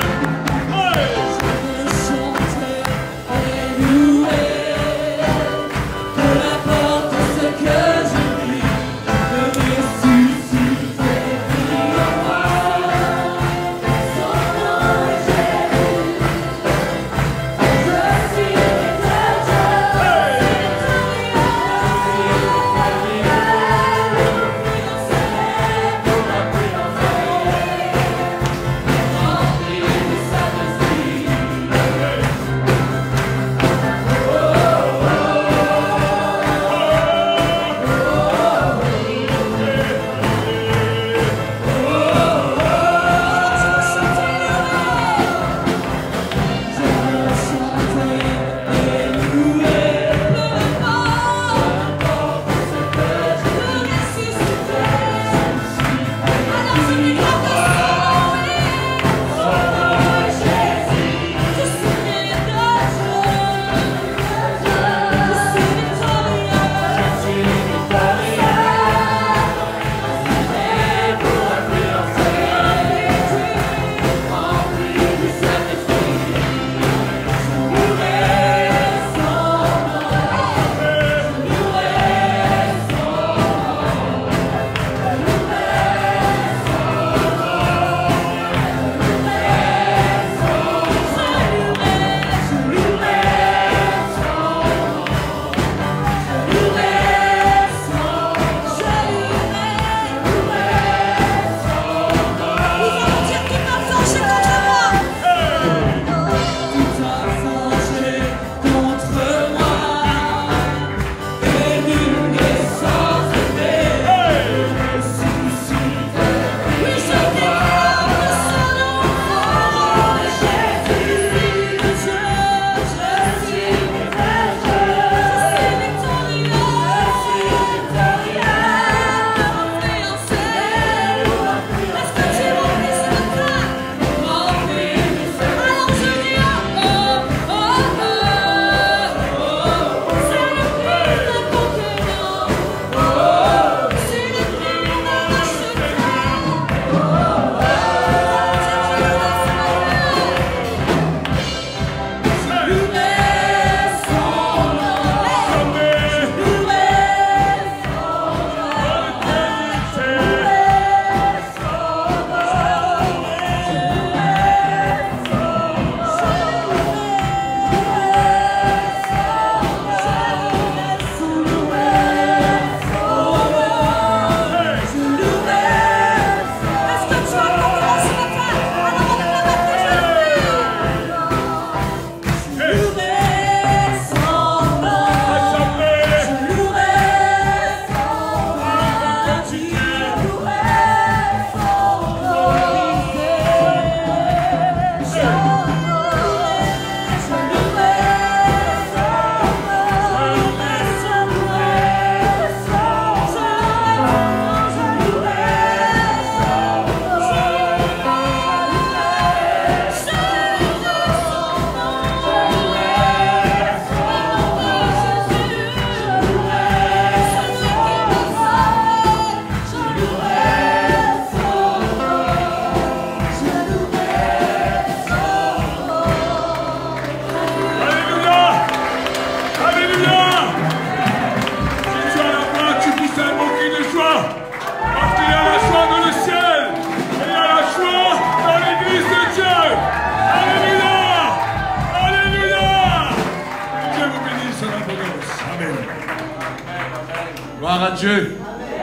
Gloire à Dieu.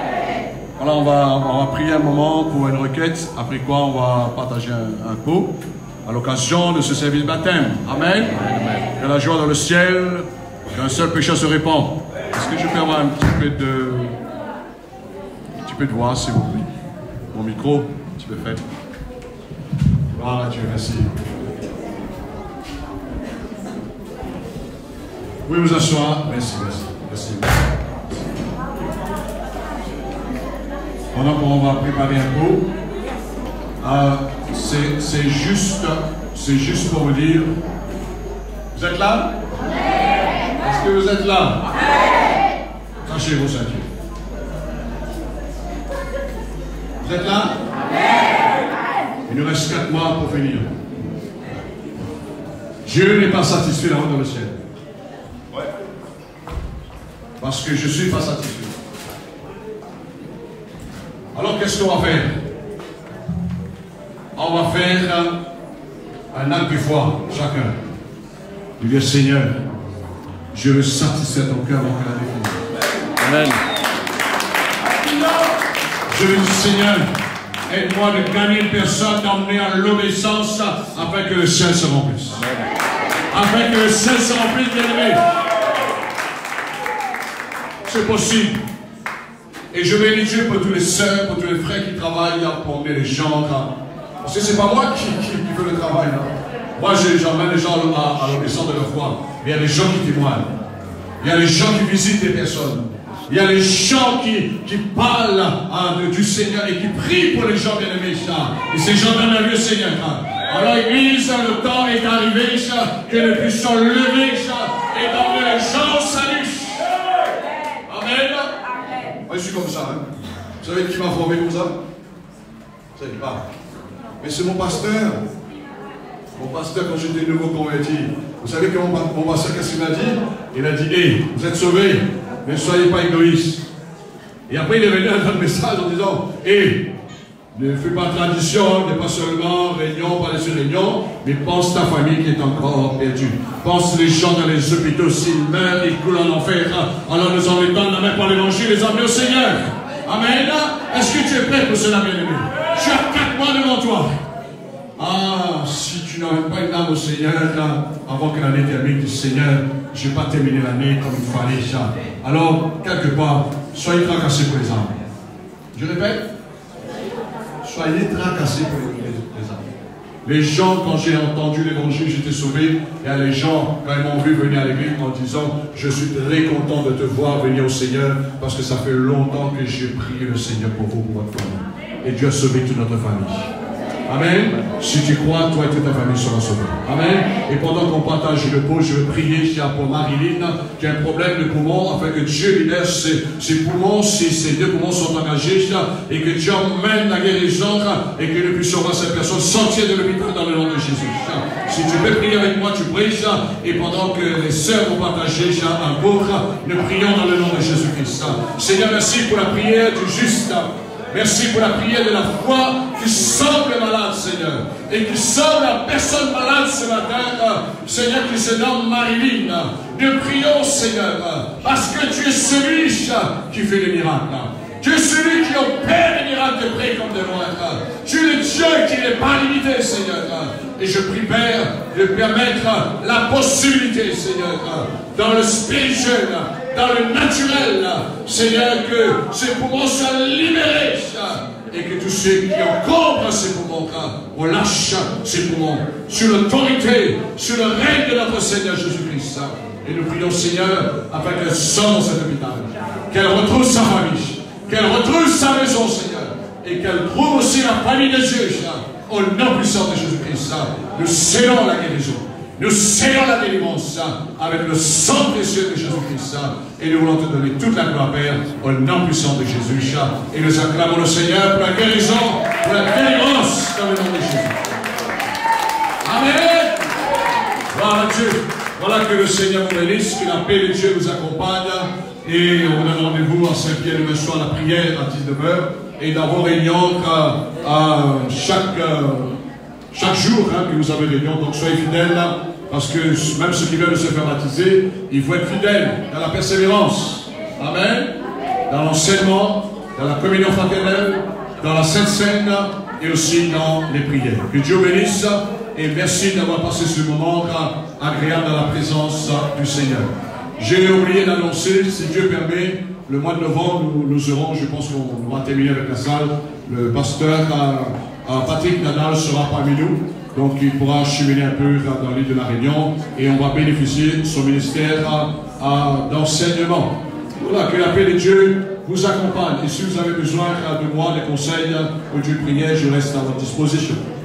Voilà, on va prier un moment pour une requête, après quoi on va partager un pot à l'occasion de ce service baptême. Amen. Que la joie dans le ciel, qu'un seul péché se répand. Est-ce que je peux avoir un petit peu de voix, s'il vous plaît? Mon micro, un petit peu fait. Gloire à Dieu, merci. Vous pouvez vous asseoir. Merci, merci, merci. Pendant qu'on va préparer un pot, c'est juste pour vous dire, vous êtes là? Est-ce que vous êtes là? Cachez vos ceintures. Vous êtes là? Il nous reste 4 mois pour finir. Dieu n'est pas satisfait là-haut dans le ciel. Ouais. Parce que je ne suis pas satisfait. Alors qu'est-ce qu'on va faire? On va faire un acte de foi, chacun. Il dit, Seigneur, je veux satisfaire ton cœur avant que l'année finisse. Amen. Je veux dire, Seigneur, aide-moi de gagner une personne, d'emmener à l'obéissance afin que le ciel se remplisse. Afin que le ciel se remplisse, bien-aimé. C'est possible. Et je bénis Dieu pour tous les sœurs, pour tous les frères qui travaillent pour emmener les gens. Parce que ce n'est pas moi qui fais le travail. Là. Moi, j'emmène les gens à l'obéissance de leur foi. Mais il y a des gens qui témoignent. Il y a des gens qui visitent des personnes. Il y a des gens qui parlent du Seigneur et qui prient pour les gens bien-aimés. Et ces gens donnent la vie au Seigneur. Alors, Église, le temps est arrivé que nous puissions lever et d'emmener les gens au salut. Amen. Moi, je suis comme ça. Hein. Vous savez qui m'a formé comme ça? Vous savez pas. Mais c'est mon pasteur. Mon pasteur, quand j'étais nouveau converti, vous savez comment mon pasteur, qu'est-ce qu'il m'a dit? Il a dit, hey, vous êtes sauvés, mais ne soyez pas égoïstes. Et après, il est venu avec un message en disant, hey, ne fais pas tradition, ne pas seulement réunion, pas les réunions, mais pense ta famille qui est encore perdue. Pense les gens dans les hôpitaux, s'ils meurent, ils coulent en enfer. Alors nous en mettons la main par l'évangile, les emmener au Seigneur. Amen. Est-ce que tu es prêt pour cela, bien-aimé? Tu as 4 mois devant toi. Ah, si tu n'emmènes pas une âme au Seigneur, là, avant que l'année termine, dis Seigneur, je n'ai pas terminé l'année comme il fallait. Ça. Alors, quelque part, soyez tracassés pour les âmes. Je répète, soyez tracassés pour les âmes. Les gens, quand j'ai entendu l'évangile, j'étais sauvé. Il y a les gens, quand ils m'ont vu venir à l'église, en disant, je suis très content de te voir venir au Seigneur, parce que ça fait longtemps que j'ai prié le Seigneur pour vous, pour votre famille. Et Dieu a sauvé toute notre famille. Amen. Si tu crois, toi et toute ta famille sera sauvée. Amen. Et pendant qu'on partage le pot, je veux prier pour Marilyn qui a un problème de poumon, afin que Dieu libère ses poumons, si ses 2 poumons sont engagés, et que Dieu emmène la guérison, et que nous puissions voir cette personne sortir de l'hôpital dans le nom de Jésus. Si tu veux prier avec moi, tu pries, et pendant que les sœurs vont partager un pot, nous prions dans le nom de Jésus-Christ. Seigneur, merci pour la prière du juste. Merci pour la prière de la foi qui sauve les malades, Seigneur. Et qui sauve la personne malade ce matin, Seigneur, qui se nomme Marilyn. Nous prions, Seigneur, parce que tu es celui qui fait les miracles. Tu es celui qui opère les miracles de près comme de loin. Tu es le Dieu qui n'est pas limité, Seigneur. Et je prie, Père, de permettre la possibilité, Seigneur, dans le spirituel, dans le naturel, Seigneur, que ces poumons soient libérés et que tous ceux qui encombrent ces poumons, on lâche ces poumons sur l'autorité, sur le règne de notre Seigneur Jésus-Christ. Et nous prions, Seigneur, afin qu'elle sorte de cet hôpital, qu'elle retrouve sa famille, qu'elle retrouve sa maison, Seigneur, et qu'elle trouve aussi la famille de Dieu, au nom puissant de Jésus-Christ. Nous scellons la guérison. Nous scellons la délivrance avec le sang précieux de Jésus-Christ. Et nous voulons te donner toute la gloire, Père, au nom puissant de Jésus. Et nous acclamons le Seigneur pour la guérison, pour la délivrance dans le nom de Jésus. Amen. Gloire à Dieu. Voilà que le Seigneur vous bénisse, que la paix de Dieu vous accompagne. Et on a rendez-vous à Saint-Pierre demain soir à la prière à 19h. Et dans vos réunions, chaque jour que vous avez réunion, donc soyez fidèles, parce que même ceux qui veulent se faire baptiser, il faut être fidèles dans la persévérance. Amen. Dans l'enseignement, dans la communion fraternelle, dans la Sainte Seine et aussi dans les prières. Que Dieu bénisse et merci d'avoir passé ce moment agréable dans la présence du Seigneur. J'ai oublié d'annoncer, si Dieu permet, le mois de novembre, nous aurons, je pense qu'on va terminer avec la salle, le pasteur Patrick Nadal sera parmi nous, donc il pourra cheminer un peu dans l'île de la Réunion et on va bénéficier de son ministère d'enseignement. Voilà, que la paix de Dieu vous accompagne et si vous avez besoin de moi, des conseils ou d'une prière, je reste à votre disposition.